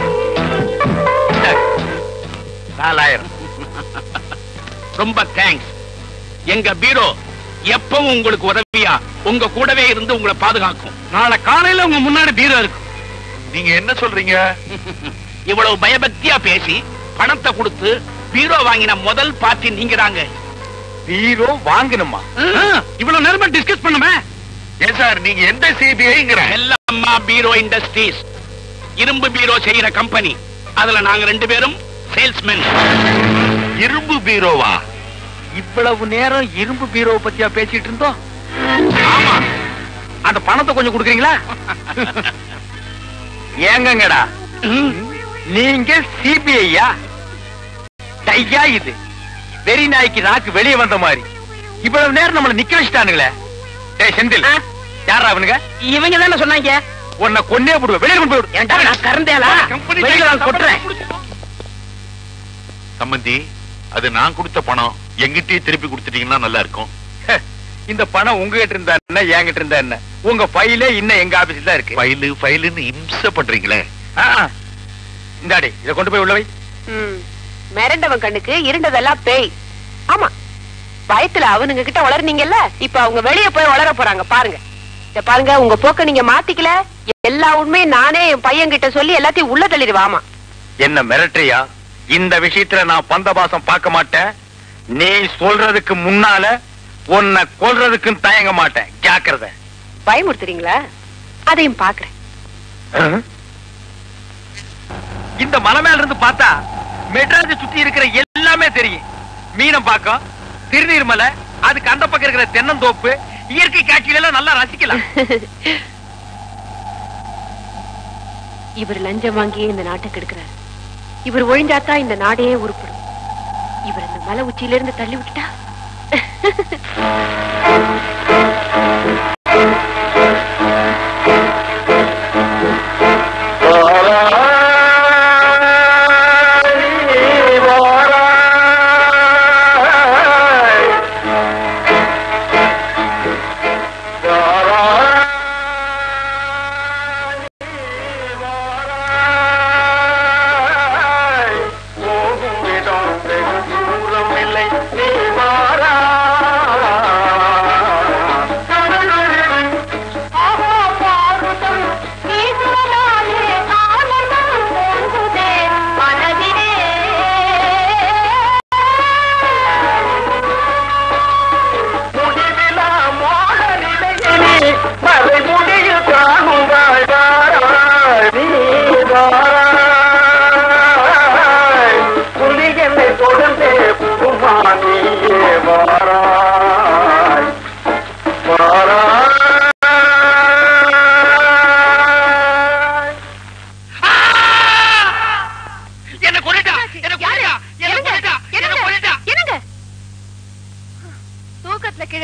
நாலாயிரம். ரொம்ப தேங்க்ஸ். எங்க பீரோ எப்பவும் உங்களுக்கு உதவியா உங்க கூடவே இருந்து உங்களை பாதுகாக்கும். நாளை காலையில உங்க முன்னாடி பீரோ இருக்கும். நீங்க என்ன சொல்றீங்க? இவ்வளவு பயபக்தியா பேசி பணத்தை கொடுத்து பீரோ வாங்கின முதல் பார்ட்டி நீங்க தாங்க. பீரோ வாங்கணுமா? இவ்வளவு நேரமா டிஸ்கஸ் பண்ணுமே. ஏன் சார் நீங்க எந்த சிபிஐங்கிற? எல்லம்மா பீரோ இண்டஸ்ட்ரீஸ் இரும்பு பீரோ செய்யற கம்பெனி. அதுல நாங்க ரெண்டு பேரும் சேல்ஸ்மேன். இரும்பு பீரோவா? இவ்வளவு நேரம் இரும்பு பீரோவை பத்தியா பேசிட்டு இருந்தோம். ஆமா. அந்த பணத்தை கொஞ்சம் கொடுக்குறீங்களா? ஏங்கங்கடா நீங்க சிபிஐயா? டையா இது வெறி நாய்க்கு நாக்கு வெளியே வந்த மாதிரி இவ்வளவு நேரம் நம்மள நிக்க வச்சுட்டானுங்களே. டேய் செந்தில், யாரா அவனுங்க? இவங்க தானே சொன்னாங்க. உன்னை கொன்னே போடுவேன். வெளியே கொண்டு போய் ஏன்டா நான் கறந்தேலா? வெளியில நான் கொட்டுறேன். சம்பந்தி, அது நான் கொடுத்த பணம் எங்கிட்டே திருப்பி கொடுத்துட்டீங்கன்னா நல்லா இருக்கும். இந்த பணம் உங்ககிட்ட இருந்தா என்ன, என்கிட்ட இருந்தா என்ன? உங்க ஃபைலே இன்னும் எங்க ஆபீஸ்ல தான் இருக்கு. ஃபைலு ஃபைலுன்னு இம்சை பண்றீங்களே. இந்தாடி இத கொண்டு போய் உள்ள வை. மிரண்டவன் கண்ணுக்கு இருண்டதெல்லாம் பேய். ஆமா, பயத்துல அவனுங்க கிட்ட வளர்னீங்கல்ல, இப்ப அவங்க வெளியே போய் வளர போறாங்க பாருங்க. இத பாருங்க, உங்க போக்க நீங்க மாத்திக்கல, எல்லா உண்மையும் நானே என் பையன் கிட்ட சொல்லி எல்லாத்தையும் உள்ள தள்ளிடுவாமா. என்ன மிரட்டுறியா? இந்த விஷயத்துல நான் பந்தபாசம் பார்க்க மாட்டேன். நீ சொல்றதுக்கு முன்னால உன்னை கொல்றதுக்கு தயங்க மாட்டேன். ஜாக்கிரதை. பயமுறுத்துறீங்களா? அதையும் பாக்குறேன். இந்த மலை மேல இருந்து பார்த்தா மெட்ராஸ் சுத்தி இருக்கிற எல்லாமே தெரியும். மீனம்பாக்கம், திருநீர் மலை, அதுக்கு அந்த பக்கம் இருக்கிற தென்னந்தோப்பு, இயற்கை காட்சிகள் எல்லாம் நல்லா ரசிக்கலாம். இவர் லஞ்சம் வாங்கியே இந்த நாட்டுக்கு எடுக்கிறார். இவர் ஒழிஞ்சாத்தான் இந்த நாடே உருப்படும். இவர் இந்த மலை உச்சியில இருந்து தள்ளி விட்டுட்டா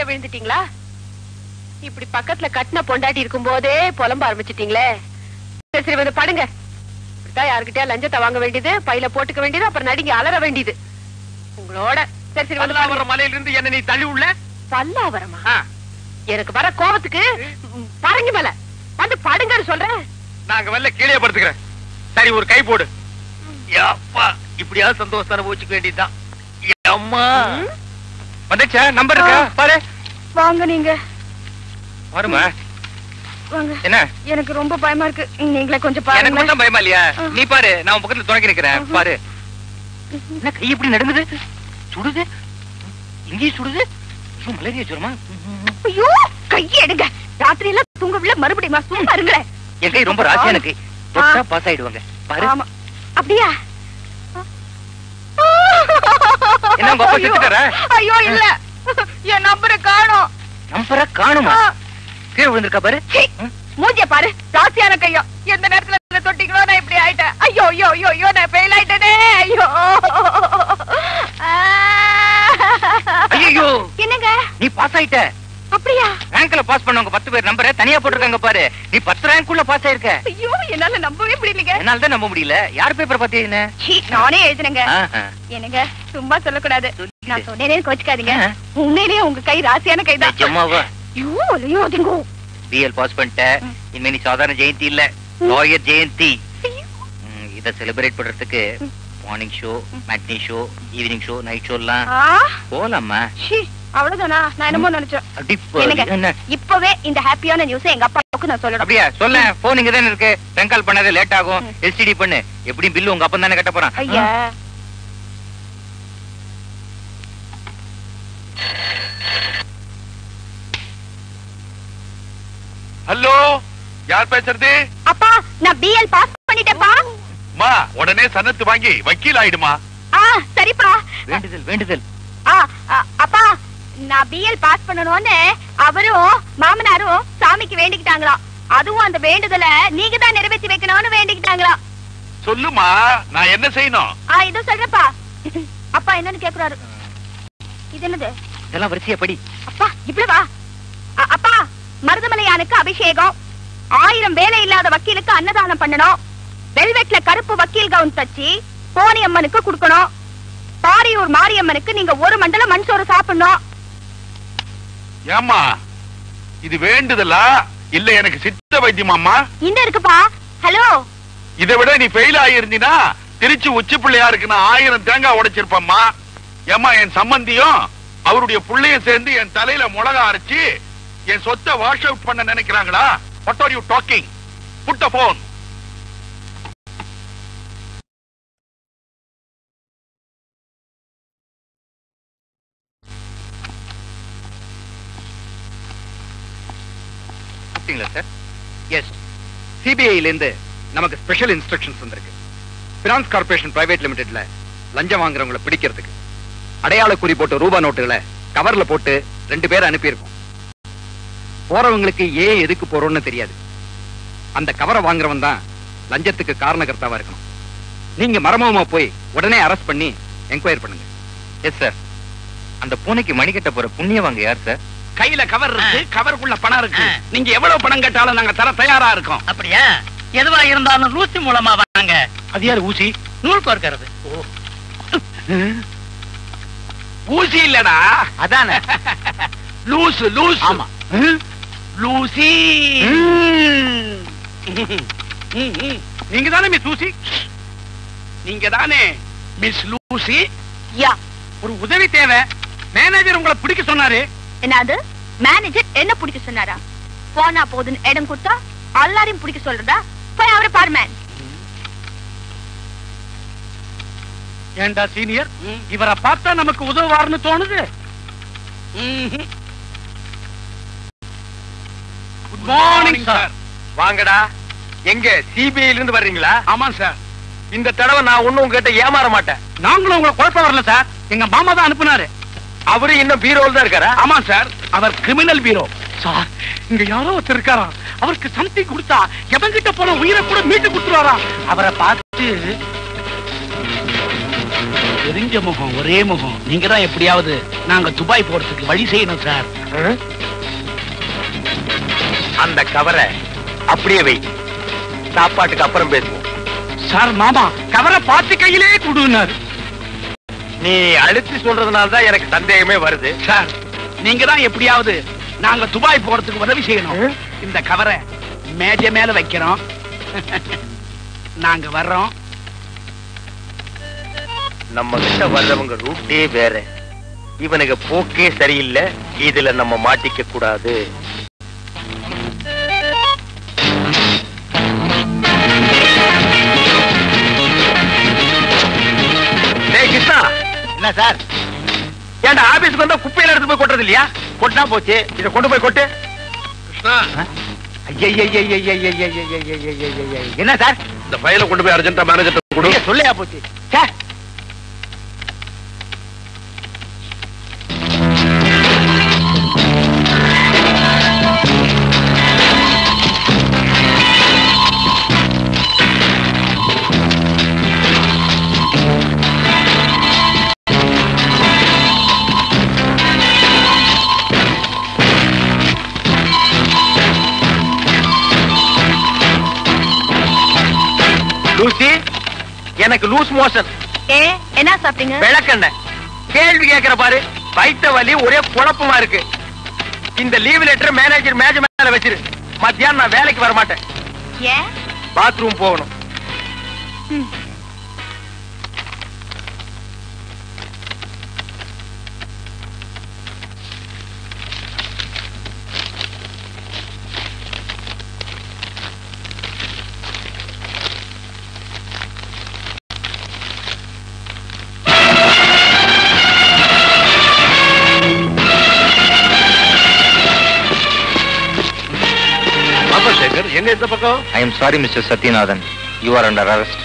இப்படி பக்கத்துல கட்டின பொண்டாட்டி இருக்கும் போதே புலம்ப ஆரம்பிச்சிட்டீங்களே. சரி சரி வந்து படுங்க. யாருக்கிட்டயா லஞ்சத்தை வாங்க வேண்டியது, பையில போட்டுக்க வேண்டியது, அப்புறம் நடிங்க அலற வேண்டியது உங்களோட. சரி சரி வந்து பல்லாவரம் மலையில இருந்து என்ன நீ தள்ளி உள்ள. பல்லாவரமா? எனக்கு வர கோபத்துக்கு பரங்கி மேல வந்து படுங்கன்னு சொல்றேன். நாங்க வெள்ள கீழே படுத்துக்கிறேன். சரி ஒரு கை போடு. அப்பா இப்படியாவது சந்தோஷம் அனுபவிச்சுக்க வேண்டியதுதான். அம்மா வந்துச்சா? நம்பர் இருக்கா பாரு. வாங்க நீங்க வருமா? வாங்க. என்ன எனக்கு ரொம்ப பயமா இருக்கு, நீங்களே கொஞ்சம் எனக்கு பாருங்க. மட்டும் பயமா இல்லையா? நீ பாரு, நான் உன் பக்கத்துல துணைக்கி நிக்கிறேன் பாரு. என்ன கை இப்படி நடுங்குது? சுடுது, இங்கேயும் சுடுது. மலேரியா ஜுரமா? ஐயோ கையை எடுங்க, ராத்திரி எல்லாம் தூங்கவில்லை, மறுபடியும் சும்மா இருங்களேன். என் கை ரொம்ப ராசியான கை, தொட்டா பாஸ் ஆயிடுவாங்க பாரு. ஆமா அப்படியா? என்ன உங்க அப்பா செத்துட்டாரா? ஐயோ இல்ல, என் நம்பரை காணோம். நம்பரை காணுமா? கீழே விழுந்திருக்கா பாரு. மூஞ்சிய பாரு, ராசியான கையோ. எந்த நேரத்துல தொட்டிங்களோ நான் இப்படி ஆயிட்டேன். ஐயோ ஐயோ ஐயோ ஐயோ நான் ஃபெயில் ஆயிட்டேனே. ஐயோ ஐயோ என்னங்க நீ பாஸ் ஆயிட்ட? அப்படியா? ரேங்க்ல பாஸ் பண்ணவங்க பத்து பேர் நம்பரை தனியா போட்டிருக்காங்க பாரு. நீ பத்து ரேங்க் உள்ள பாஸ் ஆயிருக்க. ஐயோ என்னால நம்பவே முடியலங்க. என்னால தான் நம்ப முடியல. யார் பேப்பர் பாத்தீங்க? நானே எழுதுனேங்க. என்னங்க சும்மா சொல்லக்கூடாது, நான் சொன்னேனே கோச்சுக்காதீங்க. உண்மையிலேயே உங்க கை ராசியான கைதான். நிஜமாவா? ஐயோ ஐயோ அதுங்கோ. பிஎல் பாஸ் பண்ணிட்ட. இனிமே நீ சாதாரண ஜெயந்தி இல்ல, லாயர் ஜெயந்தி. இத செலிப்ரேட் பண்றதுக்கு morning show, matinee show, evening show, night show எல்லாம் போலாமா? அவ்வளவுதானா? நான் என்னமோ நினைச்சேன். இப்பவே இந்த ஹாப்பியான நியூஸ் எங்க அப்பாவுக்கு நான் சொல்லணும். அப்படியா? சொல்ல. போன் இங்க தானே இருக்கு. ரெங்கால் பண்ணாத லேட் ஆகும். எல்சிடி பண்ணு. எப்படி பில்லு உங்க அப்பா தானே கட்ட போறான். ஐயா ஹலோ, யார் பேசுறது? அப்பா நான் பிஎல் பாஸ் பண்ணிட்டேன்ப்பா. மா உடனே சன்னத்து வாங்கி வக்கீல் ஆயிடுமா? ஆ சரிப்பா. வேண்டுதல் வேண்டுதல். ஆ அப்பா நான் பிஎல் பாஸ் பண்ணணும்னு அவரும் மாமனாரும் சாமிக்கு வேண்டிக்கிட்டாங்களாம். அதுவும் அந்த வேண்டுதலை நீங்க தான் நிறைவேற்றி வைக்கணும்னு வேண்டிக்கிட்டாங்களாம். சொல்லுமா, நான் என்ன செய்யணும்? ஆ இதோ சொல்றப்பா. அப்பா என்னன்னு கேக்குறாரு. இது என்னது? இதெல்லாம் வரிசையா படி. அப்பா இவ்வளவா? அப்பா மருதமலையானுக்கு அபிஷேகம், ஆயிரம் வேலை இல்லாத வக்கீலுக்கு அன்னதானம் பண்ணணும், வெல்வெட்ல கருப்பு வக்கீல் கவுன் தச்சு கோணியம்மனுக்கு கொடுக்கணும், பாரியூர் மாரியம்மனுக்கு நீங்க ஒரு மண்டலம் மண் சோறு சாப்பிடணும். ஏமா இது வேண்டுதலா இல்ல எனக்கு சித்த வைத்தியமாமா? இந்த இருக்குப்பா. ஹலோ, இதை விட நீ ஃபெயில் ஆயிருந்தீனா திருச்சி உச்சி பிள்ளையாருக்கு நான் ஆயிரம் தேங்காய் உடைச்சிருப்பம்மா. ஏமா என் சம்பந்தியும் அவருடைய புள்ளையும் சேர்ந்து என் தலையில முளகா அரைச்சு என் சொத்தை வாஷ் அவுட் பண்ண நினைக்கிறாங்களா? What are you talking? Put the phone. Sir yes, சிபிஐல இருந்து நமக்கு ஸ்பெஷல் இன்ஸ்ட்ரக்ஷன்ஸ் வந்திருக்கு. பினான்ஸ் கார்பரேஷன் பிரைவேட் லிமிடெட்ல லஞ்சம் வாங்குறவங்களை பிடிக்கிறதுக்கு அடையாள குறி போட்டு ரூபா நோட்டுகளை கவர்ல போட்டு ரெண்டு பேர் அனுப்பியிருக்கோம். போறவங்களுக்கு ஏன் எதுக்கு போறோம்னு தெரியாது. அந்த கவரை வாங்குறவன் தான் லஞ்சத்துக்கு காரணகர்த்தாவா இருக்கணும். நீங்க மரமாமா போய் உடனே அரெஸ்ட் பண்ணி என்கொயரி பண்ணுங்க. Yes sir. அந்த பூனைக்கு மணி கட்ட போற புண்ணியவாங்க யார் சார்? கையில கவர் இருக்கு, கவருக்குள்ள பணம் இருக்கு. நீங்க எவ்வளவு பணம் கேட்டாலும் நாங்க தர தயாரா இருக்கோம். அப்படியா? எதுவா இருந்தாலும் ஊசி மூலமா வாங்க. அது யாரு ஊசி? நூல் கோர்க்கிறது. ஊசி இல்லடா, அதானே லூசு லூஸ். ஆமா, லூசி. நீங்க தானே மிஸ் லூசி? நீங்க தானே மிஸ் லூசி? யா. ஒரு உதவி தேவை. மேனேஜர் உங்களை பிடிக்க சொன்னாரு. என்னது? மேனேஜர் என்ன பிடிக்க சொன்னாரா? போனா போதுன்னு இடம் கொடுத்தா எல்லாரையும் பிடிக்க சொல்றதா? போய் அவரை பாரு மேன். ஏண்டா சீனியர், இவரை பார்த்தா நமக்கு உதவுவார்னு தோணுது. Good morning sir. வாங்கடா. எங்க சிபிஐல இருந்து வர்றீங்களா? ஆமா சார். இந்த தடவை நான் ஒண்ணும் உங்ககிட்ட ஏமாற மாட்டேன். நாங்களும் உங்களை குழப்பம் வரல சார். எங்க மாமா தான் அனுப்புனாரு. அவரு இன்னும் பீரோல தான் இருக்காரா? ஆமா சார், அவர் கிரிமினல் பீரோ சார். இங்க யாரோ ஒருத்தர் இருக்காராம். அவருக்கு சம்திங் கொடுத்தா எவங்கிட்ட போன உயிரை கூட மீட்டு கொடுத்துருவாராம். அவரை பார்த்து தெரிஞ்ச முகம், ஒரே முகம். நீங்க தான் எப்படியாவது நாங்க துபாய் போறதுக்கு வழி செய்யணும் சார். அந்த கவரை அப்படியே வை. சாப்பாட்டுக்கு அப்புறம் பேசுவோம். சார் மாமா கவரை பார்த்து கையிலே கொடுனாரு. நீ அழுத்தி சொல்றதுனால தான் எனக்கு சந்தேகமே வருது. சார் நீங்க தான் எப்படியாவது நாங்க துபாய் போறதுக்கு உதவி செய்யணும். இந்த கவரை மேஜை மேல வைக்கிறோம். நாங்க வர்றோம். நம்ம கிட்ட வர்றவங்க ரூட்டே வேற. இவனுக்கு போக்கே சரியில்லை. இதுல நம்ம மாட்டிக்க கூடாது. கிருஷ்ணா, என்ன சார்? ஏன்டா ஆபீஸ்க்கு வந்தா குப்பையில எடுத்து போய் கொட்டுறது இல்லையா? கொட்டினா போச்சு, இதை கொண்டு போய் கொட்டு. கிருஷ்ணா, என்ன சார்? இந்த ஃபைலை கொண்டு போய் அர்ஜென்டா மேனேஜர் கொடு. சொல்லையா போச்சு சார். லூசி, எனக்கு லூஸ் மோஷன். ஏ என்ன சாப்பிட்டீங்க? விளக்கெண்ண. கேள்வி கேட்கிற பாரு. வயித்த வலி ஒரே குழப்பமா இருக்கு. இந்த லீவ் லெட்டர் மேனேஜர் மேஜ மேல வச்சிரு. மத்தியானம் நான் வேலைக்கு வர மாட்டேன். ஏன்? பாத்ரூம் போகணும். எங்க இந்த பக்கம்? I am sorry, Mister Satyanathan. You are under arrest.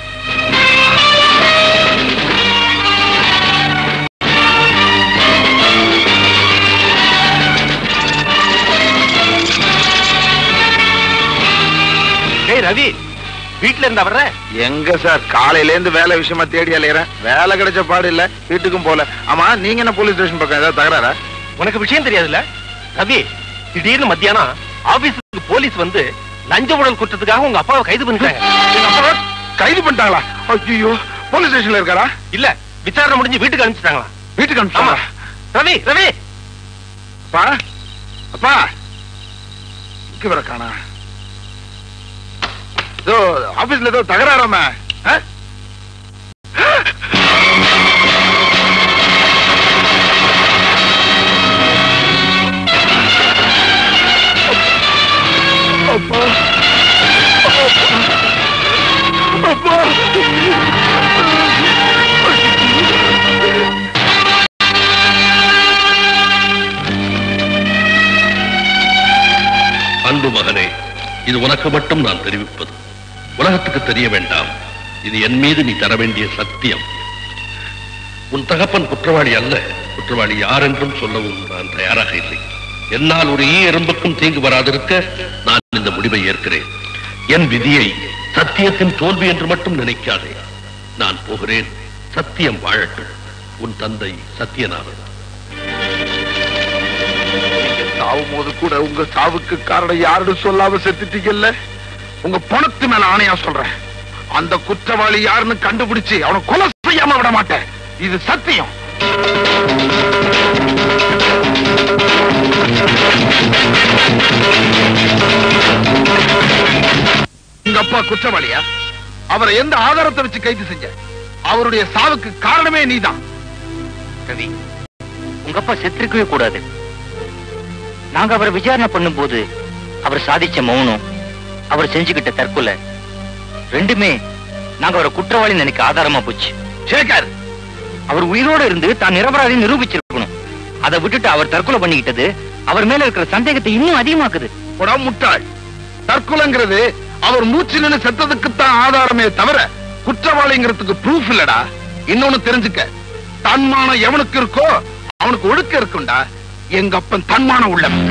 டேய் ரவி, வீட்டுல இருந்தா வர்ற? எங்க சார், காலையில இருந்து வேலை விஷயமா தேடி அலையறேன். வேலை கிடைச்ச பாடு இல்ல, வீட்டுக்கும் போல. ஆமா, நீங்க என்ன போலீஸ் ஸ்டேஷன் பக்கம் ஏதாவது தகராறா? உனக்கு விஷயம் தெரியாதுல்ல ரவி? திடீர்னு மத்தியானம் ஆபீஸுக்கு போலீஸ் வந்து லஞ்ச ஊழல் குற்றத்துக்காக உங்க அப்பாவை கைது பண்ணிட்டாங்க. எங்க அப்பாவை கைது பண்ணிட்டாங்களா? ஐயோ, போலீஸ் ஸ்டேஷன்ல இருக்காரா? இல்ல, விசாரணை முடிஞ்சு வீட்டுக்கு அனுப்பிச்சிட்டாங்களா? வீட்டுக்கு அனுப்பிச்சாங்களா? ரவி ரவி அப்பா, அப்பா, இங்க வர காணா. ஏதோ ஆபீஸ்ல ஏதோ தகராறாம. அப்பா, அப்பா, அன்பு மகனே, இது உனக்கு மட்டும் நான் தெரிவிப்பது. உலகத்துக்கு தெரிய வேண்டாம். இது என் மீது நீ தர வேண்டிய சத்தியம். உன் தகப்பன் குற்றவாளி அல்ல. குற்றவாளி யார் என்றும் சொல்லவும் நான் தயாராக இல்லை. என்னால் ஒரு ஈ எறும்புக்கும் தீங்கு வராதிருக்க நான் இந்த முடிவை ஏற்கிறேன். என் விதியை சத்தியத்தின் தோல்வி என்று மட்டும் நினைக்காதே. நான் போகிறேன். சத்தியம் வாழட்டும். உன் தந்தை சத்யநாதன். சாவும் போது கூட உங்க சாவுக்கு காரணம் யாருன்னு சொல்லாம செத்துட்டீங்கல்ல. உங்க பணத்து மேல ஆணையா சொல்றேன். அந்த குற்றவாளி யாருன்னு கண்டுபிடிச்சு அவனை கொலை செய்யாம விட மாட்டேன். இது சத்தியம். உங்க அப்பா குற்றவாளியா? அவரை எந்த ஆதாரத்தை வச்சு கைது செஞ்ச? அவருடைய சாவுக்கு காரணமே நீதான். ரவி, உங்க அப்பா செத்திருக்கவே கூடாது. நாங்க அவரை விசாரணை பண்ணும் போது அவர் சாதிச்ச மௌனம், அவர் செஞ்சுக்கிட்ட தற்கொலை ரெண்டுமே நாங்க அவரை குற்றவாளி நினைக்க ஆதாரமா போச்சு. சேகர், அவர் உயிரோட இருந்து தான் நிரபராதி நிரூபிச்சிருக்கணும். அதை விட்டுட்டு அவர் தற்கொலை பண்ணிக்கிட்டது அவர் மேல இருக்கிற சந்தேகத்தை இன்னும் அதிகமாக்குது. முட்டாள். தற்கொலைங்கிறது அவர் மூச்சு நின்று செத்ததுக்குத்தான் ஆதாரமே தவிர குற்றவாளிங்கிறதுக்கு ப்ரூஃப் இல்லடா. இன்னொன்னு தெரிஞ்சுக்க, தன்மானம் எவனுக்கு இருக்கோ அவனுக்கு ஒழுக்க இருக்கும்டா. எங்க அப்பன் தன்மானம் உள்ளவன்.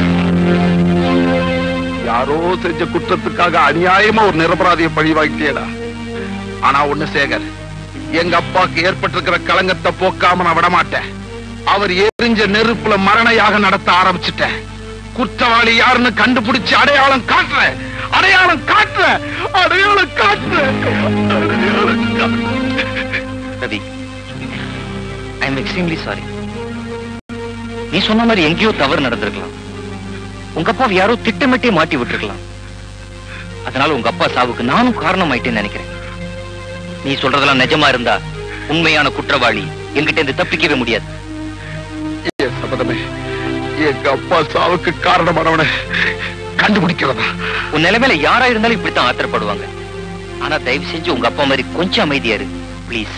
யாரோ செஞ்ச குற்றத்துக்காக அநியாயமா ஒரு நிரபராதியை பழி வாங்கிட்டேடா. ஆனா ஒண்ணு சேகர், எங்க அப்பாக்கு ஏற்பட்டிருக்கிற களங்கத்தை போக்காம நான் விடமாட்டேன். அவர் எரிஞ்ச நெருப்புல மரண யாகம் நடத்த ஆரம்பிச்சுட்டேன். குற்றவாளி யாருன்னு கண்டுபிடிச்சு அடையாளம் காட்டுறேன். அடையாளம் காட்டுற அடையாளம் காட்டுற அடையாளம் காட்டுற. Ravi, I am extremely sorry. நீ சொன்ன மாதிரி எங்கேயோ தவறு நடந்திருக்கலாம். உங்க அப்பா யாரோ திட்டமிட்டே மாட்டி விட்டுருக்கலாம். அதனால உங்க அப்பா சாவுக்கு நானும் காரணம் ஆயிட்டேன்னு நினைக்கிறேன். நீ சொல்றதெல்லாம் நிஜமா இருந்தா உண்மையான குற்றவாளி என்கிட்ட இருந்து தப்பிக்கவே முடியாது. சபதமே, எங்க அப்பா சாவுக்கு காரணமானவனை கண்டுபிடிக்கிறதா? உன் நிலைமையில யாரா இருந்தாலும் இப்படித்தான் ஆத்திரப்படுவாங்க. ஆனா தயவு செஞ்சு உங்க அப்பா மாதிரி கொஞ்சம் அமைதியா இரு பிளீஸ்.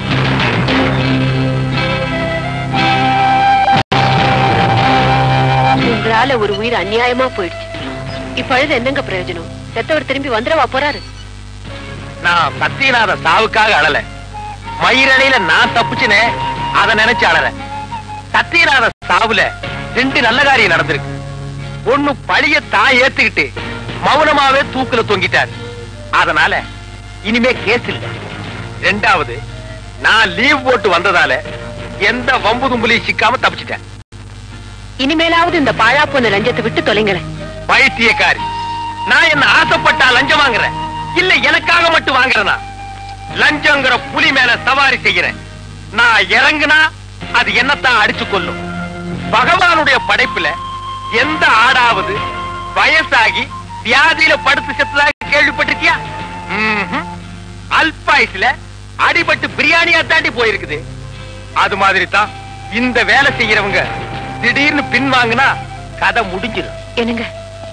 உங்களால ஒரு உயிர் அநியாயமா போயிடுச்சு. இப்ப அழுது என்னங்க பிரயோஜனம்? செத்தவர் திரும்பி வந்துடவா போறாரு? நான் சத்தியநாத சாவுக்காக அழல, மயிரடையில நான் தப்பிச்சுனே அதை நினைச்சு அழல. சத்தியநாத சாவுல ரெண்டு நல்ல காரியம் நடந்திருக்கு. ஒண்ணு பழிய தான் ஏத்துக்கிட்டு மௌனமாவே தூக்குல தொங்கிட்டார். அதனால இனிமே கேஸ் இல்ல. ரெண்டாவது, நான் லீவ் போட்டு வந்ததால எந்த வம்பு தும்புலையும் சிக்காம தப்பிச்சிட்டேன். இனிமேலாவது இந்த பாழா போன லஞ்சத்தை விட்டு தொலைங்களேன். பைத்தியக்காரி, நான் என்ன ஆசைப்பட்டா லஞ்சம் வாங்குறேன், இல்ல எனக்காக மட்டும் வாங்குறேனா? லஞ்சங்கிற புலி மேல சவாரி செய்கிறேன். நான் இறங்குனா அது என்னத்தான் அடிச்சு கொள்ளும். பகவானுடைய படைப்புல எந்த ஆடாவது வயசாகி வியாதியில படுத்து செத்ததாக கேள்விப்பட்டிருக்கியா? அல்பாயுஸ்ல அடிபட்டு பிரியாணியா தாண்டி போயிருக்குது. அது மாதிரி தான் இந்த வேலை செய்யறவங்க திடீர்னு பின் வாங்கினா கதை முடிஞ்சிடும். என்னங்க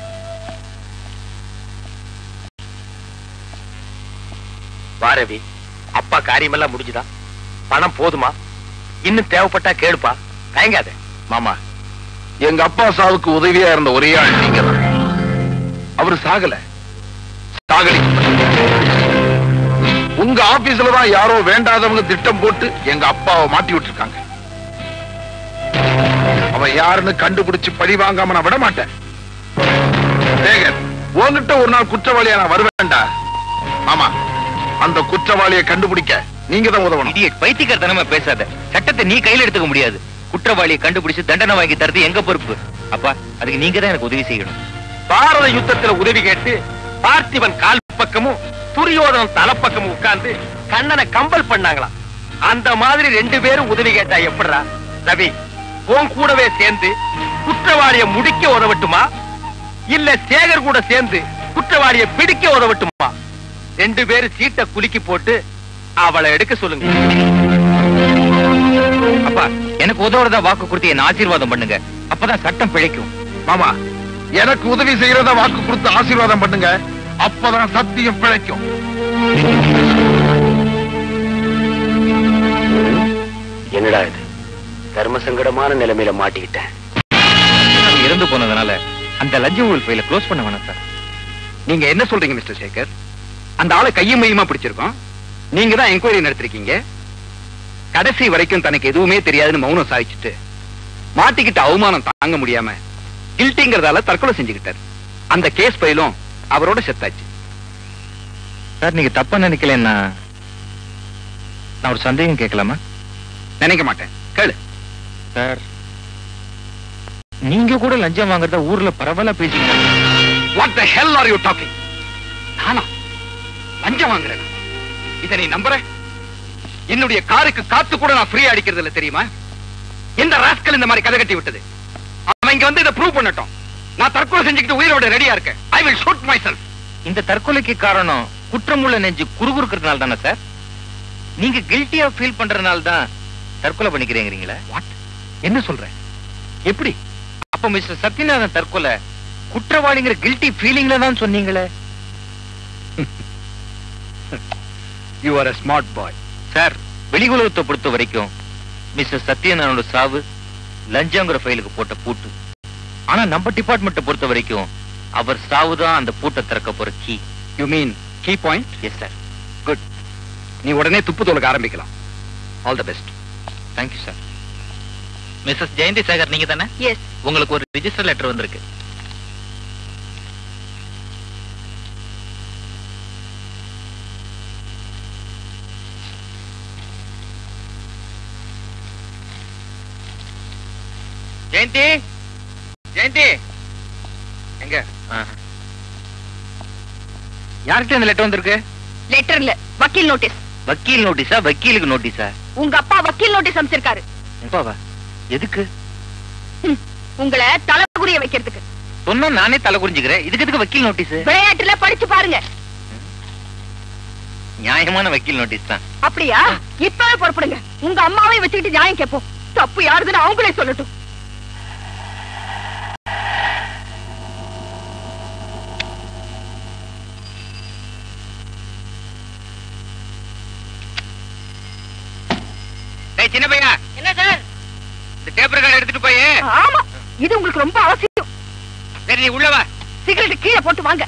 வாரவி, அப்பா காரியமெல்லாம் முடிஞ்சுதா? பணம் போதுமா? இன்னும் தேவைப்பட்டா கேளுப்பா, தயங்காத. மாமா, எங்க அப்பா சாவுக்கு உதவியா இருந்த ஒரே ஆள் நீங்க தான். அவரு சாகல, சாகலி. உங்க ஆபீஸ்ல தான் யாரோ வேண்டாதவங்க திட்டம் போட்டு எங்க அப்பாவை மாட்டி விட்டுருக்காங்க. அவன் யாருன்னு கண்டுபிடிச்சு பழி வாங்காம நான் விட மாட்டேன். சேகர், உன்கிட்ட ஒரு நாள் குற்றவாளியா நான் வருவேன்டா. ஆமா, அந்த குற்றவாளியை கண்டுபிடிக்க நீங்க தான் உதவணும். பைத்தியக்காரத்தனமா பேசாத. சட்டத்தை நீ கையில எடுத்துக்க முடியாது. குற்றவாளியை கண்டுபிடிச்சு தண்டனை வாங்கி தரது எங்க பொறுப்பு. அப்பா, அதுக்கு நீங்க தான் எனக்கு உதவி செய்யணும். பாரத யுத்தத்துல உதவி கேட்டு பார்த்திபன் கால் பக்கமும் துரியோதனன் தலைப்பக்கமும் உட்கார்ந்து கண்ணனை கம்பல் பண்ணாங்களாம். அந்த மாதிரி ரெண்டு பேரும் உதவி கேட்டா எப்படா? ரவி, உன் கூடவே சேர்ந்து குற்றவாளியை முடிக்க உதவட்டுமா, இல்ல சேகர் கூட சேர்ந்து குற்றவாளியை பிடிக்க உதவட்டுமா? ரெண்டு பேரும் சீட்டை குலுக்கி போட்டு அவளை எடுக்க சொல்லுங்க. அப்பா, எனக்கு உதவுறதா வாக்கு கொடுத்து என்ன ஆசீர்வாதம் பண்ணுங்க. அப்பதான் சட்டம் பிழைக்கும். மாமா, எனக்கு உதவி செய்யறதா வாக்கு கொடுத்து ஆசீர்வாதம் பண்ணுங்க. அப்பதான் சத்தியம் பிழைக்கும். என்னடா இது, தர்ம சங்கடமான நிலைமையில மாட்டிக்கிட்டேன். இறந்து போனதுனால அந்த லஞ்ச ஊழல் ஃபைல க்ளோஸ் பண்ண வேணாம் சார். நீங்க என்ன சொல்றீங்க மிஸ்டர் சேகர்? அந்த ஆளை கையும் மையுமா பிடிச்சிருக்கோம். நீங்க தான் என்கொயரி நடத்திருக்கீங்க. கடைசி வரைக்கும் தனக்கு எதுவுமே தெரியாதுன்னு மௌனம் சாதிச்சுட்டு மாட்டிக்கிட்ட அவமானம் தாங்க முடியாம கில்ட்டிங்கிறதால தற்கொலை செஞ்சுக்கிட்டார். அந்த கேஸ் ஃபைலும் அவரோட செத்தாச்சு. சார், நீங்க தப்பா நினைக்கலன்னா நான் ஒரு சந்தேகம் கேட்கலாமா? நினைக்க மாட்டேன், கேளு. சார், நீங்க கூட லஞ்சம் வாங்குறத ஊர்ல பரவலா பேசிங்க. What the hell are you talking? நானா லஞ்சம் வாங்குறேன்? இதை நீ நம்புற? என்னுடைய காருக்கு காத்து கூட நான் ஃப்ரீ அடிக்கிறது இல்ல, தெரியுமா? எந்த ராஸ்கல் இந்த மாதிரி கதை கட்டி விட்டது? அவன் இங்க வந்து இதை ப்ரூவ் பண்ணட்டும். நான் தற்கொலை செஞ்சுக்கிட்டு உயிரோட ரெடியா இருக்கேன். I will shoot myself. இந்த தற்கொலைக்கு காரணம் குற்றமுள்ள நெஞ்சு குறுகுறுக்கிறதுனால தானே சார்? நீங்க கில்ட்டியா ஃபீல் பண்றதுனால தான் தற்கொலை பண்ணிக்கிறீங்களா? வாட்? என்ன சொல்ற? எப்படி? அப்ப மிஸ்டர் சத்யநாதன் தற்கொலை குற்றவாளிங்கிற கில்ட்டி ஃபீலிங்ல தான் சொன்னீங்களே. You are a smart boy. Sir, வெளியுலகத்தை பொறுத்த வரைக்கும் மிஸ்டர் சத்யநாதனோட சாவு லஞ்சங்கிற ஃபைலுக்கு போட்ட பூட்டு. ஆனா நம்ம டிபார்ட்மெண்ட்டை பொறுத்த வரைக்கும் அவர் சாவுதான் அந்த பூட்டை திறக்க போற key. You mean key point? Yes sir. Good. நீ உடனே துப்பு துலக்க ஆரம்பிக்கலாம். All the best. Thank you sir. Mrs Jayanthi Sekar நீங்க தானே? எஸ். உங்களுக்கு ஒரு ரிஜிஸ்டர் லெட்டர் வந்திருக்கு. ஜெயந்தி, ஜெயந்தி எங்க? யார்கிட்ட இந்த லெட்டர் வந்திருக்கு? லெட்டர் இல்ல, வக்கீல் நோட்டீஸ். வக்கீல் நோட்டீஸா? வக்கீலுக்கு நோட்டீஸா? உங்க அப்பா வக்கீல் நோட்டீஸ் அனுப்பிச்சிருக்காரு. அப்பாவா? எதுக்கு? உங்களை தலைகுரிய வைக்கிறதுக்கு. சொன்னா நானே தலை குறிஞ்சுக்கிறேன். இதுக்கு எதுக்கு வக்கீல் நோட்டீஸ்? விளையாட்டுல படிச்சு பாருங்க. நியாயமான வக்கீல் நோட்டீஸ் தான். அப்படியா? இப்பவே புறப்படுங்க. உங்க அம்மாவை வச்சுக்கிட்டு நியாயம் கேட்போம். தப்பு யாருதுன்னு அவங்களே சொல்லட்டும். சின்ன பையா, என்ன சார்? இந்த டேப் ரெக்கார்ட் எடுத்துட்டு போய். ஆமா, இது உங்களுக்கு ரொம்ப அவசியம். சரி, நீ உள்ள வா. சிகரெட் கீழே போட்டு வாங்க.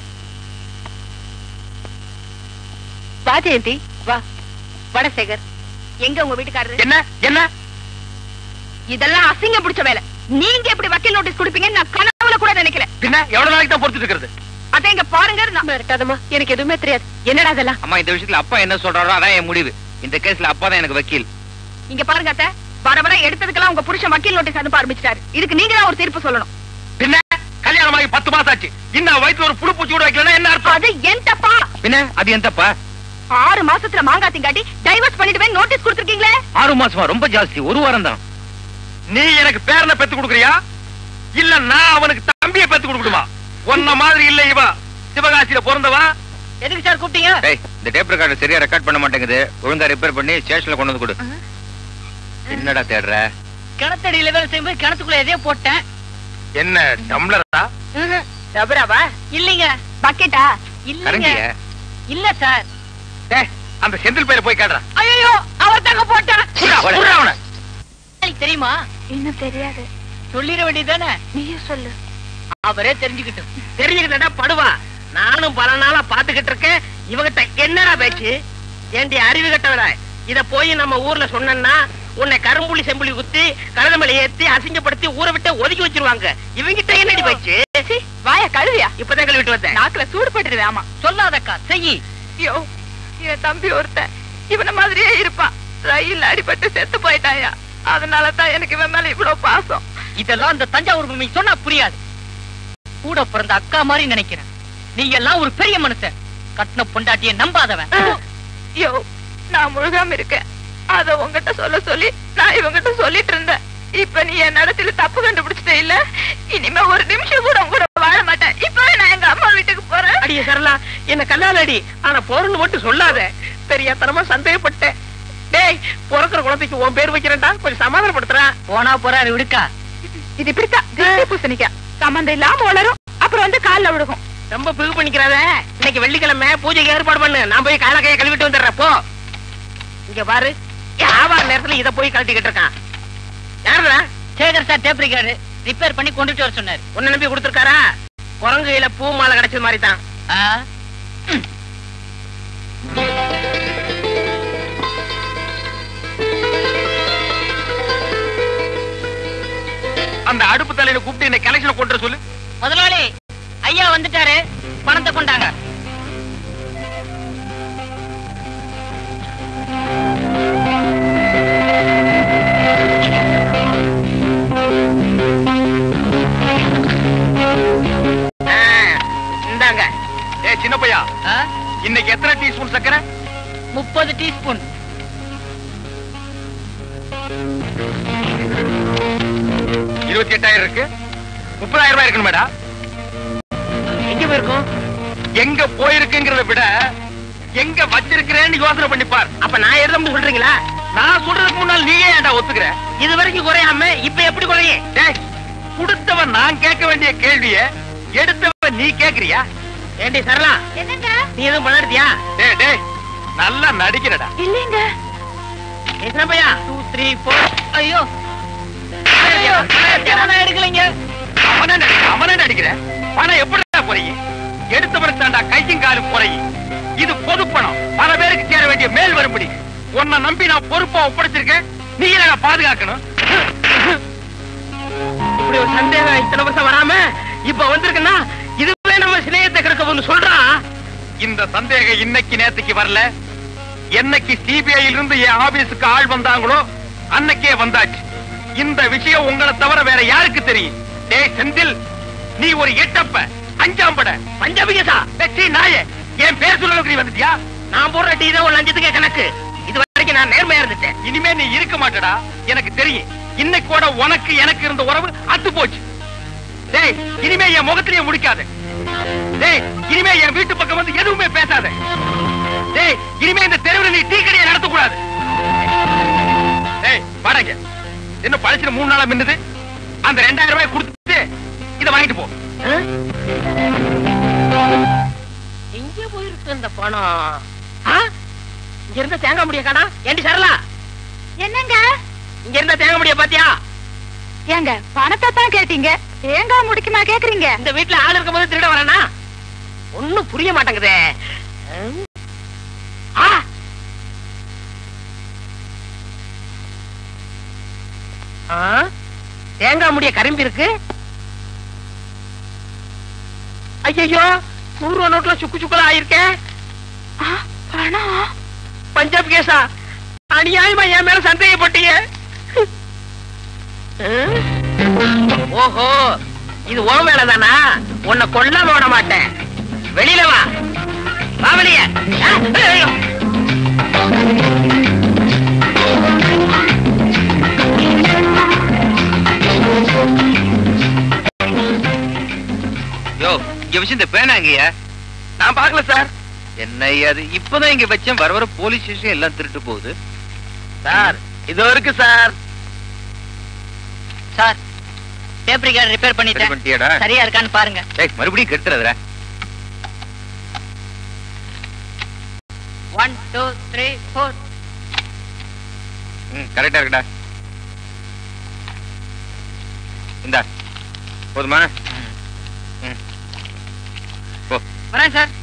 வா ஜெயந்தி, வா. வடசேகர், எங்க உங்க வீட்டுக்காரரு? என்ன என்ன இதெல்லாம் அசிங்கம் பிடிச்ச வேலை. நீங்க எப்படி வக்கீல் நோட்டீஸ் கொடுப்பீங்கன்னு நான் கனவுல கூட நினைக்கல. பின்ன எவ்வளவு நாளைக்கு தான் பொறுத்துட்டு இருக்கிறது? அதை இங்க பாருங்க. மிரட்டாதம்மா, எனக்கு எதுவுமே தெரியாது. என்னடா அதெல்லாம்? அம்மா, இந்த விஷயத்துல அப்பா என்ன சொல்றாரோ அதான் என் முடிவு. இந்த கேஸ்ல அப்பா தான் எனக்கு வக்கீல். இங்க பாருங்க அத்தை, வர வர எடுத்ததுக்கெல்லாம் உங்க புருஷன் வக்கீல் நோட்டீஸ் அனுப்ப ஆரம்பிச்சிட்டாரு. இதுக்கு நீங்க தான் ஒரு தீர்ப்பு சொல்லணும். பின்ன கல்யாணமாகி பத்து மாசம் ஆச்சு, இன்னும் வயித்துல ஒரு புழு பூச்சி கூட வைக்கலன்னா என்ன அர்த்தம்? அது என் தப்பா? பின்ன அது என் தப்பா? ஆறு மாசத்துல மாங்காத்தி காட்டி டைவர்ஸ் பண்ணிடுவேன் நோட்டீஸ் கொடுத்திருக்கீங்களே. ஆறு மாசமா? ரொம்ப ஜாஸ்தி. ஒரு வாரம் தான். நீ எனக்கு பேரனை பெத்து கொடுக்குறியா இல்ல நான் அவனுக்கு தம்பியை பெத்து கொடுக்கணுமா? ஒன்ன மாதிரி இல்ல இவா. சிவகாசியில பிறந்தவா. எதுக்கு சார் கூப்பிட்டீங்க? இந்த டேப் ரெக்கார்டு சரியா ரெக்கார்ட் பண்ண மாட்டேங்குது. ஒழுங்கா ரிப்பேர் பண்ணி ஸ்டேஷன்ல கொண்டு வந்து கொடு. என்னடா தேடுற? கிணத்தடியில வேலை செய்யும்போது கிணத்துக்குள்ள எதையோ போட்டேன். என்ன டம்ளரா? ரபராவா? இல்லீங்க. பக்கெட்டா? இல்லீங்க. இல்ல சார். அந்த செந்தில் பேரை போய் கேடுறா. ஐயோ, அவர் தாங்க போட்டான். தெரியுமா? இன்னும் தெரியாது. சொல்லிட வேண்டியதானே? நீயே சொல்லு. அவரே தெரிஞ்சுக்கிட்டும். தெரிஞ்சுக்கிட்டா படுவா. நானும் பல நாளா பாத்துக்கிட்டு இருக்கேன். இவகிட்ட என்னடா பேச்சு? ஏண்டி அறிவு கட்டவரா? இத போய் நம்ம ஊர்ல சொன்னா உன்னை கரும்புள்ளி செம்புள்ளி குத்தி கழுதமலை ஏத்தி அசிங்கப்படுத்தி ஊரை விட்டு ஒதுக்கி வச்சிருவாங்க. இவங்கிட்ட என்னடி பேச்சு? வாய கழுவியா? இப்பதான் கழுவிட்டு வந்தேன். நாக்குல சூடு பட்டுருவே. ஆமா, சொல்லாதக்கா, செய்யி. ஐயோ, என் தம்பி ஒருத்தன் இவன மாதிரியே இருப்பான். ரயில் அடிபட்டு செத்து போயிட்டாயா. அதனாலதான் எனக்கு இவன் மேல இவ்வளவு பாசம். இதெல்லாம் இந்த தஞ்சாவூர் பூமி சொன்னா புரியாது. கூட பிறந்த அக்கா மாதிரி நினைக்கிறேன். நீங்க எல்லாம் ஒரு பெரிய மனுஷன். கட்டின பொண்டாட்டிய நம்பாதவன். ஐயோ, நான் முழுகாம இருக்கேன். அத உங்ககிட்ட சொல்ல சொல்லி நான் இவங்கிட்ட சொல்லிட்டு இருந்தேன். இப்ப நீ என் நடத்தில தப்பு கண்டுபிடிச்சிட்டே இல்ல. இனிமே ஒரு நிமிஷம் கூட உங்க கூட வாழ மாட்டேன். இப்பவே நான் எங்க அம்மா வீட்டுக்கு போறேன். அடியே சரலா, என்ன கல்லாலடி. ஆனா போறன்னு மட்டும் சொல்லாத. தெரியாதனமா சந்தேகப்பட்டேன். டேய், பிறக்கிற குழந்தைக்கு உன் பேர் வைக்கிறேன்டா. கொஞ்சம் சமாதானப்படுத்துறேன். போனா போறாரு விடுக்கா. இது இப்படித்தான் திருஷ்டி பூசணிக்கா. சம்பந்தம் இல்லாம வளரும், அப்புறம் வந்து கால்ல விழுகும். ரொம்ப பிகு பண்ணிக்கிறாத. இன்னைக்கு வெள்ளிக்கிழமை பூஜைக்கு ஏற்பாடு பண்ணு. நான் போய் கால கையை கழுவிட்டு வந்துடுறேன். போ. இங்க பாரு, வியாபார நேரத்துல இத போய் கழட்டிக்கிட்டு இருக்கான். யாருடா? Sekar sir tape record repair பண்ணி கொண்டுட்டு வர சொன்னாரு. உன்னை நம்பி கொடுத்துருக்காரா? குரங்கையில பூ மாலை கிடைச்சது மாதிரி தான். அந்த அடுப்பு தலையில கூப்பிட்டு இந்த கலெக்ஷன் கொண்டு சொல்லு. முதலாளி, ஐயா வந்துட்டாரு. பணத்தை கொண்டாங்க. இந்தாங்க. ஏ சின்ன பையா, இன்னைக்கு எத்தனை டீஸ்பூன் சக்கரை? முப்பது டீஸ்பூன். இருபத்தி எட்டாயிரம் இருக்கு. முப்பதாயிரம் ரூபாய் இருக்கணும் மேடம். எங்க போயிருக்கோம்? எங்க போயிருக்குங்கிறத விட எங்க வச்சிருக்கிறேன்னு யோசனை பண்ணிப்பார். அப்ப நான் எழுத சொல்றீங்களா? நான் சொல்றதுக்கு முன்னால் நீயே ஏன்டா ஒத்துக்கிற? இது வரைக்கும் குறையாம இப்ப எப்படி குறையும்? கொடுத்தவன் நான் கேட்க வேண்டிய கேள்விய எடுத்தவன் நீ கேக்குறியா? ஏண்டி சரலா, என்னங்க? நீ எதுவும் பண்ணாடியா? டேய் டேய், நல்லா நடிக்கிறடா. இல்லைங்க. எத்தனை பையா? Two three four. ஐயோ, எடுக்கலைங்க. அவனே அவனே நடிக்கிற. பணம் எப்படிடா குறையும்? எடுத்தவனுக்கு தாண்டா கையும் காலும் குறையும். இது பொது பணம், பல பேருக்கு சேர வேண்டிய மேல் வரும்படி. உன்னை நம்பி நான் பொறுப்பா ஒப்படைச்சிருக்கேன். நீ என்ன பாதுகாக்கணும். இப்படி ஒரு சந்தேகம் இத்தனை வருஷம் வராம இப்ப வந்திருக்குன்னா இதுவே நம்ம சிநேகத்தை கிடக்க சொல்றான். இந்த சந்தேகம் இன்னைக்கு நேத்துக்கு வரல. என்னைக்கு சிபிஐ இருந்து என் ஆபீஸுக்கு ஆள் வந்தாங்களோ அன்னைக்கே வந்தாச்சு. இந்த விஷயம் உங்களை தவிர வேற யாருக்கு தெரியும்? டேய் செந்தில், நீ ஒரு எட்டப்ப அஞ்சாம் பட பஞ்சாபிகேசா வெற்றி நாயே. என் பேர் சொல்ல அளவுக்கு நீ வந்துட்டியா? நான் போடுற டீ தான் ஒரு லஞ்சத்துக்கே கணக்கு. இது வரைக்கும் நான் நேர்மையா இருந்துட்டேன். இனிமே நீ இருக்க மாட்டடா, எனக்கு தெரியும். இன்னைக்கு கூட உனக்கு எனக்கு இருந்த உறவு அத்து போச்சு. டேய், இனிமே என் முகத்திலேயே முடிக்காத. டேய், இனிமே என் வீட்டு பக்கம் வந்து எதுவுமே பேசாத. டேய், இனிமே இந்த தெருவில் நீ டீ கடையை நடத்தக்கூடாது. டேய், வாடங்க. என்ன பழசில மூணு நாளா மின்னுது. அந்த ரெண்டாயிரம் ரூபாய் கொடுத்துட்டு இதை வாங்கிட்டு போ. எங்க போயிருக்கு இந்த பணம்? இங்க இருந்த தேங்காய் முடிய காணா? ஏண்டி சரலா, என்னங்க இங்க இருந்த தேங்காய் முடிய பாத்தியா? ஏங்க பணத்தை தான் கேட்டீங்க, தேங்காய் முடிக்குமா கேக்குறீங்க? இந்த வீட்டுல ஆள் இருக்கும் போது திருட வரேனா? ஒண்ணும் புரிய மாட்டேங்குதே. ஆ! ஆ? தேங்காய் முடிய கரும்பி இருக்கு. ஐயோ, நூறு ரூபா நோட்ல சுக்கு சுக்கலா ஆயிருக்கேன். பஞ்சாப் கேஸா? அநியாயமா என் மேல சந்தேகப்பட்டீங்க. ஓஹோ, இது ஓ வேலைதானா? உன்னை கொல்லாம விட மாட்டேன். வெளியில வா, வா வெளிய. யோ, இங்க வச்சு இந்த பேனா எங்கயா? நான் பாக்கல சார். என்ன அது? இப்பதான் இங்க வச்சேன். வர வர போலீஸ் ஸ்டேஷன் எல்லாம் திருட்டு போகுது. சார், இதோ இருக்கு sir. Sir, tape recorder repair சரி பண்ணிட்டேன். பண்ணிட்டியாடா? சரியா இருக்கான்னு பாருங்க. டேய், மறுபடியும் கெடுத்துறதுடா. One two three four. ம், கரெக்டா இருக்குடா. இந்தா, போதுமா? ம், போ. வரேன் சார்.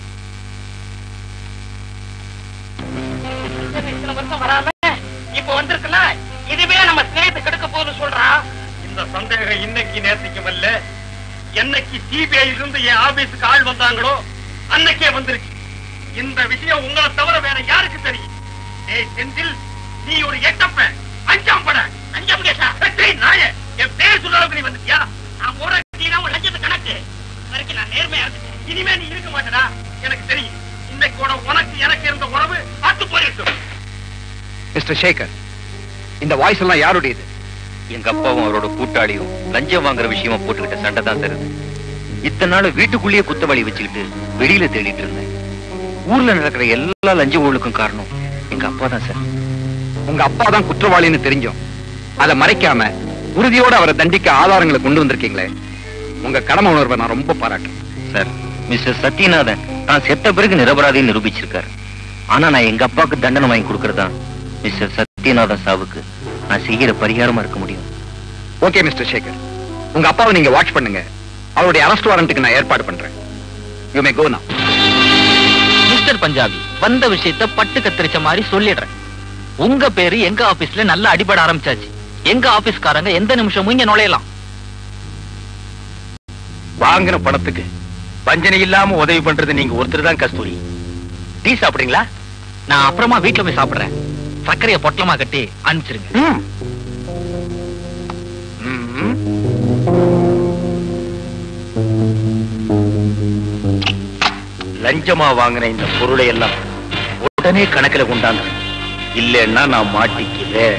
இத்தனை வருஷம் வராம இப்ப வந்திருக்குல்ல, இதுவே நம்ம ஸ்நேகத்தை கெடுக்க போகுதுன்னு சொல்றான். இந்த சந்தேகம் இன்னைக்கு நேர்த்திக்கு வரல. என்னைக்கு சிபிஐ இருந்து என் ஆபீஸுக்கு ஆள் வந்தாங்களோ அன்னைக்கே வந்திருக்கு. இந்த விஷயம் உங்களை தவிர வேற யாருக்கு தெரியும்? ஏய் செந்தில், நீ ஒரு எட்டப்ப அஞ்சாம் பட அஞ்சாம் கேட்டா நாய என் பேர் சொல்ல நீ வந்துட்டியா? நான் போற டீனா ஒரு லஞ்சத்து கணக்கு. வரைக்கும் நான் நேர்மையா இருக்கேன். இனிமே நீ இருக்க மாட்டடா, எனக்கு தெரியும். இன்னைக்கு கூட உனக்கு எனக்கு இருந்த உறவு அத்து போயிடும். மிஸ்டர் சேகர், இந்த வாய்ஸ் எல்லாம் யாருடையது? எங்க அப்பாவும் அவரோட கூட்டாளியும் லஞ்சம் வாங்குற விஷயமா போட்டுக்கிட்ட சண்டை தான் தருது. இத்தனை நாள் வீட்டுக்குள்ளேயே குத்தவாளி வச்சுக்கிட்டு வெளியில தேடிட்டு இருந்தேன். ஊர்ல நடக்கிற எல்லா லஞ்ச ஊழலுக்கும் காரணம் எங்க அப்பா தான் சார். உங்க அப்பா தான் குற்றவாளின்னு தெரிஞ்சோம் அதை மறைக்காம உறுதியோட அவரை தண்டிக்க ஆதாரங்களை கொண்டு வந்திருக்கீங்களே, உங்க கடமை உணர்வை நான் ரொம்ப பாராட்டுறேன் சார். மிஸ்டர் சத்யநாதன் தான் செத்த பிறகு நிரபராதின்னு நிரூபிச்சிருக்காரு. ஆனா நான் எங்க அப்பாவுக்கு தண்டனை வாங்கி கொடுக்கறதா மிஸ்டர் சத்யநாதன் சாவுக்கு நான் செய்யற பரிகாரமா இருக்க முடியும். ஓகே மிஸ்டர் சேகர், உங்க அப்பாவை நீங்க வாட்ச் பண்ணுங்க. அவருடைய அரெஸ்ட் வாரண்ட்டுக்கு நான் ஏற்பாடு பண்றேன். யூ மே கோ நவ. மிஸ்டர் பஞ்சாபி, வந்த விஷயத்தை பட்டு கத்திரிச்ச மாதிரி சொல்லிடுறேன். உங்க பேரு எங்க ஆபீஸ்ல நல்லா அடிபட ஆரம்பிச்சாச்சு. எங்க ஆபீஸ்காரங்க எந்த நிமிஷமும் இங்க நுழையலாம். வாங்கின பணத்துக்கு வஞ்சனை இல்லாம உதவி பண்றது நீங்க ஒருத்தர் தான் கஸ்தூரி. டீ சாப்பிடுறீங்களா? நான் அப்புறமா வீட்டுல போய் சாப்பிடுறேன். சர்க்கரைய பொட்டலமா கட்டி அனுப்பிச்சிருங்க. லஞ்சமா வாங்கின இந்த பொருளை எல்லாம் உடனே கணக்கில் கொண்டாங்க. இல்லன்னா நான் மாட்டிக்குவேன்.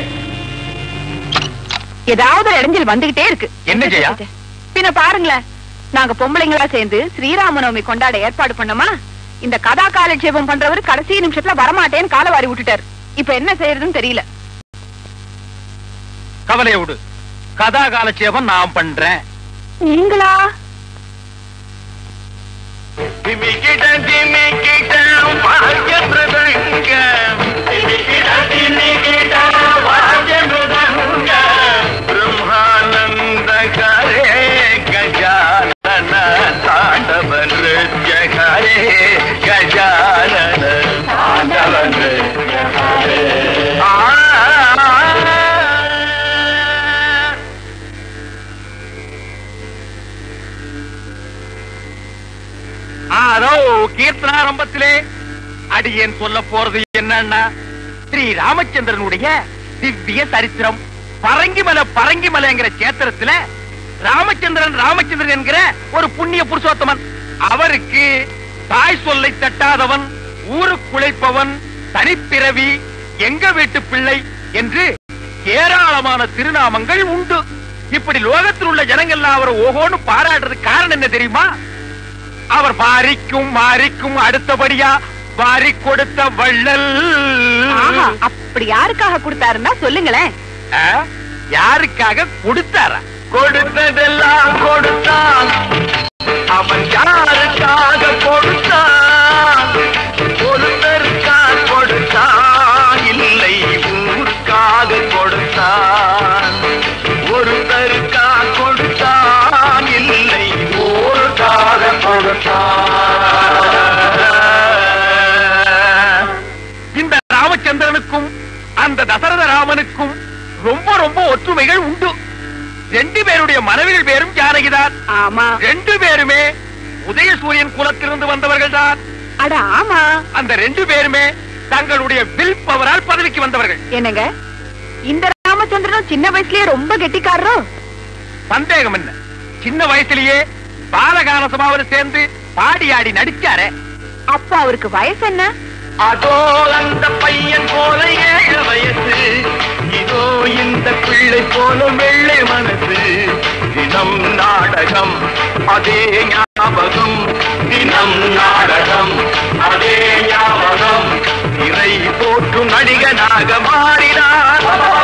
ஏதாவது இடைஞ்சல் வந்துகிட்டே இருக்கு. என்ன ஜெயா? பின்ன பாருங்களேன், நாங்க பொம்பளைங்களா சேர்ந்து ஸ்ரீராமநவமி கொண்டாட ஏற்பாடு பண்ணோமா, இந்த கதா காலட்சேபம் பண்றவர் கடைசி நிமிஷத்துல வரமாட்டேன்னு கால வாரி விட்டுட்டாரு. இப்ப என்ன செய்யறதுன்னு தெரியல. கவலையை விடு, கதா காலட்சேபம் நான் பண்றேன். நீங்களா? பிரம்மானந்த கரே கஜானன தாண்டவ நிருத்ய ஹரே கஜானன தாண்டவ நிருத்ய ஹரே. ஆரோ கீர்த்தனாரம்பத்திலே அடியேன் சொல்ல போறது என்னன்னா, ஸ்ரீ ராமச்சந்திரனுடைய திவ்ய சரித்திரம். பரங்கிமலை பரங்கிமலைங்கிற சேத்திரத்துல ராமச்சந்திரன் ராமச்சந்திரன் என்கிற ஒரு புண்ணிய புருஷோத்தமன், அவருக்கு தாய் சொல்லை தட்டாதவன், ஊருக்குழைப்பவன், தனிப்பிறவி, எங்க வீட்டு பிள்ளை என்று ஏராளமான திருநாமங்கள் உண்டு. இப்படி லோகத்தில் உள்ள ஜனங்கள்லாம் அவர் ஓகோன்னு பாராட்டுறது காரணம் என்ன தெரியுமா? அவர் பாரிக்கும் மாரிக்கும் அடுத்தபடியா வாரி கொடுத்த வள்ளல். அப்படி யாருக்காக கொடுத்தாருன்னா சொல்லுங்களேன். யாருக்காக கொடுத்தாரா? கொடுத்ததெல்லாம் கொடுத்தான், அவன் யாருக்காக கொடுத்தான்? ஒருத்தருக்காக கொடுத்தான், இல்லை ஊருக்காக கொடுத்தான். ஒருத்தருக்காக கொடுத்தான், இல்லை ஊருக்காக கொடுத்தான். இந்த ராமச்சந்திரனுக்கும் அந்த தசரத ராமனுக்கும் ரொம்ப ரொம்ப ஒற்றுமைகள் உண்டு. ரெண்டு பேருடைய மனைவிகள் பேரும் ஜானகிதான். ஆமா. ரெண்டு பேருமே உதயசூரியன் குலத்திலிருந்து வந்தவர்கள் தான். அட ஆமா. அந்த ரெண்டு பேருமே தங்களுடைய வில் பவரால் பதவிக்கு வந்தவர்கள். என்னங்க இந்த ராமச்சந்திரனும் சின்ன வயசுலயே ரொம்ப கெட்டிக்காரரோ? சந்தேகம் என்ன, சின்ன வயசுலயே பாலகான சபாவில் சேர்ந்து பாடி ஆடி நடிச்சாரே. அப்ப அவருக்கு வயசு என்ன? அதோ அந்த பையன் போல ஏழு வயசு, இதோ இந்த பிள்ளை போல வெள்ளை மனசு. தினம் நாடகம் அதே ஞாபகம், தினம் நாடகம் அதே ஞாபகம். இறை போற்று நடிகனாக மாறினார்.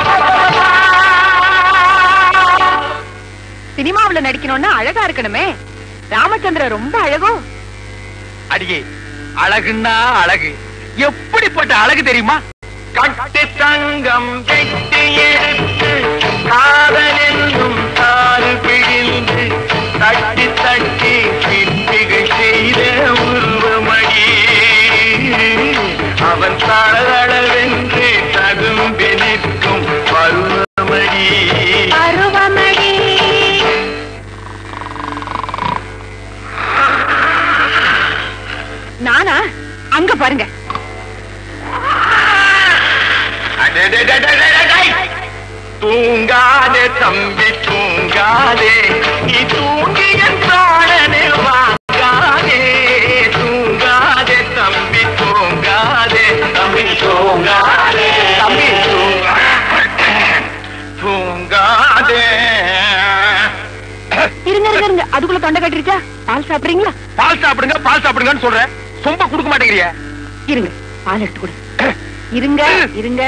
சினிமாவுல நடிக்கணும்னா அழகா இருக்கணுமே. ராமச்சந்திரன் ரொம்ப அழகோ? அடியே, அழகுன்னா அழகு. எப்படிப்பட்ட அழகு தெரியுமா? கட்டி தங்கம் கெட்டி எடுத்து காதல் என்னும் சாறு பிழிந்து தட்டி தட்டி சிற்பிகள் செய்த உருவமடி. அவன் தளதளவென்று தகும்பி நிற்கும் பருவமடி. பருவமடி. நானா? அங்க பாருங்க. தூங்காதே தம்பி தூங்காதே, நீ தூங்கி என் தோழனே வாங்காதே. தூங்காதே தம்பி தூங்காதே, தம்பி தூங்காதே, தம்பி தூங்காதே. இருங்க இருங்க இருங்க, அதுக்குள்ள தொண்டை கட்டிருச்சா? பால் சாப்பிடுறீங்களா? பால் சாப்பிடுங்க பால் சாப்பிடுங்கன்னு சொல்றேன், சொம்ப கொடுக்க மாட்டேங்கிறிய. இருங்க, பால் எடுத்து கொடு. இருங்க இருங்க.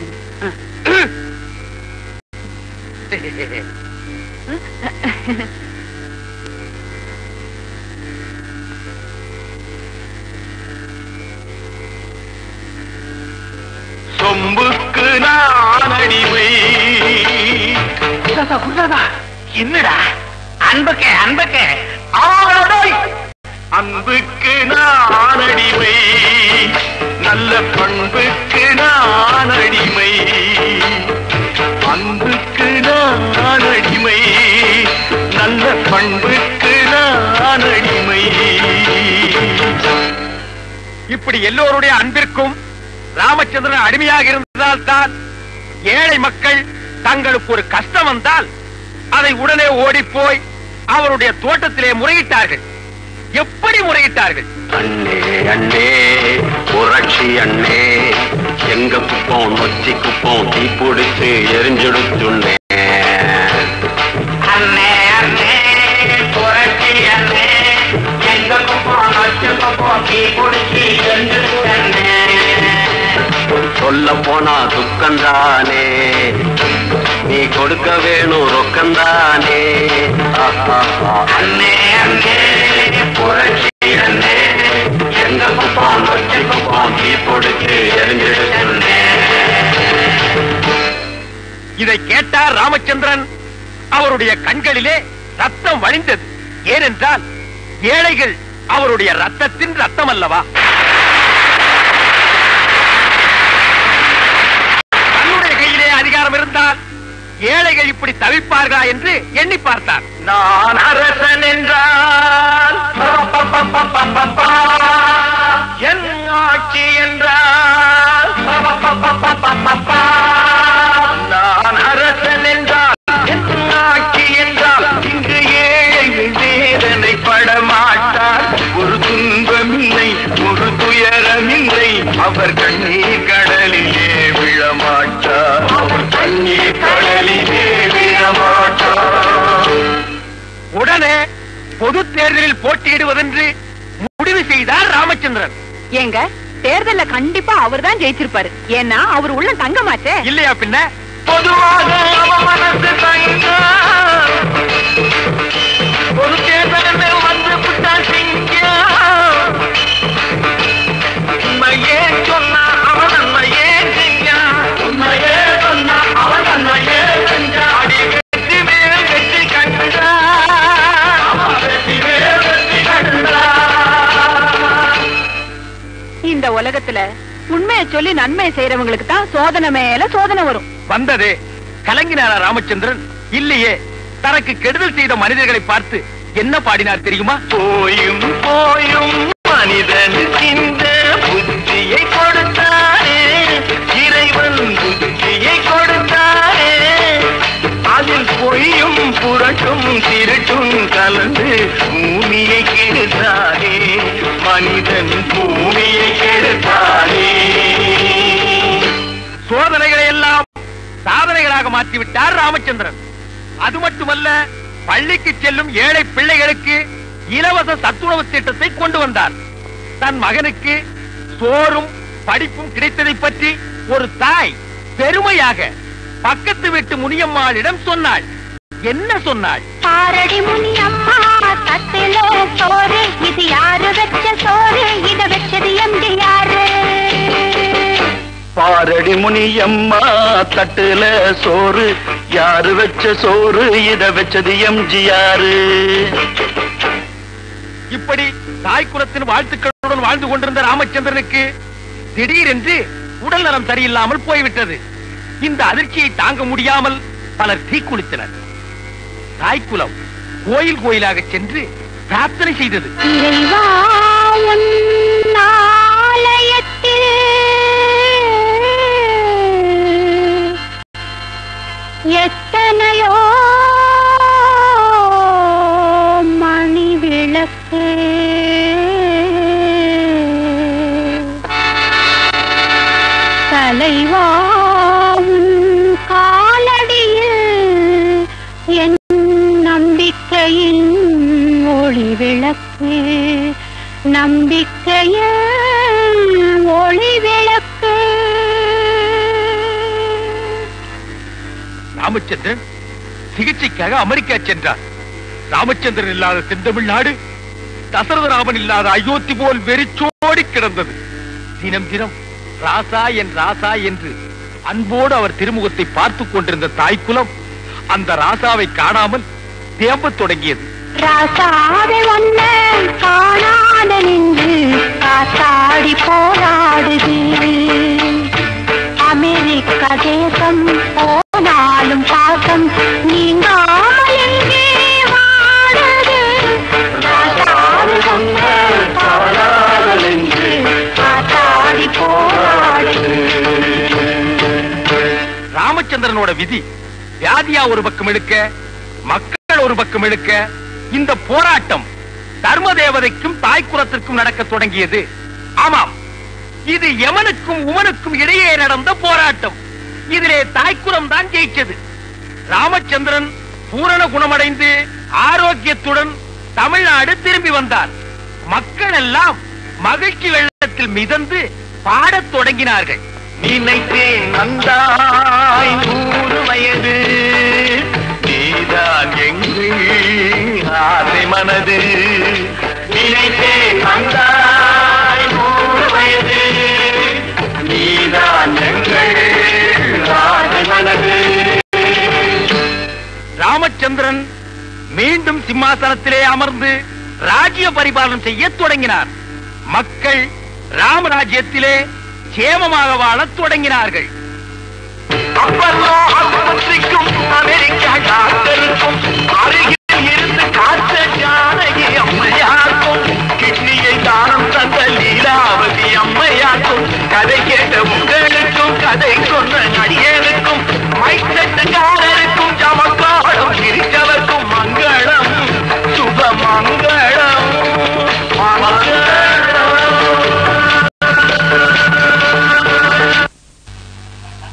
சொம்புக்கு நான் அடிமை. என்னடா அன்புக்கு அன்புக்கு அன்புக்கு நான் அடிமை, நல்ல பண்புக்கு நான் அடிமை. அன்புக்கு நான் அடிமை, நல்ல பண்புக்கு நான் அடிமை. இப்படி எல்லோருடைய அன்பிற்கும் ராமச்சந்திரன் அடிமையாக இருந்ததால் தான் ஏழை மக்கள் தங்களுக்கு ஒரு கஷ்டம் வந்தால் அதை உடனே ஓடி போய் அவருடைய தோட்டத்திலே முறையிட்டார்கள். எப்படி முறையிட்டார்கள்? அண்ணே அண்ணே புரட்சி அண்ணே, எங்க குப்போம் நொச்சி குப்போம் தீ பிடிச்சு எரிஞ்செடுத்துண்ணே. அண்ணே அண்ணே புரட்சி அண்ணே, எங்க குப்போம் நொச்சி குப்போம் தீ பிடிச்சு எரிஞ்செடுத்துண்ணே. சொல்ல போனா துக்கந்தானே, நீ கொடுக்க வேணும் ரொக்கந்தானே. அண்ணே அண்ணே புரட்சி அண்ணே, எங்க குப்போம் நொச்சி குப்போம் தீ பிடிச்சு எரிஞ்செடுத்துண்ணே. இதை கேட்டார் ராமச்சந்திரன். அவருடைய கண்களிலே ரத்தம் வழிந்தது. ஏனென்றால் ஏழைகள் அவருடைய ரத்தத்தின் ரத்தம் அல்லவா? தன்னுடைய கையிலே அதிகாரம் இருந்தால் ஏழைகள் இப்படி தவிப்பார்களா என்று எண்ணி பார்த்தார். நான் அரசன் என்றால் என் ஆட்சி என்றால், நான் அரசன் என்றால் என் ஆட்சி என்றால், இங்கு ஏழைகள் வேதனை படமாட்டார். ஒரு துன்பமில்லை பொது தேர்தலில் போட்டியிடுவதென்று முடிவு செய்தார் ராமச்சந்திரன். ஏங்க தேர்தல்ல கண்டிப்பா அவர் தான் ஜெயிச்சிருப்பாரு. ஏன்னா அவர் உள்ள தங்கமாச்சே. இல்லையா பின்ன? பொதுவாக அவன் மனசு தங்க பொது தேர்தலில் வந்து புட்டான் சிங்க உண்மையே சொன்னா அவன் நன்மையே செஞ்சா உண்மையே சொன்னா அவன் நன்மையே செஞ்சா அடி வெற்றி மேல் வெற்றி கண்டா வெற்றி மேல் வெற்றி கண்டா. இந்த உலகத்துல உண்மையை சொல்லி நன்மை செய்யறவங்களுக்கு தான் சோதனை மேல சோதனை வரும். வந்ததே கலங்கினாரா ராமச்சந்திரன்? இல்லையே. தனக்கு கெடுதல் செய்த மனிதர்களை பார்த்து என்ன பாடினார் தெரியுமா? போயும் போயும் மனிதன் இந்த புத்தியை கொடுத்தாரே, இறைவன் புத்தியை கொடுத்தாரே, அதில் பொய்யும் புரட்டும் திருட்டும் கலந்து பூமியை கெடுத்தாரே, மனிதன் பூமியை கெடுத்தாரே. சோதனைகளை எல்லாம் சாதனைகளாக மாற்றிவிட்டார் ராமச்சந்திரன். அது மட்டுமல்ல, பள்ளிக்கு செல்லும் ஏழை பிள்ளைகளுக்கு இலவச சத்துணவு திட்டத்தை கொண்டு வந்தார். தன் மகனுக்கு சோறும் படிப்பும் கிடைத்ததை பற்றி ஒரு தாய் பெருமையாக பக்கத்து வீட்டு முனியம்மாளிடம் சொன்னாள். என்ன சொன்னாள்? பாரடி முனியம்மா தட்டிலே சோறு, இது யாரு வச்ச சோறு, இத வச்சது எம்டி யாரு? பாரடி முனியம்மா தட்டுல சோறு, யாரு வச்ச சோறு, இத வச்சது எம்ஜிஆரு. இப்படி தாய்க்குலத்தின் வாழ்த்துக்களுடன் வாழ்ந்து கொண்டிருந்த ராமச்சந்திரனுக்கு திடீரென்று உடல் நலம் சரியில்லாமல் போய்விட்டது. இந்த அதிர்ச்சியை தாங்க முடியாமல் பலர் தீக்குளித்தனர். தாய்க்குலம் கோயில் கோயிலாக சென்று பிரார்த்தனை செய்தது. இறைவா உன் ஆலயத்தில் எத்தனையோ மணி விளக்கு, தலைவா உன் காலடியில் என் நம்பிக்கையின் ஒளி விளக்கு, நம்பிக்கையின் ஒளி விளக்கு. ராமச்சந்திரன் சிகிச்சைக்காக அமெரிக்கா சென்றார். ராமச்சந்திரன் இல்லாத தென்தமிழ்நாடு தசரதராமன் இல்லாத அயோத்தி போல் வெறிச்சோடி கிடந்தது. தினம் தினம் ராசா என் ராசா என்று அன்போடு அவர் திருமுகத்தை பார்த்துக் கொண்டிருந்த தாய்க்குலம் அந்த ராசாவை காணாமல் தேம்பத் தொடங்கியது. ராசாவை ஒன்ன காணாத நின்று காத்தாடி போராடுது, அமெரிக்க தேசம் போனாலும் பாசம் நீங்காமல் எங்கே வாடுது. ராசாவை ஒன்ன காணாத நின்று காத்தாடி போராடுது. ராமச்சந்திரனோட விதி வியாதியா ஒரு பக்கம் இழுக்க, மக்கள் ஒரு பக்கம் இழுக்க, இந்த போராட்டம் தர்ம தேவதைக்கும் தாய்க்குலத்திற்கும் நடக்க தொடங்கியது. ஆமாம், இது யமனுக்கும் உமனுக்கும் இடையே நடந்த போராட்டம். இதிலே தாய்க்குலம் தான் ஜெயிச்சது. ராமச்சந்திரன் பூரண குணமடைந்து ஆரோக்கியத்துடன் தமிழ்நாடு திரும்பி வந்தார். மக்கள் எல்லாம் மகிழ்ச்சி வெள்ளத்தில் மிதந்து பாடத் தொடங்கினார்கள். நினைத்தேன் நந்தாய் நூறு வயது, நீதான் எங்கள் ஆசை மனது. நினைத்தேன் நந்தாய் நூறு வயது, நீதான் எங்கள் ஆசை மனது. ராமச்சந்திரன் மீண்டும் சிம்மாசனத்திலே அமர்ந்து ராஜ்ய பரிபாலனம் செய்ய தொடங்கினார். மக்கள் ராமராஜ்யத்திலே சேமமாக வாழத் தொடங்கினார்கள். அப்பல்லோ ஆஸ்பத்திரிக்கும் அமெரிக்கா டாக்டருக்கும் அருகில் இருந்து காத்த ஜானகி அம்மையாக்கும், கிட்னியை தானம் தந்த லீலாவதி அம்மையாக்கும், கதை கேட்ட உங்களுக்கும் கதை சொன்ன நடிகனுக்கும் மைத்தட்டுக்காரருக்கும் ஜமக்காலம் பிரித்தவர்க்கும் மங்களம் சுப மங்களம்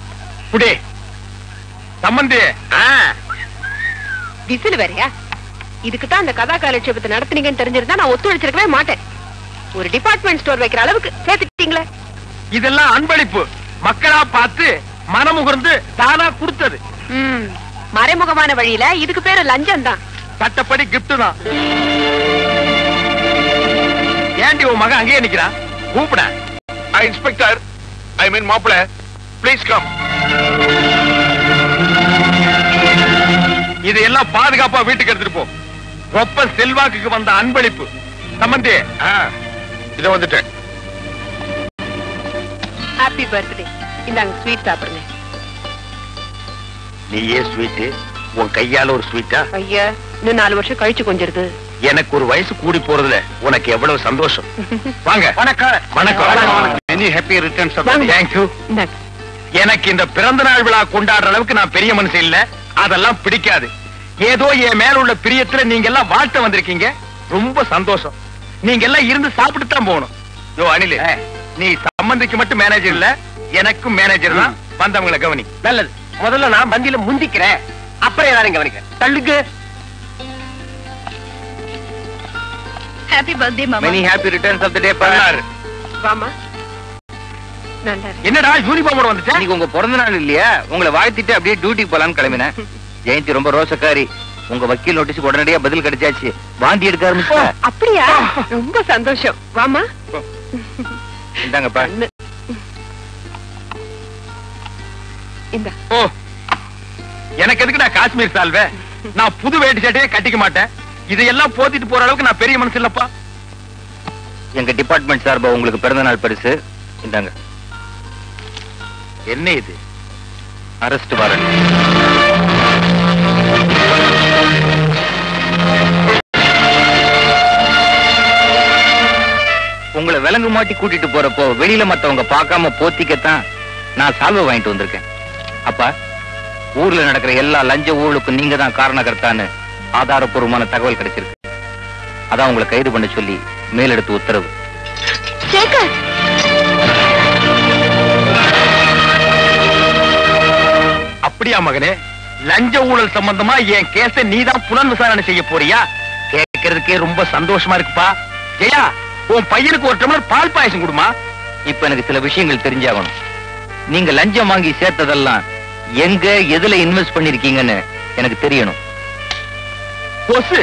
புடே சம்பந்தி. விசில் வேறையா? இதுக்கு தான் அந்த கதா காலட்சேபத்தை நடத்துனீங்கன்னு தெரிஞ்சிருந்தா நான் ஒத்துழைச்சிருக்கவே மாட்டேன். ஒரு டிபார்ட்மெண்ட் ஸ்டோர் வைக்கிற அளவுக்கு சேர்த்துட்டீங்களே. இதெல்லாம் அன்பளிப்பு, மக்களா பார்த்து மனமுகர்ந்து தானா கொடுத்தது. ம், மறைமுகமான வழியில இதுக்கு பேரு லஞ்சம் தான். சட்டப்படி கிஃப்ட் தான். ஏண்டி உன் மகன் அங்கேயே நிக்கிறான்? கூப்பிட. இன்ஸ்பெக்டர், ஐ மீன் மாப்பிள, ப்ளீஸ் கம். இதையெல்லாம் பாதுகாப்பா வீட்டுக்கு எடுத்துட்டு போ. ஒப்ப செல்வாக்குக்கு வந்த அன்பளிப்பு. சம்பந்தி, இத வந்துட்டேன். Happy birthday. இந்தாங்க ஸ்வீட் சாப்பிடுங்க. நீயே ஸ்வீட், உன் கையால ஒரு ஸ்வீட்டா? ஐயா, இன்னும் நாலு வருஷம் கழிச்சு கொஞ்சிருது. எனக்கு ஒரு வயசு கூடி போறதுல உனக்கு எவ்வளவு சந்தோஷம். வாங்க. வணக்கம். வணக்கம். Many happy returns of the day. Thank you. எனக்கு இந்த பிறந்த நாள் விழா கொண்டாடுற அளவுக்கு நான் பெரிய மனுஷன் இல்ல. அதெல்லாம் பிடிக்காது. ஏதோ என் மேல உள்ள பிரியத்துல நீங்க எல்லாம் வாழ்த்த வந்திருக்கீங்க. ரொம்ப சந்தோஷம். நீங்க எல்லாம் இருந்து சாப்பிட்டு தான் போகணும். யோ அனில், நீ சம்பந்திக்கு மட்டும் மேனேஜர் இல்ல, எனக்கும் மேனேஜர் தான். வந்தவங்களை கவனி. நல்லது. முதல்ல நான் பந்தியில முந்திக்கிறேன், அப்புறம் எல்லாரும் கவனிக்க. தள்ளுக்கு. ஹாப்பி பர்த்டே மாமா. Many happy returns of the day. பண்ணாரு. வாமா. நல்லா இருக்கு. என்னடா யூனிஃபார்மோட வந்துட்ட? இன்னைக்கு உங்க பிறந்த நாள் இல்லையா? உங்களை வாழ்த்திட்டு அப்படியே டியூட்டிக்கு போலான்னு கிளம்பினேன். ஜெயந்தி ரொம்ப ரோசக்காரி. உங்க வக்கீல் நோட்டீஸ் உடனடியா பதில் கிடைச்சாச்சு. வாந்தி எடுக்க ஆரம்பிச்சா. அப்படியா? ரொம்ப சந்தோஷம். வாமா. இந்தாங்கப்பா. இந்த. ஓ, எனக்கு எதுக்குடா காஷ்மீர் சால்வை? நான் புது வேட்டி சட்டையே கட்டிக்க மாட்டேன். இதையெல்லாம் போத்திட்டு போற அளவுக்கு நான் பெரிய மனுஷன் இல்லப்பா. எங்க டிபார்ட்மெண்ட் சார்பா உங்களுக்கு பிறந்த நாள் பரிசு. இந்தாங்க. என்ன இது? Arrest warrant. உங்களை விலங்கு மாட்டி கூட்டிட்டு போறப்போ வெளியில மத்தவங்க பார்க்காம போத்திக்கத்தான் நான் சால்வை வாங்கிட்டு வந்திருக்கேன். அப்பா, ஊர்ல நடக்கிற எல்லா லஞ்ச ஊழலுக்கும் நீங்க தான் காரணகர்த்தான்னு ஆதாரப்பூர்வமான தகவல் கிடைச்சிருக்கு. அதான் உங்களை கைது பண்ண சொல்லி மேலெடுத்து உத்தரவு. சேகர், அப்படியா மகனே? லஞ்ச ஊழல் சம்பந்தமா என் கேஸ நீதான் புலன் விசாரணை செய்ய போறியா? கேட்கறதுக்கே ரொம்ப சந்தோஷமா இருக்குப்பா. ஜெயா, உன் பையனுக்கு ஒரு டம்ளர் பால் பாயசம் கொடுமா. இப்ப எனக்கு சில விஷயங்கள் தெரிஞ்சாகணும். நீங்க லஞ்சம் வாங்கி சேர்த்ததெல்லாம் எங்க எதுல இன்வெஸ்ட் பண்ணிருக்கீங்கன்னு எனக்கு தெரியணும். கொசு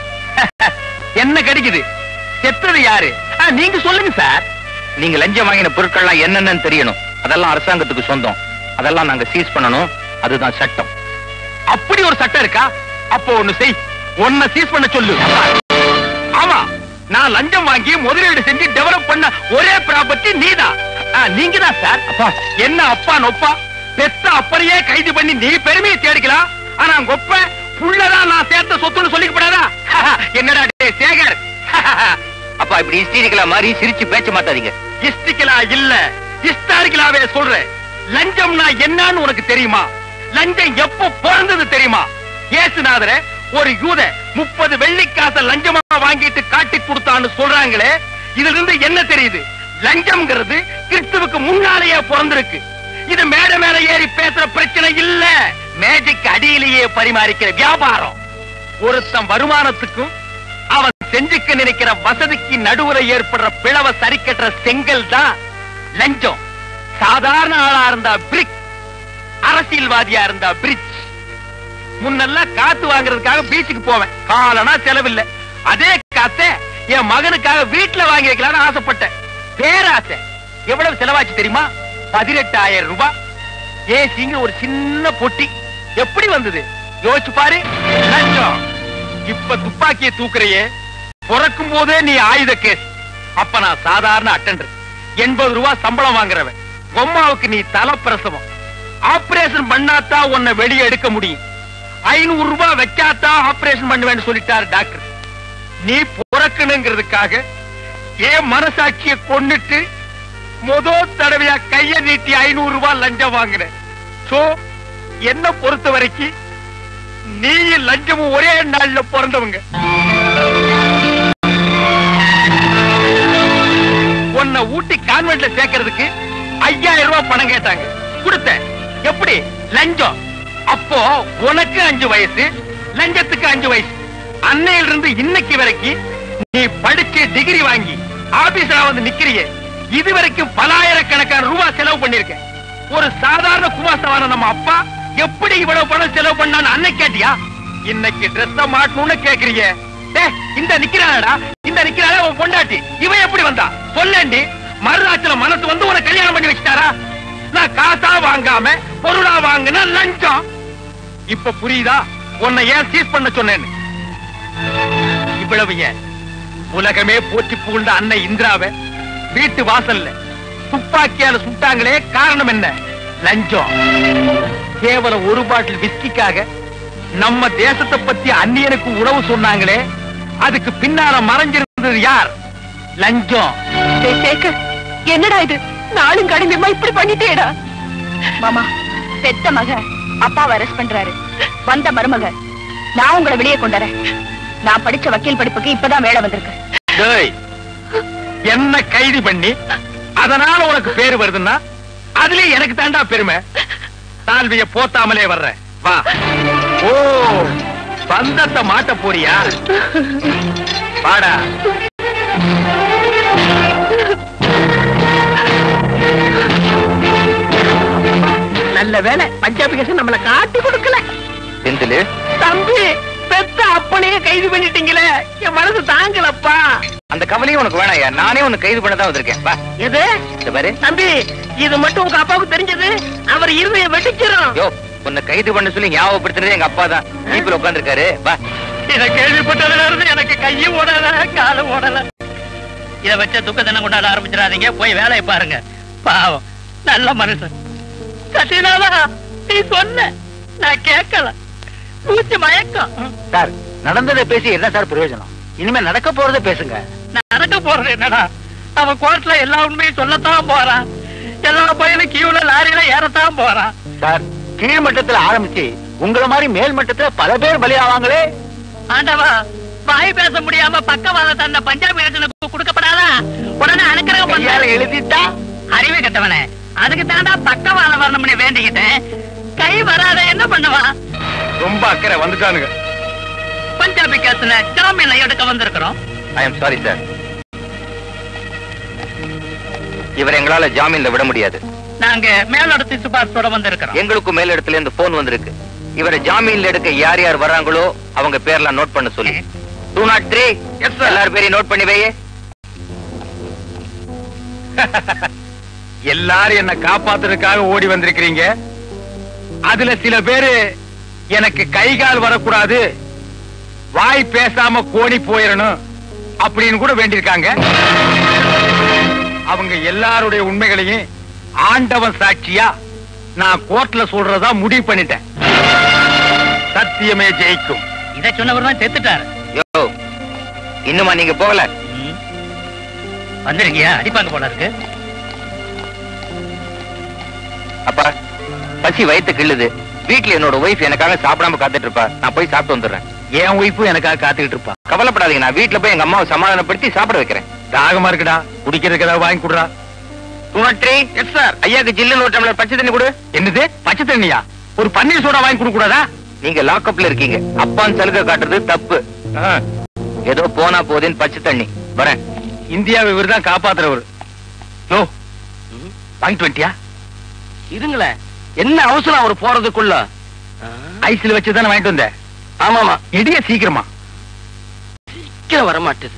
என்ன கிடைக்குது? செத்தது யாரு? நீங்க சொல்லுங்க சார். நீங்க லஞ்சம் வாங்கின பொருட்கள்லாம் என்னென்னு தெரியணும். அதெல்லாம் அரசாங்கத்துக்கு சொந்தம். அதெல்லாம் நாங்க சீஸ் பண்ணணும். அதுதான் சட்டம். அப்படி ஒரு சட்டம் இருக்கா? அப்போ ஒண்ணு செய், ஒன்ன சீஸ் பண்ண சொல்லு. ஆமா, நான் லஞ்சம் வாங்கி முதலீடு செஞ்சு டெவலப் பண்ண ஒரே ப்ராப்பர்ட்டி நீதான். நீங்க தான் சார். அப்பா, என்ன அப்பா நொப்பா? பெத்த அப்பறையே கைது பண்ணி நீ பெருமையை தேடிக்கலாம். ஆனா கொப்ப புள்ளதான் நான் சேர்த்த சொத்துன்னு சொல்லிக்கப்படாதா? என்னடா சேகர்? அப்பா, இப்படி ஹிஸ்டரிக்கலா மாதிரி சிரிச்சு பேச்ச மாட்டாதீங்க. ஹிஸ்டரிக்கலா இல்ல, ஹிஸ்டாரிக்கலாவே சொல்றேன். லஞ்சம்னா என்னன்னு உனக்கு தெரியுமா? லஞ்சம் எப்போ பிறந்தது தெரியுமா? இயேசுநாதர ஒரு யூத முப்பது வெள்ளிக்காச லஞ்சமா வாங்கிட்டு காட்டி கொடுத்தான்னு சொல்றாங்களே, இதுல இருந்து என்ன தெரியுது? லஞ்சம்ங்கிறது கிறிஸ்துவுக்கு முன்னாலேயே பிறந்திருக்கு. இது மேட மேல ஏறி பேசுற பிரச்சனை இல்ல, மேஜைக்கு அடியிலேயே பரிமாறிக்கிற வியாபாரம். ஒருத்தன் வருமானத்துக்கும் அவன் செஞ்சுக்க நினைக்கிற வசதிக்கு நடுவுல ஏற்படுற பிளவ சரி கட்டுற செங்கல் தான் லஞ்சம். சாதாரண ஆளா இருந்தா பிரிக், அரசியல்வாதியா இருந்தா பிரிட்ஜ். முன்னெல்லாம் காத்து வாங்குறதுக்காக பீச்சுக்கு போவேன், காலனா செலவில்லை. அதே காத்த என் மகனுக்காக வீட்டுல வாங்கி வைக்கலாம்னு ஆசைப்பட்டேன். பேராசை. எவ்வளவு செலவாச்சு தெரியுமா? பதினெட்டாயிரம் ரூபாய். ஏசிங்க ஒரு சின்ன பொட்டி எப்படி வந்தது யோசிச்சு பாரு. லஞ்சம். இப்ப துப்பாக்கியை தூக்குறையே, பிறக்கும் போதே நீ ஆயுத கேஸ். அப்ப நான் சாதாரண அட்டெண்டர், எண்பது ரூபாய் சம்பளம் வாங்குறவன். பொம்மாவுக்கு நீ தலப்பிரசவம். ஆபரேஷன் பண்ணாத்தா உன்னை வெளியே எடுக்க முடியும். ஐநூறு ரூபாய் வச்சாத்தா ஆபரேஷன் பண்ணுவேன்னு சொல்லிட்டாரு டாக்டர். நீ பிறக்கணுங்கிறதுக்காக ஏன் மனசாட்சியை கொன்னுட்டு முதல் தடவையா கைய நீட்டி ஐநூறு ரூபாய் லஞ்சம் வாங்கின. சோ என்ன பொறுத்த வரைக்கும் நீ லஞ்சமும் ஒரே நாள்ல பிறந்தவங்க. உன்னை ஊட்டி கான்வென்ட்ல சேர்க்கறதுக்கு ஐயாயிரம் ரூபாய் பணம் கேட்டாங்க, கொடுத்தேன். எப்படி? லஞ்சம். அப்போ உனக்கு அஞ்சு வயசு, லஞ்சத்துக்கு அஞ்சு வயசு. அன்னையில இருந்து இன்னைக்கு வரைக்கும் நீ படிச்சு டிகிரி வாங்கி ஆபீஸ்ல வந்து நிக்கிறியே, இது வரைக்கும் பலாயிரக்கணக்கான ரூபாய் செலவு பண்ணிருக்க. ஒரு சாதாரண குமாஸ்தவான நம்ம அப்பா எப்படி இவ்வளவு பணம் செலவு பண்ணான்னு அன்னைக்கு கேட்டியா? இன்னைக்கு ட்ரெஸ் மாட்டணும்னு கேக்குறீங்க. இந்த நிக்கிறாடா, இந்த நிக்கிறாடா உன் பொண்டாட்டி, இவன் எப்படி வந்தா சொல்லேண்டி. மறுநாட்சில மனசு வந்து உன கல்யாணம் பண்ணி வச்சுட்டாரா? நான் காசா வாங்காம பொருளா வாங்கின லஞ்சம். இப்ப புரியுதா உன்னை ஏன் சீஸ் பண்ண சொன்னேன்னு? இவ்வளவு ஏன் உலகமே போற்றி புகழ்ந்த அன்னை இந்திராவை வீட்டு வாசல்ல துப்பாக்கியால சுட்டாங்களே, காரணம் என்ன? லஞ்சம். கேவலம் ஒரு பாட்டில் விஸ்கிக்காக நம்ம தேசத்தை பத்தி அந்நியனுக்கு உணவு சொன்னாங்களே, அதுக்கு பின்னால மறைஞ்சிருந்தது யார்? லஞ்சம். என்னடா இது? நாளும் கடுமையமா இப்படி பண்ணிட்டேடா. மாமா, பெத்த மக அப்பாவை அரெஸ்ட் பண்றாரு. வந்த மருமக நான் உங்களை வெளியே கொண்டாரேன். நான் படிச்ச வக்கீல் படிப்புக்கு இப்பதான் வேலை வந்திருக்கு. என்ன கைது பண்ணி அதனால உனக்கு பேரு வருதுன்னா அதுல எனக்கு தாண்டா பெருமை. தாழ்விய போத்தாமலே வர்ற வா. ஓ, பந்தத்தை மாட்ட போறியா? வாடா. நல்ல வேலை பஞ்சாபி கேஸ் நம்மள காட்டி கொடுக்கல. செந்தில், தம்பி பெத்த அப்பனையே கைது பண்ணிட்டீங்களே, என் மனசு தாங்கலப்பா. அந்த கவலையும் உனக்கு வேணாயா, நானே உனக்கு கைது பண்ணதான் வந்திருக்கேன். வா. எது பாரு தம்பி, இது மட்டும் உங்க அப்பாவுக்கு தெரிஞ்சது அவர் இருதய வெட்டிச்சிரும். யோ, உன்னை கைது பண்ண சொல்லி ஞாபகப்படுத்துறது எங்க அப்பா தான். ஜீப்ல உட்கார்ந்துருக்காரு. வா. இத கேள்விப்பட்டதுல இருந்து எனக்கு கையும் ஓடல காலும் ஓடல. இத வச்ச துக்க தினம் கொண்டாட ஆரம்பிச்சிடாதீங்க, போய் வேலையை பாருங்க. பாவம் நல்ல மனுஷன். சசினாலா, நீ சொன்ன நான் கேட்கல, பூச்சி மயக்கம். சார், நடந்ததை பேசி என்ன சார் பிரயோஜனம்? இனிமே நடக்க போறதை பேசுங்க. நடக்க போறது என்னடா? அவன் கோர்ட்ல எல்லா உண்மையும் சொல்லத்தான் போறான். எல்லா பையனும் கியூல லாரியில ஏறத்தான் போறான். சார், கீழ் மட்டத்துல ஆரம்பிச்சு உங்கள மாதிரி மேல் மட்டத்துல பல பேர் பலியாவாங்களே. ஆண்டவா, வாய் பேச முடியாம பக்கவாத தன்னை பஞ்சாபி நேரத்துக்கு கொடுக்கப்படாதா? உடனே அனுக்கிரகம் பண்ணால எழுதிட்டா அறிவு கட்டவனே. அதுக்கு தாண்டா பக்கவாத வரணும்னு வேண்டிக்கிட்டேன். கை வராத என்ன பண்ணுவா? ரொம்ப அக்கறை வந்துட்டானுங்க. பஞ்சாபி கேஸ்ல ஜாமீன்ல எடுக்க வந்திருக்கிறோம். ஐ எம் சாரி சார், இவர் எங்களால ஜாமீன்ல விட முடியாது. நாங்க மேலிடத்து சிபாரிசோட வந்திருக்கிறோம். எங்களுக்கு மேலிடத்துல இருந்து போன் வந்திருக்கு. இவரை ஜாமீன்ல எடுக்க யார் யார் வராங்களோ அவங்க பேர்லாம் நோட் பண்ண சொல்லி. டூ நாட் த்ரீ எல்லாரும் பேரையும் நோட் பண்ணி வையே. எல்லாரும் என்ன காப்பாத்துறதுக்காக ஓடி வந்திருக்கிறீங்க. அதுல சில பேரு எனக்கு கை கால் வரக்கூடாது, வாய் பேசாம கோணி போயிடணும் அப்படின்னு கூட வேண்டியிருக்காங்க. அவங்க எல்லாருடைய உண்மைகளையும் ஆண்டவன் சாட்சியா நான் கோர்ட்ல சொல்றதா முடிவு பண்ணிட்டேன். சத்தியமே ஜெயிக்கும். இதை சொன்னவர் தான் செத்துட்டாரு. யோ, இன்னுமா நீங்க போகல? வந்திருக்கியா? அடிப்பாங்க போல இருக்கு. அப்பா, பசி வயித்து கிள்ளுது. வீட்டுல என்னோட ஒய்ஃப் எனக்காக சாப்பிடாம காத்துட்டு இருப்பா. நான் போய் சாப்பிட்டு வந்துடுறேன். என் ஒய்ஃபும் எனக்காக காத்துக்கிட்டு இருப்பா. கவலைப்படாதீங்க, நான் வீட்டுல போய் எங்க அம்மாவை சமாதானப்படுத்தி சாப்பிட வைக்கிறேன். தாகமா இருக்குடா, குடிக்கிறதுக்கு ஏதாவது வாங்கி கொடுறா. Yes sir. ஐயாக்கு ஜில்லுன்னு ஒரு டம்ளர் பச்சை தண்ணி கொடு. என்னது பச்சை தண்ணியா? ஒரு பன்னீர் சோடா வாங்கி கொடுக்க கூடாதா? நீங்க லாக்அப்ல இருக்கீங்க. அப்பான் சலுகை காட்டுறது தப்பு. ஏதோ போனா போதுன்னு பச்சை தண்ணி. வரேன். இந்தியாவை இவர் தான் காப்பாத்துறவர். நோ வாங்கிட்டு வந்துட்டியா? இருங்களே, என்ன அவசரம் அவர் போறதுக்குள்ள? ஐஸ்ல வச்சுதானே வாங்கிட்டு வந்தேன். ஆமாமா, இடிய சீக்கிரமா. சீக்கிரம் வர மாட்டேது.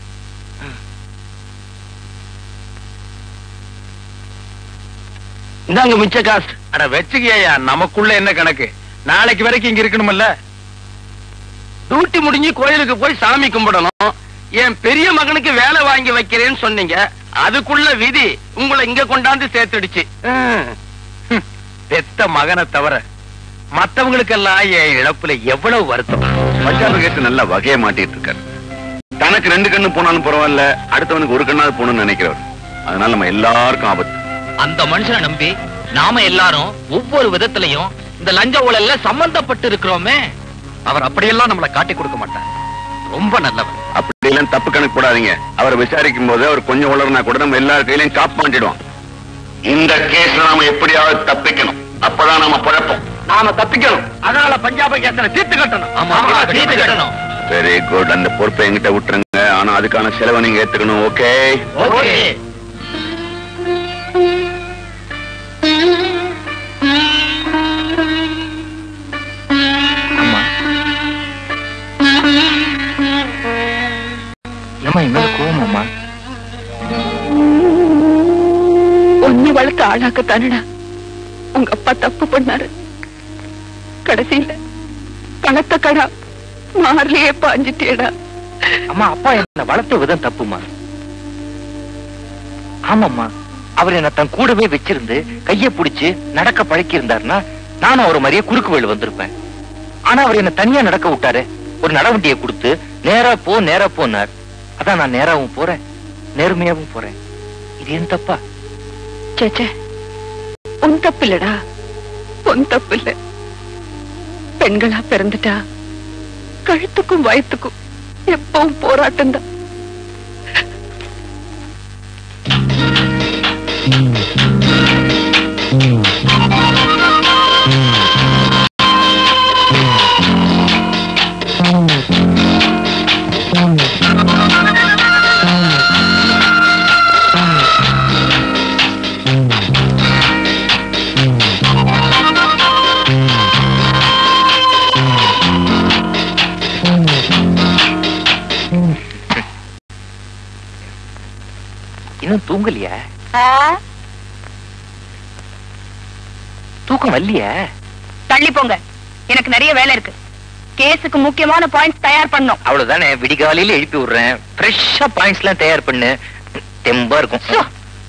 இந்தாங்க மிச்ச காசு. அட வச்சுக்கியா, நமக்குள்ள என்ன கணக்கு? நாளைக்கு வரைக்கும் இங்க இருக்கணும்ல. டியூட்டி முடிஞ்சு கோயிலுக்கு போய் சாமி கும்பிடணும். என் பெரிய மகனுக்கு வேலை வாங்கி வைக்கிறேன்னு சொன்னீங்க. அதுக்குள்ள விதி உங்களை இங்க கொண்டாந்து சேர்த்துடுச்சு. பெத்த மகனை தவிர மத்தவங்களுக்கெல்லாம் என் இழப்புல எவ்வளவு வருத்தம். பஞ்சாபி கேட்டு நல்லா வகையை மாட்டிட்டு இருக்காரு. தனக்கு ரெண்டு கண்ணு போனாலும் பரவாயில்ல, அடுத்தவனுக்கு ஒரு கண்ணாவது போகணும்னு நினைக்கிறவர். அதனால நம்ம எல்லாருக்கும் ஆபத்து. அந்த மனுஷனை நம்பி நாம எல்லாரும் ஒவ்வொரு விதத்திலையும் இந்த லஞ்ச ஊழல்ல சம்பந்தப்பட்டு இருக்கிறோமே. அவர் அப்படியெல்லாம் நம்மளை காட்டி கொடுக்க மாட்டார். ரொம்ப நல்லவர். அப்படி எல்லாம் தப்பு கணக்கு போடாதீங்க. அவரை விசாரிக்கும் போது அவர் கொஞ்சம் உளர்னா கூட நம்ம எல்லார் கையிலையும் காப்பாண்டிடுவோம். இந்த கேஸ்ல நாம எப்படியாவது தப்பிக்கணும். அப்பதான் நாம பழப்போம். நாம தப்பிக்கணும். அதனால பஞ்சாப கேஸ்ல தீர்த்து கட்டணும். ஆமா, தீர்த்து கட்டணும். Very good. அந்த பொறுப்பை என்கிட்ட விட்டுருங்க. ஆனா அதுக்கான செலவை நீங்க ஏத்துக்கணும். ஓகே? ஓகே. அம்மா ஏமா இனிமேல் கோவமாம்மா? ஒன்னி வளர்த்து ஆளாக்கத்தானடா உங்க அப்பா தப்பு பண்ணாரு. கடைசியில கணத்த கடா மார்லயே பாஞ்சிட்டேடா. அம்மா அப்பா என்ன வளர்த்த விதம் தப்புமா? ஆமாம்மா, அவர் என்ன தன் கூடவே வச்சிருந்து கைய புடிச்சு நடக்க பழக்கி இருந்தாருன்னா நானும் ஒரு மாதிரியே குறுக்கு வழி வந்திருப்பேன். ஆனா அவர் என்ன தனியா நடக்க விட்டாரு. ஒரு நடவண்டியை கொடுத்து நேரா போ நேரா போனார். அதான் நான் நேராவும் போறேன் நேர்மையாவும் போறேன். இது என் தப்பா? சேச்சே, உன் தப்பு இல்லடா, உன் தப்பு இல்ல. பெண்களா பிறந்துட்டா கழுத்துக்கும் வயத்துக்கும் எப்பவும் போராட்டம் தான். இன்னும் தூங்கலையா? தூக்கம் வரலையா? தள்ளி போங்க, எனக்கு நிறைய வேலை இருக்கு. கேஸுக்கு முக்கியமான பாயிண்ட்ஸ் தயார் பண்ணும். அவ்வளவுதானே, விடிகாலையில எழுப்பி விடுறேன். ஃப்ரெஷ்ஷா பாயிண்ட்ஸ் எல்லாம் தயார் பண்ணு, தெம்பா இருக்கும்.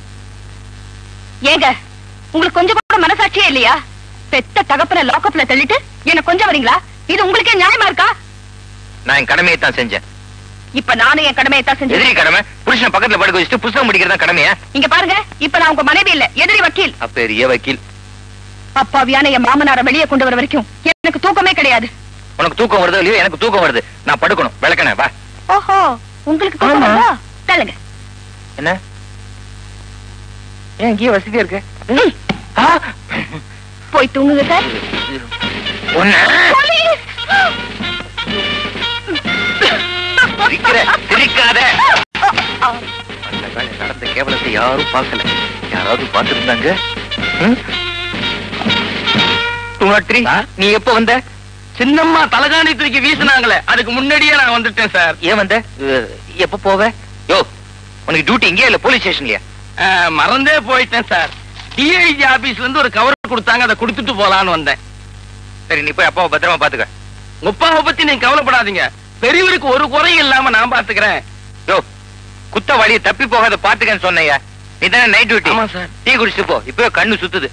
ஏங்க, உங்களுக்கு கொஞ்சம் கூட மனசாட்சியே இல்லையா? பெத்த தகப்பன லாக்அப்ல தள்ளிட்டு என்ன கொஞ்சம் வரீங்களா? இது உங்களுக்கே நியாயமா இருக்கா? நான் என் கடமையை தான் செஞ்சேன். இப்ப நானும் என் கடமையை தான் செஞ்சேன். எதிரி கடமை புருஷன் பக்கத்துல படுக்க வச்சுட்டு புத்தகம் முடிக்கிறதா கடமையா? இங்க பாருங்க, இப்ப நான் உங்க மனைவி இல்ல, எதிரி வக்கீல். பெரிய வக்கீல். அப்பாவியான என் மாமனார வெளியே கொண்டு வர வரைக்கும் எனக்கு தூக்கமே கிடையாது. உனக்கு தூக்கம் வருதோ இல்லையோ, எனக்கு தூக்கம் வருது. நான் படுக்கணும். விளக்கணே வா. ஓஹோ, உங்களுக்கு தூக்கம் வருதா? தள்ளுங்க. என்ன ஏன் இங்கே வசதியா இருக்கு? போய் தூங்குங்க சார். சிரிக்காத. நடந்த கேவலத்தை யாரும் பார்க்கல. யாராவது பார்த்திருந்தாங்க? நீ எப்ப வந்த? சின்னம்மா தலகாணி தூக்கி வீசினாங்களே, அதுக்கு முன்னாடியே நான் வந்துட்டேன் சார். ஏன் வந்த? எப்ப போவ? யோ, உனக்கு டியூட்டி இங்கே இல்ல போலீஸ் ஸ்டேஷன்லயா? மறந்தே போயிட்டேன் சார். டிஐஜி ஆபீஸ்ல இருந்து ஒரு கவர் கொடுத்தாங்க, அதை கொடுத்துட்டு போலான்னு வந்தேன். சரி, நீ போய் அப்பாவை பத்திரமா பாத்துக்க. முப்பாவை பத்தி நீங்க கவலைப்படாதீங்க, பெரியவருக்கு ஒரு குறையும் இல்லாம நான் பாத்துக்கிறேன். யோ, குத்த வழியை தப்பி போகாத பாத்துக்கன்னு சொன்னையா? நீ தானே நைட் டியூட்டி? ஆமா சார். டீ குடிச்சிட்டு போ, இப்பவே கண்ணு சுத்துது.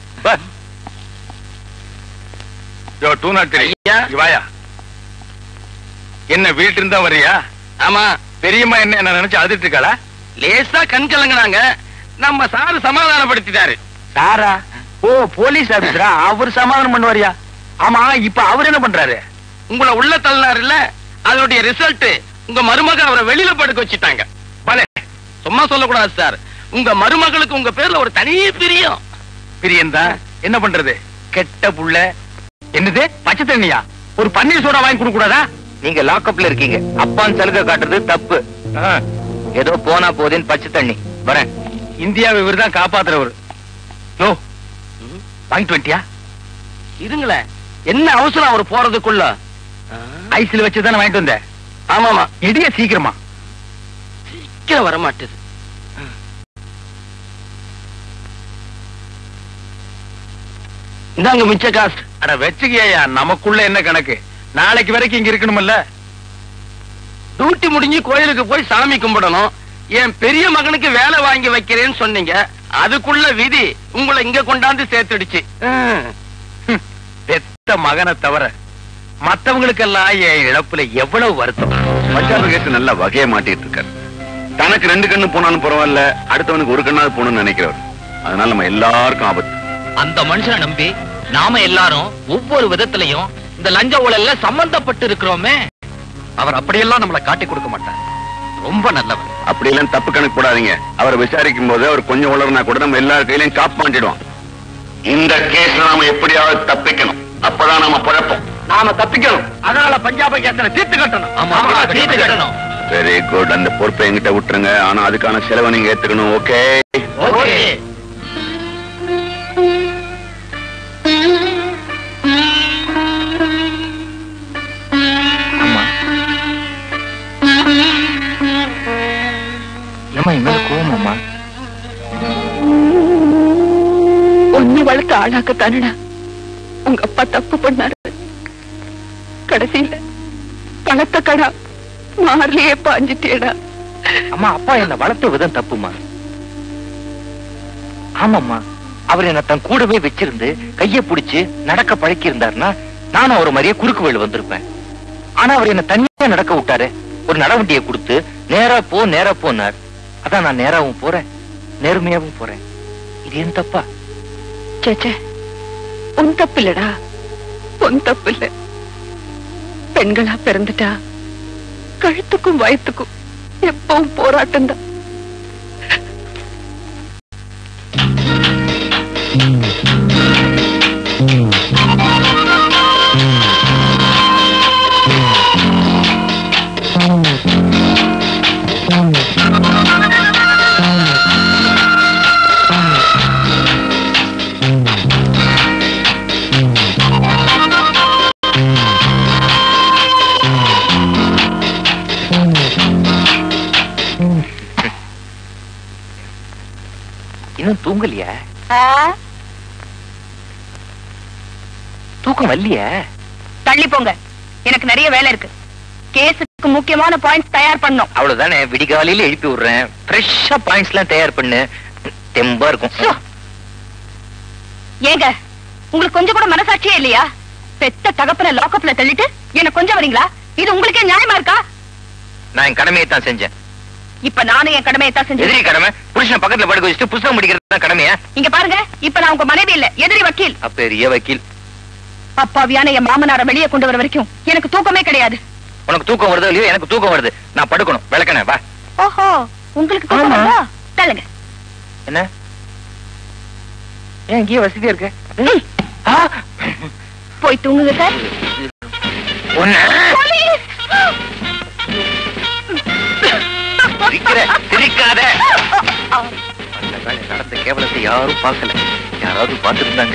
யோ டூ நாட் த்ரீ வாயா. என்ன வீட்டு இருந்தா வரியா? ஆமா. பெரியம்மா என்ன என்ன நினைச்சு அதிட்டு இருக்காளா? லேசா கண் கலங்கினாங்க, நம்ம சாரு சமாதானப்படுத்திட்டாரு. சாரா? ஓ, போலீஸ் ஆபீசரா? அவர் சமாதானம் பண்ணுவாரியா? ஆமா, இப்ப அவர் என்ன பண்றாரு? உங்களை உள்ள தள்ளினாரு இல்ல, அதனுடைய ரிசல்ட் உங்க மருமக அவரை வெளியில படுக்க வச்சுட்டாங்க. பலே, சும்மா சொல்லக்கூடாது சார். உங்க மருமகளுக்கு உங்க பேர்ல ஒரு தனி பிரியம். பிரியம் தான். என்ன பண்றது? கெட்ட புள்ள. என்னது பச்சை தண்ணியா? ஒரு பன்னீர் சோடா வாங்கி கொடுக்க கூடாதா? நீங்க லாக்அப்ல இருக்கீங்க. அப்பான் சலுகை காட்டுறது தப்பு. ஏதோ போனா போதேன்னு பச்சை தண்ணி. வரேன். இந்தியாவை இவர் தான் காப்பாத்துறவர். யோ, வாங்கிட்டு வந்துட்டியா? இருங்களேன், என்ன அவசரம் அவர் போறதுக்குள்ள? ஐஸ்ல வச்சுதானே வாங்கிட்டு வந்தேன். ஆமாமா. இடிய சீக்கிரமா. சீக்கிரம் வர மாட்டேது. இந்தாங்க மிச்ச காசு. அட வச்சுக்கியா, நமக்குள்ள என்ன கணக்கு? நாளைக்கு வரைக்கும் இங்க இருக்கணும்ல. டியூட்டி முடிஞ்சு கோயிலுக்கு போய் சாமி கும்பிடணும். என் பெரிய மகனுக்கு வேலை வாங்கி வைக்கிறேன்னு சொன்னீங்க, அதுக்குள்ள விதி உங்களை இங்க கொண்டாந்து சேர்த்துடுச்சு. பெத்த மகனை தவிர மத்தவங்களுக்கெல்லாம் என் இழப்புல எவ்வளவு வருத்தம். மச்சான் கேட்டு நல்லா வகையை மாட்டிட்டு இருக்காரு. தனக்கு ரெண்டு கண்ணு போனாலும் பரவாயில்ல, அடுத்தவனுக்கு ஒரு கண்ணாவது போகணும்னு நினைக்கிறவர். அதனால நம்ம எல்லாருக்கும் ஆபத்து. அந்த மனுஷனை நம்பி நாம எல்லாரும் ஒவ்வொரு விதத்திலையும் இந்த லஞ்ச ஊழல்ல சம்பந்தப்பட்டு இருக்கிறோமே. அவர் அப்படியெல்லாம் நம்மளை காட்டி கொடுக்க மாட்டார். ரொம்ப நல்லவர். அப்படியெல்லாம் தப்பு கணக்கு போடாதீங்க. அவரை விசாரிக்கும் போது அவர் கொஞ்சம் உளர்னா கூட நம்ம எல்லார் கையிலையும் காப்பு மாட்டிடுவோம். இந்த கேஸ்ல நாம எப்படியாவது தப்பிக்கணும். அப்பதான் நாம பழப்போம். நாம தப்பிக்கணும். அதனால பஞ்சாப கேசனை தீர்த்து கட்டணும். ஆமா, தீர்த்து கட்டணும். Very good. அந்த பொறுப்பை என்கிட்ட விட்டுருங்க. ஆனா அதுக்கான செலவை நீங்க ஏத்துக்கணும். ஓகே? ஓகே. ஏமா இனிமேல் கோவமாம்மா? ஒன்னு வளர்த்து ஆளாக்கத்தானடா உங்க அப்பா தப்பு பண்ணாரு. கடைசியில பணத்தை கடா மார்லயே பாஞ்சிட்டேடா. அம்மா, அப்பா என்ன வளர்த்த விதம் தப்புமா. ஆமாம்மா, அவர் என்ன தன் கூடவே வச்சிருந்து கைய புடிச்சு நடக்க பழக்கி இருந்தாருன்னா நானும் அவர் மாதிரியே குறுக்கு வழி வந்திருப்பேன். ஆனா அவர் என்ன தனியா நடக்க விட்டாரு. ஒரு நடவண்டியை கொடுத்து நேரா போ நேரா போனார். அதான் நான் நேராவும் போறேன், நேர்மையாவும் போறேன். இது என் தப்பா? சேச்சே, உன் தப்பு இல்லடா, உன் தப்பு இல்ல. பெண்களா பிறந்துட்டா கழுத்துக்கும் வயத்துக்கும் எப்பவும் போராட்டம் தான். இன்னும் தூங்கலையா? தூக்கம் வரலையா? தள்ளி போங்க, எனக்கு நிறைய வேலை இருக்கு. கேஸுக்கு முக்கியமான பாயிண்ட்ஸ் தயார் பண்ணும். அவ்வளவுதானே, விடிகாலையில எழுப்பி விடுறேன். ஃப்ரெஷ்ஷா பாயிண்ட்ஸ் எல்லாம் தயார் பண்ணு, தெம்பா இருக்கும். ஏங்க, உங்களுக்கு கொஞ்சம் கூட மனசாட்சியே இல்லையா? பெத்த தகப்பன லாக்அப்ல தள்ளிட்டு என்ன கொஞ்சம் வரீங்களா? இது உங்களுக்கே நியாயமா இருக்கா? நான் என் கடமையை தான் செஞ்சேன். இப்ப நானும் என் கடமையை தான் செஞ்சேன். எதிரி கடமை புருஷனை பக்கத்துல படுக்க வச்சுட்டு புத்தகம் படிக்கிறது தான் கடமையா? இங்க பாருங்க, இப்ப நான் உங்க மனைவி இல்ல, எதிரி வக்கீல். பெரிய வக்கீல். அப்பாவியான என் மாமனாரை வெளியே கொண்டு வர வரைக்கும் எனக்கு தூக்கமே கிடையாது. உனக்கு தூக்கம் வருதோ இல்லையோ, எனக்கு தூக்கம் வருது. நான் படுக்கணும். விளக்கணே வா. ஓஹோ, உங்களுக்கு தூக்கம் வருதா? தள்ளுங்க. என்ன ஏன் இங்கே வசதியா இருக்க? போய் தூங்குங்க சார். சிரிக்காத. நடந்த கேவலத்தை யாரும் பார்க்கல. யாராவது பார்த்திருந்தாங்க?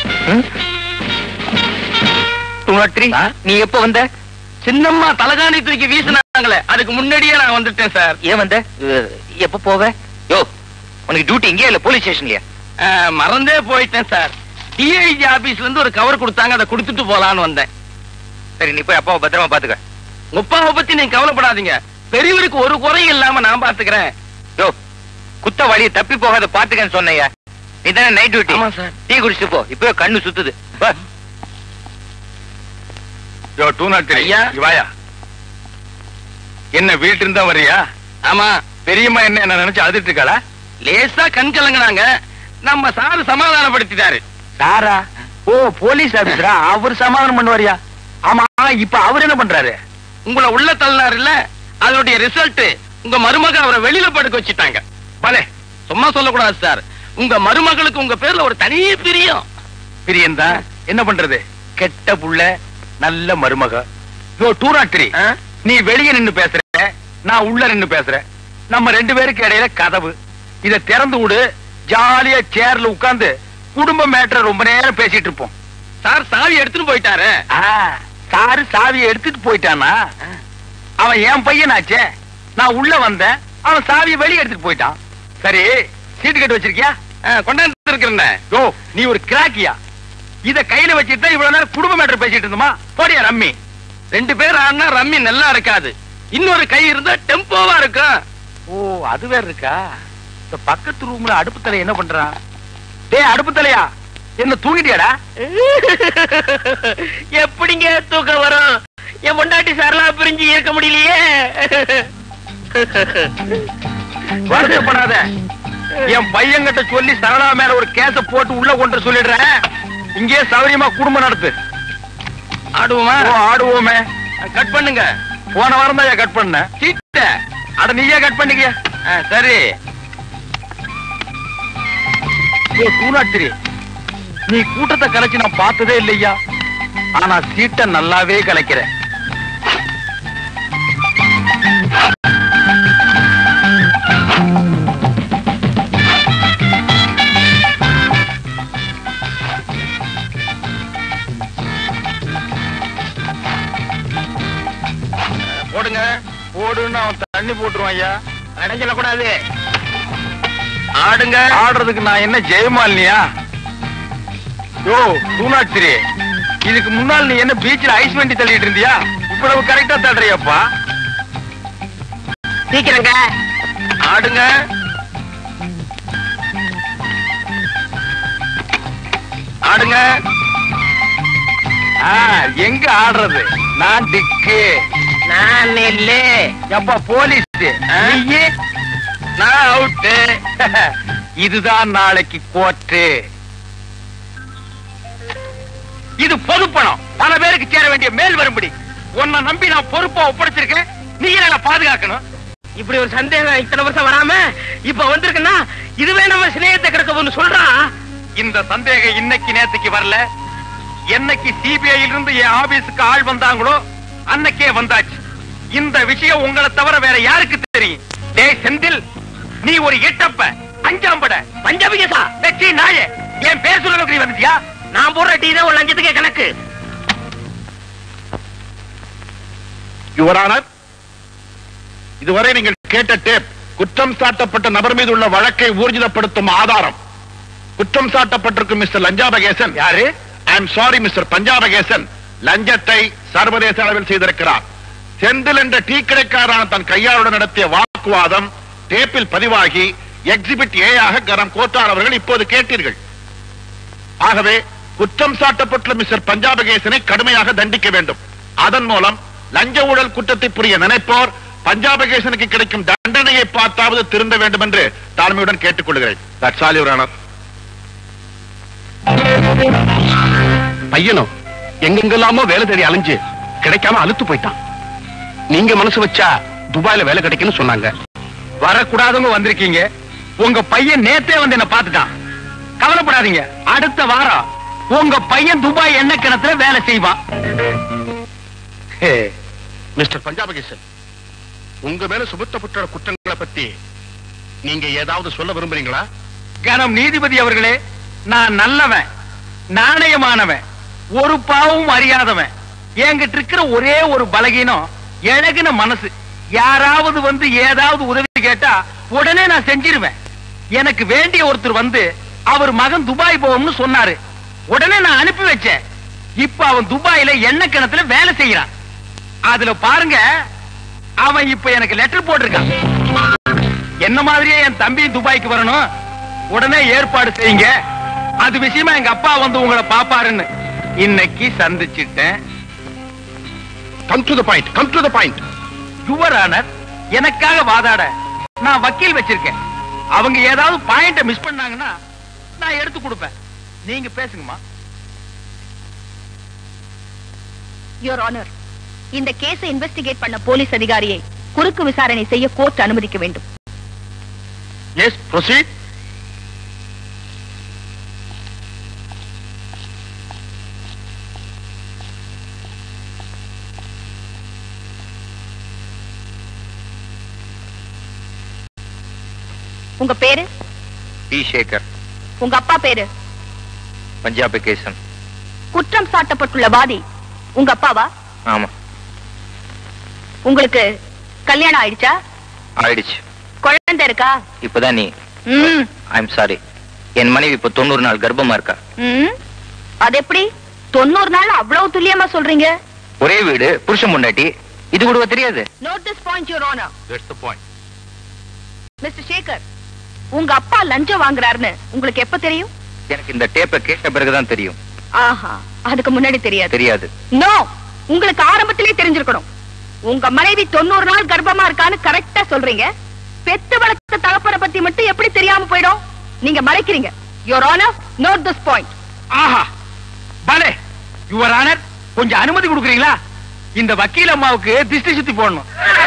நீ எப்ப வந்த? சின்னம்மா தலகாணி தூக்கி வீசினாங்களே, அதுக்கு முன்னாடியே நான் வந்துட்டேன் சார். ஏன் வந்த? எப்ப போவ? யோ, உனக்கு டியூட்டி இங்கே இல்ல போலீஸ் ஸ்டேஷன்லயா? மறந்தே போயிட்டேன் சார். டிஐஜி ஆபீஸ்ல இருந்து ஒரு கவர் கொடுத்தாங்க, அதை கொடுத்துட்டு போலான்னு வந்தேன். சரி, நீ போய் அப்பாவை பத்திரமா பாத்துக்க. முப்பாவை பத்தி நீங்க கவலைப்படாதீங்க, பெரியவருக்கு ஒரு குறையும் இல்லாம நான் பாத்துக்கிறேன். யோ, குத்த வழியை தப்பி போகாத பாத்துக்கன்னு சொன்னையா? நீ தானே நைட் டியூட்டி? ஆமா சார். டீ குடிச்சிட்டு போ, இப்பவே கண்ணு சுத்துது. யோ, டூ நாட் த்ரீ வாயா. என்ன வீட்டு இருந்தா வரியா? ஆமா. பெரியம்மா என்ன என்ன நினைச்சு அழுதுட்டு இருக்காளா? லேசா கண் கலங்கினாங்க, நம்ம சாரு சமாதானப்படுத்திட்டாரு. சாரா? ஓ, போலீஸ் ஆபீசரா? அவர் சமாதானம் பண்ணுவாரியா? ஆமா, இப்ப அவர் என்ன பண்றாரு? உங்களை உள்ள தள்ளினாரு இல்ல, அதனுடைய ரிசல்ட் உங்க மருமக அவரை வெளியில படுக்க வச்சுட்டாங்க. பலே, சும்மா சொல்லக்கூடாது சார். உங்க மருமகளுக்கு உங்க பேர்ல ஒரு தனி பிரியம். பிரியந்தா என்ன பண்றது? கெட்ட புள்ள, நல்ல மருமக. யோ, டூ நாட் த்ரீ நீ வெளியே நின்னு பேசுற, நான் உள்ள நின்னு பேசுறேன். நம்ம ரெண்டு பேருக்கு இடையில கதவு. இத திறந்து விடு, ஜாலியா சேர்ல உட்கார்ந்து குடும்ப மேட்டரை ரொம்ப நேரம் பேசிட்டு இருப்போம். சார் சாவி எடுத்துட்டு போயிட்டாரு. சாரு சாவியை எடுத்துட்டு போயிட்டானா? அவன் என் பையனாச்சே. நான் உள்ள வந்தேன், அவன் சாவியை வெளியே எடுத்துட்டு போயிட்டான். சரி, சீட்டு கட்டு வச்சிருக்கியா? கொண்டாந்து இருக்கிறேன். யோ, நீ ஒரு கிராக்கியா? இத கையில வச்சுட்டு இவ்வளவு நேரம் குடும்ப மேட்டர் பேசிட்டு இருந்தோமா? போடியா ரம்மி. ரெண்டு பேர் ஆனா ரம்மி நல்லா இருக்காது, இன்னொரு கை இருந்தா டெம்போவா இருக்கும். ஓ, அது வேற இருக்கா? இந்த பக்கத்து ரூம்ல அடுப்பு தலை என்ன பண்றான்? டேய் அடுப்பு தலையா, என்ன தூங்கிட்டியாடா? எப்படிங்க தூக்கம் வரும்? என் பொண்டாட்டி சார்லாம் பிரிஞ்சு இருக்க முடியலையே. வருத்தப்படாத, என் பையன்கிட்ட சொல்லி சரளா மேல ஒரு கேஸ போட்டு உள்ள கொண்டு சொல்லிடுறேன். இங்கே சௌரியமா குடும்பம் நடத்து. ஆடுவோமா? ஆடுவோமே. கட் பண்ணுங்க. போன வாரம் தான் கட் பண்ண சீட்ட. அட நீயே கட் பண்ணிக்க. சரி. டூ நாட் த்ரீ நீ கூட்டத்தை கலைச்சு நான் பார்த்ததே இல்லையா? ஆனா சீட்டை நல்லாவே கலைக்கிறேன். போடுங்க, போடுன்னு அவன் தண்ணி போட்டுருவான் ஐயா. அடைஞ்சல கூடாது. ஆடுங்க. ஆடுறதுக்கு நான் என்ன ஜெயமாலினியா? யோ டூ நாட் த்ரீ, இதுக்கு முன்னால் நீ என்ன பீச்சில் ஐஸ் வண்டி தள்ளிட்டு இருந்தியா? இவ்வளவு கரெக்டா தள்ளுறியாப்பா? சீக்கிரங்க ஆடுங்க. ஆடுங்க. ஆ, எங்க ஆடுறது? நான் டிக்கு, நான் இல்ல. எப்பா போலீஸ், நீயே நான் அவுட்டு. இதுதான் நாளைக்கு கோர்ட்டு. இது பொது பணம், பல பேருக்கு சேர வேண்டிய மேல் வரும்படி உன்னை நம்பி நான் பொறுப்பா ஒப்படைச்சிருக்கேன். நீ என்ன பாதுகாக்கணும். இப்படி ஒரு சந்தேகம் இத்தனை வருஷம் வராம இப்ப வந்திருக்குன்னா இதுவே நம்ம சிநேகத்தை கிடக்க சொல்றான். இந்த சந்தேகம் இன்னைக்கு நேத்துக்கு வரல. என்னைக்கு சிபிஐ இருந்து என் ஆபீஸுக்கு ஆள் வந்தாங்களோ அன்னைக்கே வந்தாச்சு. இந்த விஷயம் உங்களை தவிர வேற யாருக்கு தெரியும்? டேய் செந்தில், நீ ஒரு எட்டப்ப அஞ்சாம்பட பஞ்சாபிகேசா வெற்றி நாயே, என் பேர் சொல்ல நீ வந்துட்டியா? நான் போடுற டீ தான் ஒரு லஞ்சத்துக்கே கணக்கு. யுவர் ஆனர், இதுவரை நீங்கள் கேட்ட டேப் குற்றம் சாட்டப்பட்ட நபர் மீது உள்ள வழக்கை ஊர்ஜிதப்படுத்தும் ஆதாரம். குற்றம் சாட்டப்பட்டிருக்கும் மிஸ்டர் லஞ்சாபகேசன் யாரு? I am sorry mister Panchapakesan லஞ்சத்தை சர்வதேச அளவில் செய்திருக்கிறார். செந்தில் என்ற டீ கடைக்காரரான தன் கையாளுடன் நடத்திய வாக்குவாதம் டேப்பில் பதிவாகி எக்ஸிபிட் ஏ ஆக கரம் கோட்டார் அவர்கள் இப்போது கேட்டீர்கள். ஆகவே குற்றம் சாட்டப்பட்டுள்ள மிஸ்டர் பஞ்சாபகேசனை கடுமையாக தண்டிக்க வேண்டும். அதன் மூலம் லஞ்ச ஊழல் குற்றத்தை புரிய நினைப்போர் பஞ்சாபகேசனுக்கு கிடைக்கும் தண்டனையை பார்த்தாவது திருந்த வேண்டும் என்று தாழ்மையுடன் கேட்டுக் கொள்கிறேன். That's all, Your Honor. பையனும் எங்கெங்கெல்லாமோ வேலை தேடி அலைஞ்சு கிடைக்காம அழுத்து போயிட்டான். நீங்க மனசு வச்சா துபாயில வேலை கிடைக்குன்னு சொன்னாங்க. வரக்கூடாதவங்க வந்திருக்கீங்க. உங்க பையன் நேத்தே வந்து என்ன பார்த்துட்டான். கவலைப்படாதீங்க, அடுத்த வாரம் உங்க பையன் துபாய் எண்ணெய் கிணத்துல வேலை செய்வான். மிஸ்டர் பஞ்சாபகேசன், உங்க மேல சுமத்தப்பட்ட குற்றங்களை பத்தி நீங்க ஏதாவது சொல்ல விரும்புறீங்களா? கனம் நீதிபதி அவர்களே, நான் நல்லவன், நாணயமானவன், ஒரு பாவமும் அறியாதவன். என்கிட்ட இருக்கிற ஒரே ஒரு பலகீனம் எனக்குன மனசு. யாராவது வந்து ஏதாவது உதவி கேட்டா உடனே நான் செஞ்சிருவேன். எனக்கு வேண்டிய ஒருத்தர் வந்து அவர் மகன் துபாய் போகும்னு சொன்னாரு. உடனே நான் அனுப்பி வச்சேன். இப்ப அவன் துபாயில எண்ணெய் கிணத்துல வேலை செய்யறான். அதுல பாருங்க, அவன் இப்ப எனக்கு லெட்டர் போட்டிருக்கான். என்ன மாதிரியே என் தம்பி துபாய்க்கு வரணும், உடனே ஏற்பாடு செய்யுங்க. அது விஷயமா எங்க அப்பா வந்து உங்களை பாப்பாருன்னு இன்னைக்கு சந்திச்சிட்டேன். Come to the point, come to the point. Your honour, எனக்காக வாதாட நான் வக்கீல் வச்சிருக்கேன். அவங்க ஏதாவது பாயிண்ட மிஸ் பண்ணாங்கன்னா நான் எடுத்து கொடுப்பேன். நீங்க பேசுங்கம்மா. யுவர் ஆனர், இந்த கேஸை இன்வெஸ்டிகேட் பண்ண போலீஸ் அதிகாரியை குறுக்கு விசாரணை செய்ய கோர்ட் அனுமதிக்க வேண்டும். Yes, proceed. உங்க பேரு? பி சேகர். உங்க அப்பா பேரு? பஞ்சாபகேசன். குற்றம் சாட்டப்பட்டுள்ள வாதி உங்க அப்பாவா? ஆமா. உங்களுக்கு கல்யாணம் ஆயிடுச்சா? ஆயிடுச்சு. குழந்தை இருக்கா? இப்பதான் நீ. ம். ஐம் சாரி, என் மனைவி இப்ப தொண்ணூறு நாள் கர்ப்பமா இருக்கா. ம். அது எப்படி தொண்ணூறு நாள் அவ்வளவு துல்லியமா சொல்றீங்க? ஒரே வீடு, புருஷன் முன்னாடி, இது கூட தெரியாது. Note this point your honour. That's the point. Mister Sekar, உங்க அப்பா லஞ்சம் வாங்குறாருன்னு உங்களுக்கு எப்ப தெரியும்? எனக்கு இந்த டேப்பை கேட்ட பிறகுதான் தெரியும். ஆஹா, அதுக்கு முன்னாடி தெரியாது? தெரியாது. நோ, உங்களுக்கு ஆரம்பத்திலே தெரிஞ்சிருக்கணும். உங்க மனைவி தொண்ணூறு நாள் கர்ப்பமா இருக்கான்னு கரெக்டா சொல்றீங்க. பெத்து வளர்த்த தகப்பனை பத்தி மட்டும் எப்படி தெரியாம போயிடும்? நீங்க மறைக்கிறீங்க. Your honour, note this point. ஆஹா, பலே. யுவர் ஆனர், கொஞ்சம் அனுமதி கொடுக்குறீங்களா? இந்த வக்கீல் அம்மாவுக்கு திஷ்டி சுத்தி போடணும்.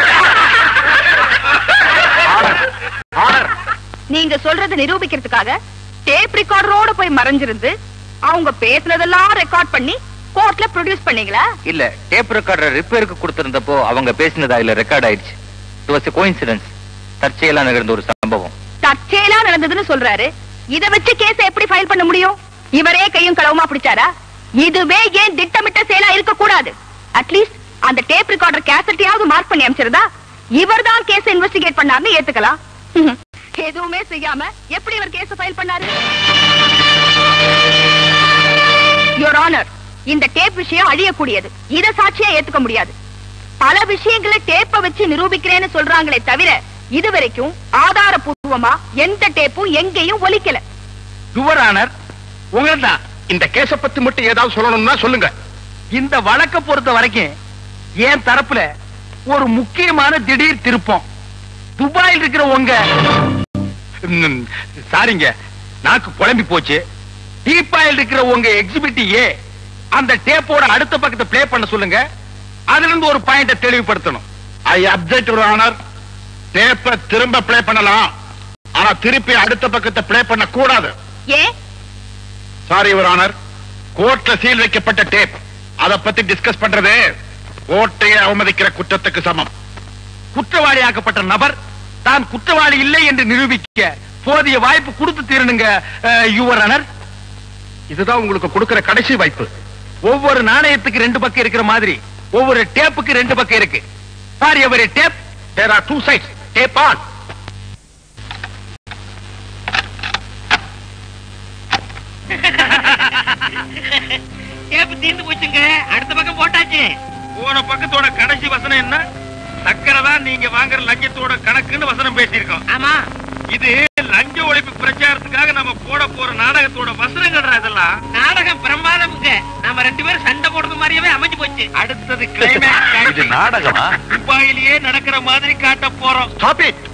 நீங்க சொல்றதை நிரூபிக்கிறதுக்காக டேப் ரெக்கார்டரோட போய் மறைஞ்சிருந்து அவங்க பேசுனதெல்லாம் ரெக்கார்ட் பண்ணி கோர்ட்ல ப்ரொடியூஸ் பண்ணீங்களா? இல்ல, டேப் ரெக்கார்டர் ரிப்பேருக்கு கொடுத்திருந்தப்போ அவங்க பேசினது அதுல ரெக்கார்ட் ஆயிடுச்சு. It was a coincidence. தற்செயலா நடந்த ஒரு சம்பவம். தற்செயலா நடந்ததுன்னு சொல்றாரு. இத வச்சு கேஸ எப்படி ஃபைல் பண்ண முடியும்? இவரே கையும் களவுமா பிடிச்சாரா? இதுவே ஏன் திட்டமிட்ட செயலா இருக்க கூடாது? அட்லீஸ்ட் அந்த டேப் ரெக்கார்டர் கேசட்டையாவது மார்க் பண்ணி அனுப்பிச்சிருந்தா இவர்தான் கேஸ இன்வெஸ்டிகேட் பண்ணாருன்னு ஏத்துக்கலாம். எதுவுமே செய்யாம எப்படி இவர் கேஸ ஃபைல் பண்ணாரு? யுவர் ஆனர், இந்த டேப் விஷயம் அழியக்கூடியது. இத சாட்சியா ஏத்துக்க முடியாது. பல விஷயங்களை டேப்ப வச்சு நிரூபிக்கிறேன்னு சொல்றாங்களே தவிர இதுவரைக்கும் ஆதாரபூர்வமா எந்த டேப்பும் எங்கேயும் ஒலிக்கல. யுவர் ஆனர், உங்களா இந்த கேஸ பத்தி மட்டும் ஏதாவது சொல்லணும்னா சொல்லுங்க. இந்த வழக்க பொறுத்த வரைக்கும் என் தரப்புல ஒரு முக்கியமான திடீர் திருப்பம். துபாயில் இருக்கிற உங்க சாரிங்க, நாக்கு குழம்பி போச்சு. டீப்பாயில் இருக்கிற உங்க எக்ஸிபிட்டிவ் ஏ அந்த டேப்போட அடுத்த பக்கத்தை பிளே பண்ண சொல்லுங்க. அதுல இருந்து ஒரு பாயிண்ட தெளிவுபடுத்தணும். I object your honour. டேப்ப திரும்ப பிளே பண்ணலாம், ஆனா திருப்பி அடுத்த பக்கத்தை பிளே பண்ண கூடாது. ஏன்? சாரி யுவர் ஆனர், கோர்ட்ல சீல் வைக்கப்பட்ட டேப் அத பத்தி டிஸ்கஸ் பண்றது கோர்ட்டையே அவமதிக்கிற குற்றத்துக்கு சமம். குற்றவாளியாக்கப்பட்ட நபர் தான் குற்றவாளி இல்லை என்று நிரூபிக்க போதிய வாய்ப்பு கொடுத்து தீரணுங்க யுவர் ஆனர். இதுதான் உங்களுக்கு கொடுக்கிற கடைசி வாய்ப்பு. ஒவ்வொரு நாணயத்துக்கு ரெண்டு பக்கம் இருக்கிற மாதிரி ஒவ்வொரு டேப்புக்கு ரெண்டு பக்கம் இருக்கு. For every tape there are two sides. Tape on. Tape தீர்ந்து போச்சுங்க. அடுத்த பக்கம் போட்டாச்சு. போன பக்கத்தோட கடைசி வசனம் என்ன? சக்கரை தான் நீங்க வாங்குற லஞ்சத்தோட கணக்குன்னு வசனம் பேசியிருக்கோம். ஆமா, இது லஞ்ச ஒழிப்பு பிரச்சாரத்துக்காக நம்ம போட போற நாடகத்தோட வசனங்கள்ரா. இதெல்லாம் நாடகம் பிரமாதம்ங்க. நாம ரெண்டு பேரும் சண்டை போடுற மாதிரியே அமைஞ்சு போச்சு. அடுத்தது கிளைமேக்ஸ். இது நாடகமா? துபாயிலேயே நடக்கிற மாதிரி காட்ட போறோம். Stop it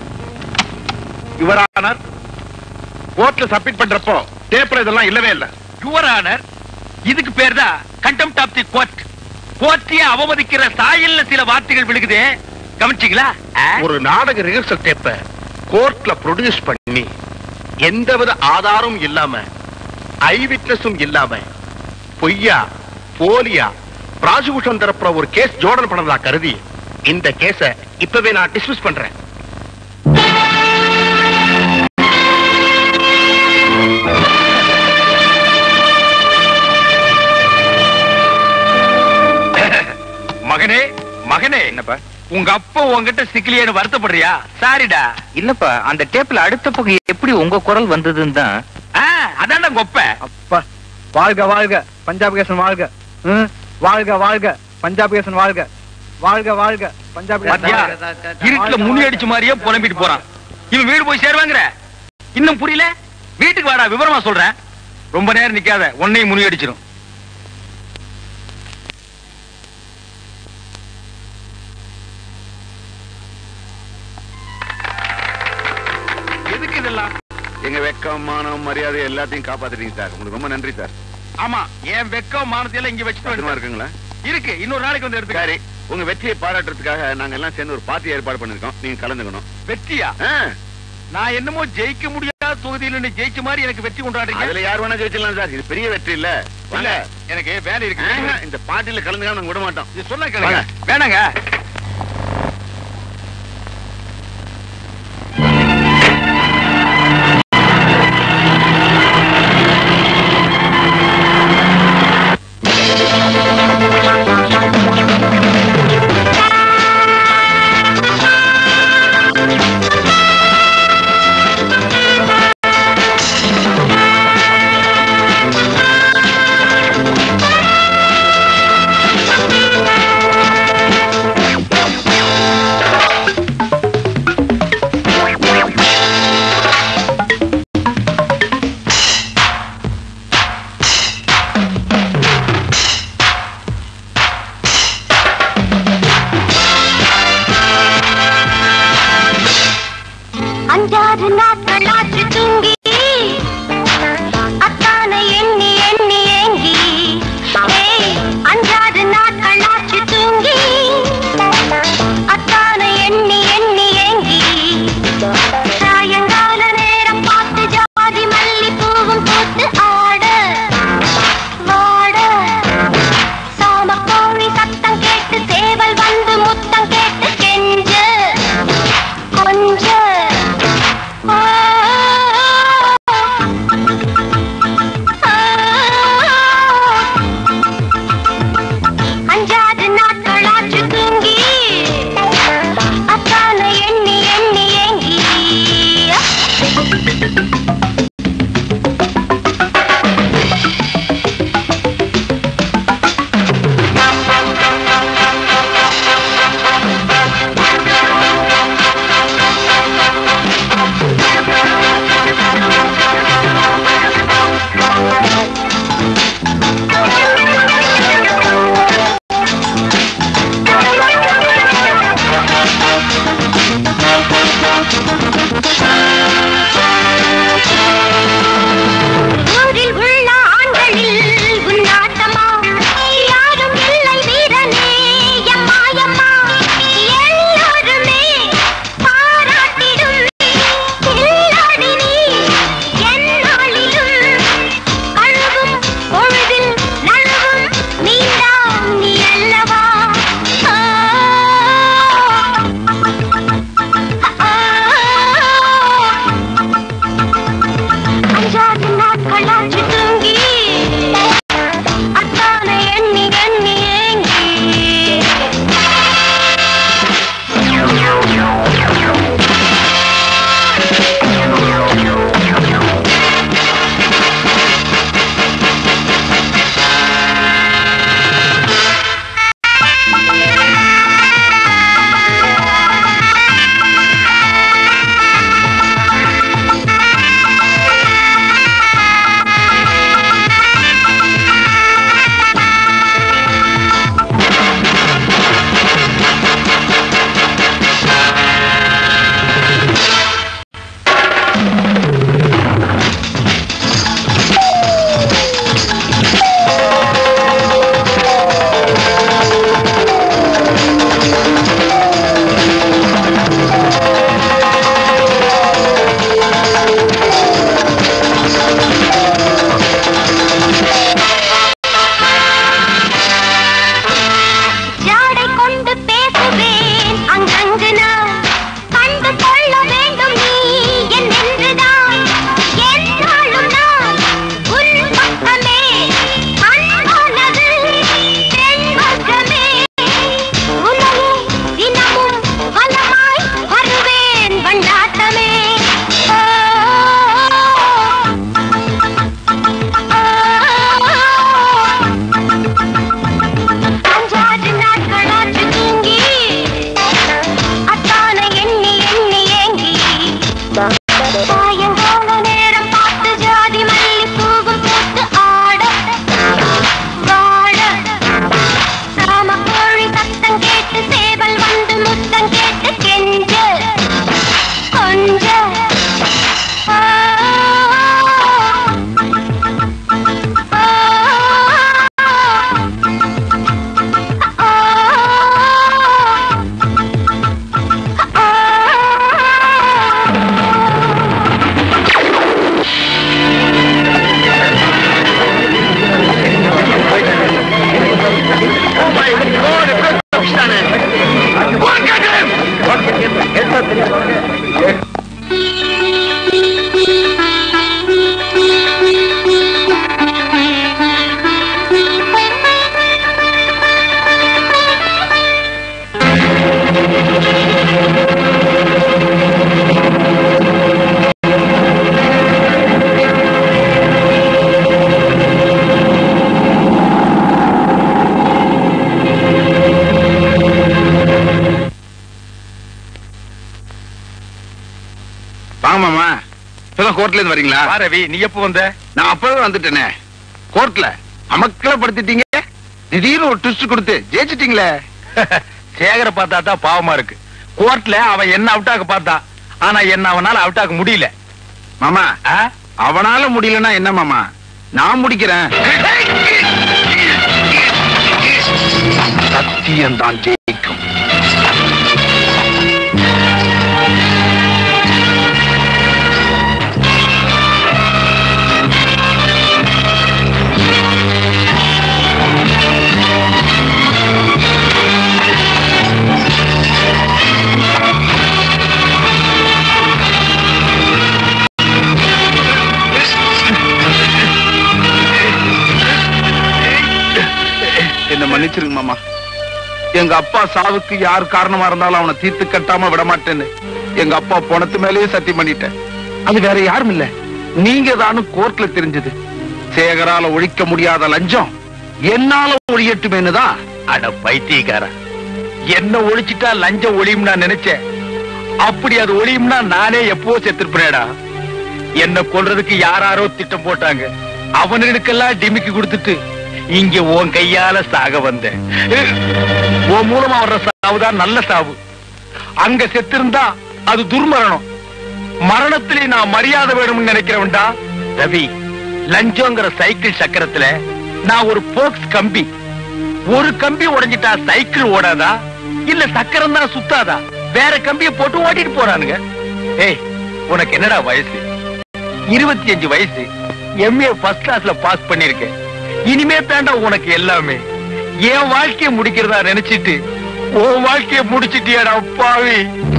your honour. கோர்ட்ல சப்மிட் பண்றப்போ டேப்ல இதெல்லாம் இல்லவே இல்ல. யுவர் ஆனர், இதுக்கு பேர் தான் கண்டெம்ட் ஆஃப் தி கோர்ட். கோர்ட்டையே அவமதிக்கிற சாயல்ல சில வார்த்தைகள் விழுகுதே, கவனிச்சீங்களா? ஒரு நாடக ரிஹர்சல் டேப்ப கோர்ட்ல ப்ரொடியூஸ் பண்ணி எந்தவித ஆதாரம் இல்லாம ஐ விட்னஸும் இல்லாம பொய்யா போலியா ப்ராசிக்யூஷன் தரப்புற ஒரு கேஸ் ஜோடல் பண்ணதா கருதி இந்த கேஸ இப்பவே நான் டிஸ்மிஸ் பண்றேன். மகனே மகனே, என்னப்பா? உங்க அப்பா உங்ககிட்ட சிக்கலியேன்னு வருத்தப்படுறியா? சாரிடா. இல்லப்பா, அந்த டேப்ல அடுத்த பக்கம் எப்படி உங்க குரல் வந்ததுன்னு தான். அதான் கொப்ப. அப்பா, வாழ்க வாழ்க பஞ்சாப் கேசன் வாழ்க. ம், வாழ்க வாழ்க பஞ்சாப் கேசன் வாழ்க. வாழ்க வாழ்க பஞ்சாப் பாத்தியா, இருட்டுல முனி அடிச்ச மாதிரியே புலம்பிட்டு போறான். இவன் வீடு போய் சேருவாங்கற இன்னும் புரியல? வீட்டுக்கு வாடா, விவரமா சொல்றேன். ரொம்ப நேரம் நிக்காத, உன்னையும் முனி அடிச்சிரும். எதுக்கு இதெல்லாம்? எங்க வெக்கம் மானம் மரியாதை எல்லாத்தையும் காப்பாத்துறீங்க சார். உங்களுக்கு ரொம்ப நன்றி சார். ஆமா, என் வெக்கம் மானத்தையெல்லாம் இங்க வச்சுட்டு பத்திரமா இருக்குங்களா? இருக்கு, இன்னொரு நாளைக்கு வந்து எடுத்து. சரி, உங்க வெற்றியை பாராட்டுறதுக்காக நாங்க எல்லாம் சேர்ந்து ஒரு பார்ட்டி ஏற்பாடு பண்ணிருக்கோம். நீங்க கலந்துக்கணும். வெற்றியா? நான் என்னமோ ஜெயிக்க முடியாத தொகுதியில ஜெயிச்ச மாதிரி எனக்கு வெற்றி கொண்டாடுறீங்க. அதுல யார் வேணா ஜெயிச்சிடலாம் சார். இது பெரிய வெற்றி இல்ல. இல்ல, எனக்கு வேலை இருக்கு. இந்த பார்ட்டியில கலந்துக்காம நாங்க விட மாட்டோம். இது சொல்ல கேளுங்க. வேணாங்க. அஞ்சாறு நாட்கள் ஆச்சு தூங்கி அத்தானை எண்ணி எண்ணி ஏங்கி. ஏய், அஞ்சாறு நாட்கள் ஆச்சு தூங்கி அத்தானை எண்ணி எண்ணி ஏங்கி. சாயங்கால நேரம் பார்த்து ஜாதி மல்லி பூவும் பூத்து ஆட வாட சாயங்கால நேரம் பார்த்து ஜாதி மல்லி பூவும் பூத்து ஆட வாழ சாம கோழி சத்தம் கேட்டு சேவல் வந்து முத்தம் கேட்டு கெஞ்ச கொஞ்ச கோர்ட்ல இருந்து வரீங்களா? ரவி, நீ எப்ப வந்த? நான் அப்பவே வந்துட்டேனே. கோர்ட்ல அமக்கல படுத்திட்டீங்க, திடீர்னு ஒரு ட்விஸ்ட் கொடுத்து ஜெயிச்சிட்டீங்களே. சேகர பார்த்தா தான் பாவமா இருக்கு. கோர்ட்ல அவன் என்ன அவுட்டாக்க பார்த்தா, ஆனா என்ன அவனால அவுட்டாக்க முடியல. மாமா, அவனால முடியலன்னா என்ன மாமா, நான் முடிக்கிறேன். சத்தியம் தான் ஜெயிக்கும். என்ன மன்னிச்சிருங்க மாமா. எங்க அப்பா சாவுக்கு யார் காரணமா இருந்தாலும் அவனை தீர்த்து கட்டாம விட மாட்டேன்னு எங்க அப்பா போனத்து மேலேயே சத்தியம் பண்ணிட்டேன். அது வேற யாரும் இல்ல, நீங்க தானு கோர்ட்ல தெரிஞ்சது. சேகரால ஒழிக்க முடியாத லஞ்சம் என்னால ஒழியட்டுமேனு தான். அட பைத்தியக்கார, என்ன ஒழிச்சிட்டா லஞ்சம் ஒழியும் நான் நினைச்சேன். அப்படி அது ஒழியும்னா நானே எப்போ செத்துருப்பேடா. என்ன கொல்றதுக்கு யாராரோ திட்டம் போட்டாங்க. அவனுக்கெல்லாம் டிமிக்கி கொடுத்துட்டு இங்க உன் கையால சாக வந்தேன். உன் மூலமா வர்ற சாவுதான் நல்ல சாவு. அங்க செத்திருந்தா அது துர்மரணம். மரணத்திலே நான் மரியாதை வேணும்னு நினைக்கிறவன்டா ரவி. லஞ்சங்கிற சைக்கிள் சக்கரத்துல நான் ஒரு போக்ஸ் கம்பி. ஒரு கம்பி உடைஞ்சிட்டா சைக்கிள் ஓடாதா, இல்ல சக்கரம் தான் சுத்தாதா? வேற கம்பியை போட்டு ஓட்டிட்டு போறானுங்க. ஏய், உனக்கு என்னடா வயசு? இருபத்தி அஞ்சு வயசு. எம்ஏ ஃபர்ஸ்ட் கிளாஸ்ல பாஸ் பண்ணிருக்கேன். இனிமே தாண்டா உனக்கு எல்லாமே. என் வாழ்க்கையை முடிக்கிறதா நினைச்சிட்டு உன் வாழ்க்கையை முடிச்சிட்டியாடா பாவி.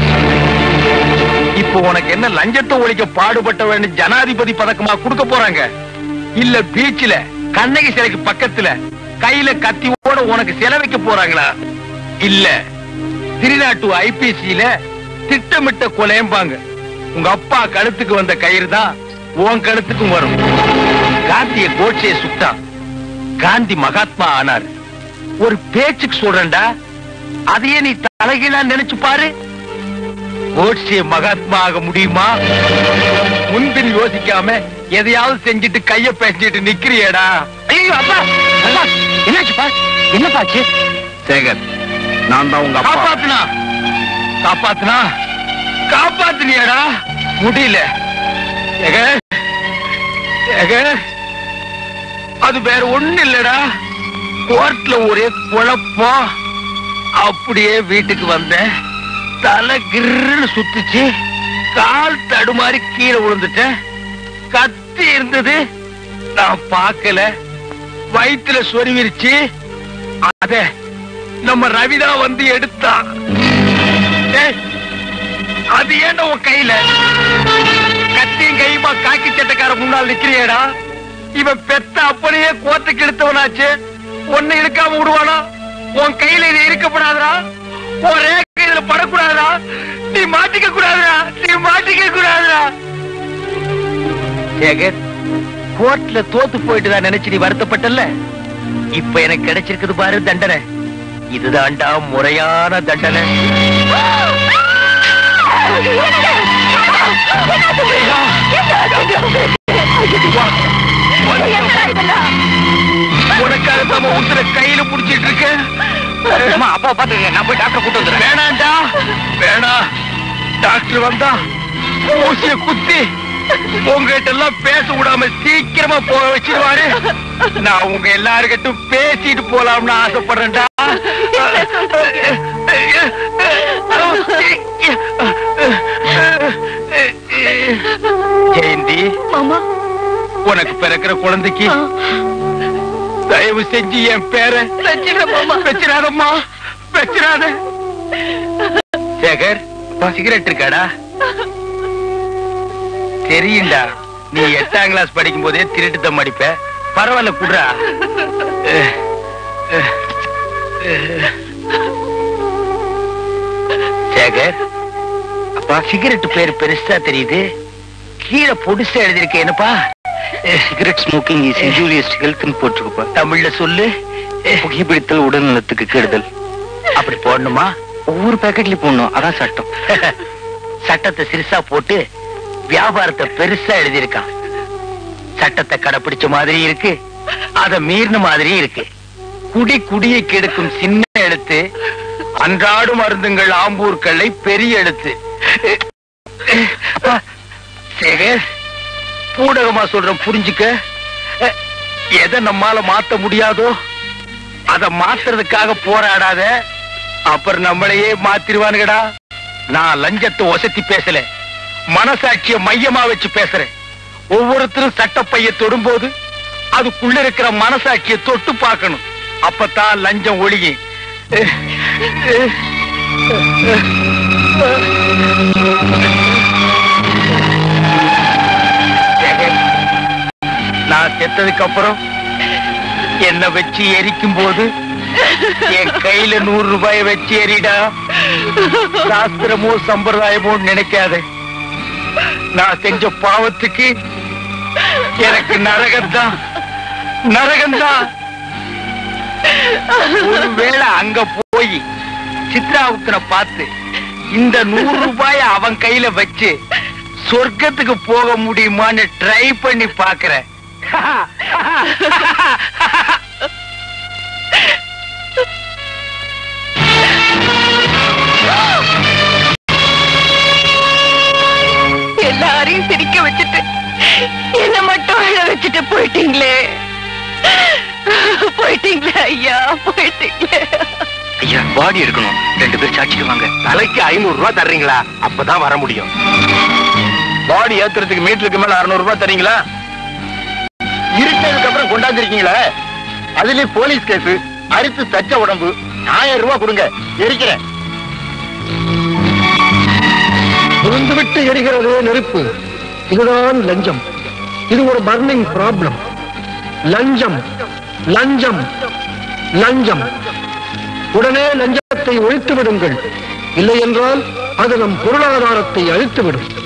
இப்போ உனக்கு என்ன லஞ்சத்தை ஒழிக்க பாடுபட்டவன்னு ஜனாதிபதி பதக்கமா கொடுக்க போறாங்க, இல்ல பீச்சில கண்ணகி சிலைக்கு பக்கத்துல கையில கத்தியோட உனக்கு செலவைக்க போறாங்களா? இல்ல திருநாட்டு ஐபிசியில திட்டமிட்ட கொலையம்பாங்க. உங்க அப்பா கழுத்துக்கு வந்த கயிறு தான் உன் கழுத்துக்கும் வரும். காந்திய கோட்சையை சுட்டான், காந்தி மகாத்மா ஆனார். ஒரு பேச்சுக்கு சொல்றேன்டா, அதையே நீ தலைகீழா நினைச்சு பாரு. கோட்சே மகாத்மா ஆக முடியுமா? முன்பின் யோசிக்காம எதையாவது செஞ்சுட்டு கைய பேசிட்டு நிக்கிறியேடா. ஐயோ அப்பா, என்னாச்சுப்பா? என்ன பாச்சு? சேகர், நான் தான் உங்க காப்பாத்துனா காப்பாத்துனா காப்பாத்துனியடா. முடியல சேகர், சேகர், அது வேற ஒண்ணு இல்லடா. கோர்ட்ல ஒரே குழப்பம். அப்படியே வீட்டுக்கு வந்தேன், தலை கிர்ன்னு சுத்துச்சு, கால் தடுமாறி கீழே விழுந்துட்டேன். கத்தி இருந்தது, நான் பார்க்கல. வயிற்றுல சொருவிருச்சு. அத நம்ம ரவிதா வந்து எடுத்தான். அது ஏன்டா உன் கையில? கத்தியும் கையுமா காக்கி சட்டக்கார முன்னால் நிக்கிறியேடா. இவன் பெத்த அப்படியே கோத்துக்கு எடுத்தவனாச்சு, ஒன்னு இழுக்காம விடுவானா? உன் கையில இது இருக்கப்படாதா? உன் ரேகை இதுல படக்கூடாதா? நீ மாட்டிக்க கூடாதா? நீ மாட்டிக்க கூடாதா? சேகர், கோர்ட்ல தோத்து போயிட்டு தான் நினைச்சு நீ வருத்தப்பட்டல. இப்ப எனக்கு கிடைச்சிருக்குது பாரு தண்டனை. இதுதான்டா முறையான தண்டனை. என்ன அப்பாவை பாத்துக்கங்க, நான் போய் டாக்டர் கூட்டு வந்துடுறேன். வேணாண்டா, வேணாம். டாக்டர் வந்தா ஊசிய குத்தி உங்ககிட்ட எல்லாம் பேச விடாம சீக்கிரமா போக வச்சிருவாரு. நான் உங்க எல்லாருக்கிட்டும் பேசிட்டு போலாம்னு ஆசைப்படுறேன்டா. ஜெயந்தி, உனக்கு பிறக்கிற குழந்தைக்கு தயவு செஞ்சு என் பேரை வச்சிடாதம்மா, வச்சிடாத. சேகர், சிகரெட் இருக்காடா? தெரியுண்டா, நீ எட்டாம் கிளாஸ் படிக்கும் போதே திருட்டு தம் அடிப்ப. பரவாயில்ல, குடுறா. சேகர், அப்பா சிகரெட் பேரு பெருசா தெரியுது, கீழே பொடிசா எழுதிருக்க என்னப்பா? சிகரெட் ஸ்மோக்கிங் இஸ் இன்ஜூரியஸ் ஹெல்த்னு போட்டுருப்பா. தமிழ்ல சொல்லு. புகைப்பிடித்தல் உடல் நலத்துக்கு கெடுதல். அப்படி போடணுமா? ஒவ்வொரு பேக்கெட்லயும் போடணும், அதான் சட்டம். சட்டத்தை சிறுசா போட்டு வியாபாரத்தை பெருசா எழுதியிருக்கான். சட்டத்தை கடைப்பிடிச்ச மாதிரி இருக்கு, அத மீறின மாதிரி இருக்கு. குடி குடியை கெடுக்கும் சின்ன எழுத்து, அன்றாடும் மருந்துங்கள் ஆம்பூர்களை பெரிய எழுத்து. சேகர், பூடகமா சொல்றேன், புரிஞ்சுக்க. எதை நம்மால மாத்த முடியாதோ அத மாத்துறதுக்காக போராடாத, அப்புறம் நம்மளையே மாத்திருவானுங்கடா. நான் லஞ்சத்தை ஒசத்தி பேசல, மனசாட்சிய மையமா வச்சு பேசுறேன். ஒவ்வொருத்தரும் சட்டப்பைய தொடும்போது அதுக்குள்ள இருக்கிற மனசாட்சிய தொட்டு பார்க்கணும், அப்பதான் லஞ்சம் ஒழியும். நான் செத்ததுக்கு அப்புறம் என்ன வச்சு எரிக்கும் போது என் கையில நூறு ரூபாய் வச்சு எரிடா. சாஸ்திரமோ சம்பிரதாயமோ நினைக்காத. நான் செஞ்ச பாவத்துக்கு எனக்கு நரகம்தான், நரகம்தான். ஒருவேளை அங்க போய் சித்ராவுக்கு பார்த்து இந்த நூறு ரூபாய அவன் கையில வச்சு சொர்க்கத்துக்கு போக முடியுமான்னு ட்ரை பண்ணி பாக்குறேன். எல்லாரையும் சிரிக்க வச்சுட்டு என்ன மட்டும் அழ வச்சுட்டு போயிட்டீங்களே, போயிட்டீங்களே ஐயா, போயிட்டீங்களே. ஐயா, பாடி எடுக்கணும், ரெண்டு பேர் சாட்சிக்கு வாங்க. தலைக்கு ஐநூறு ரூபாய் தர்றீங்களா? அப்பதான் வர முடியும். பாடி ஏத்துறதுக்கு மீட்டருக்கு மேல அறுநூறு ரூபாய் தரீங்களா? இருட்டதுக்கு அப்புறம் கொண்டாந்துருக்கீங்களா? அதுலயும் போலீஸ் கேஸ், அரித்து தச்ச உடம்பு. ஆயிரம் ரூபாய் கொடுங்க, எரிக்கிறேன். விட்டு எரிகிறது நெருப்பு, இதுதான் லஞ்சம். இது ஒரு பர்னிங் ப்ராப்ளம். லஞ்சம், லஞ்சம், லஞ்சம். உடனே லஞ்சத்தை ஒழித்து விடுங்கள், இல்லை என்றால் அது நம் பொருளாதாரத்தை அழித்துவிடும்.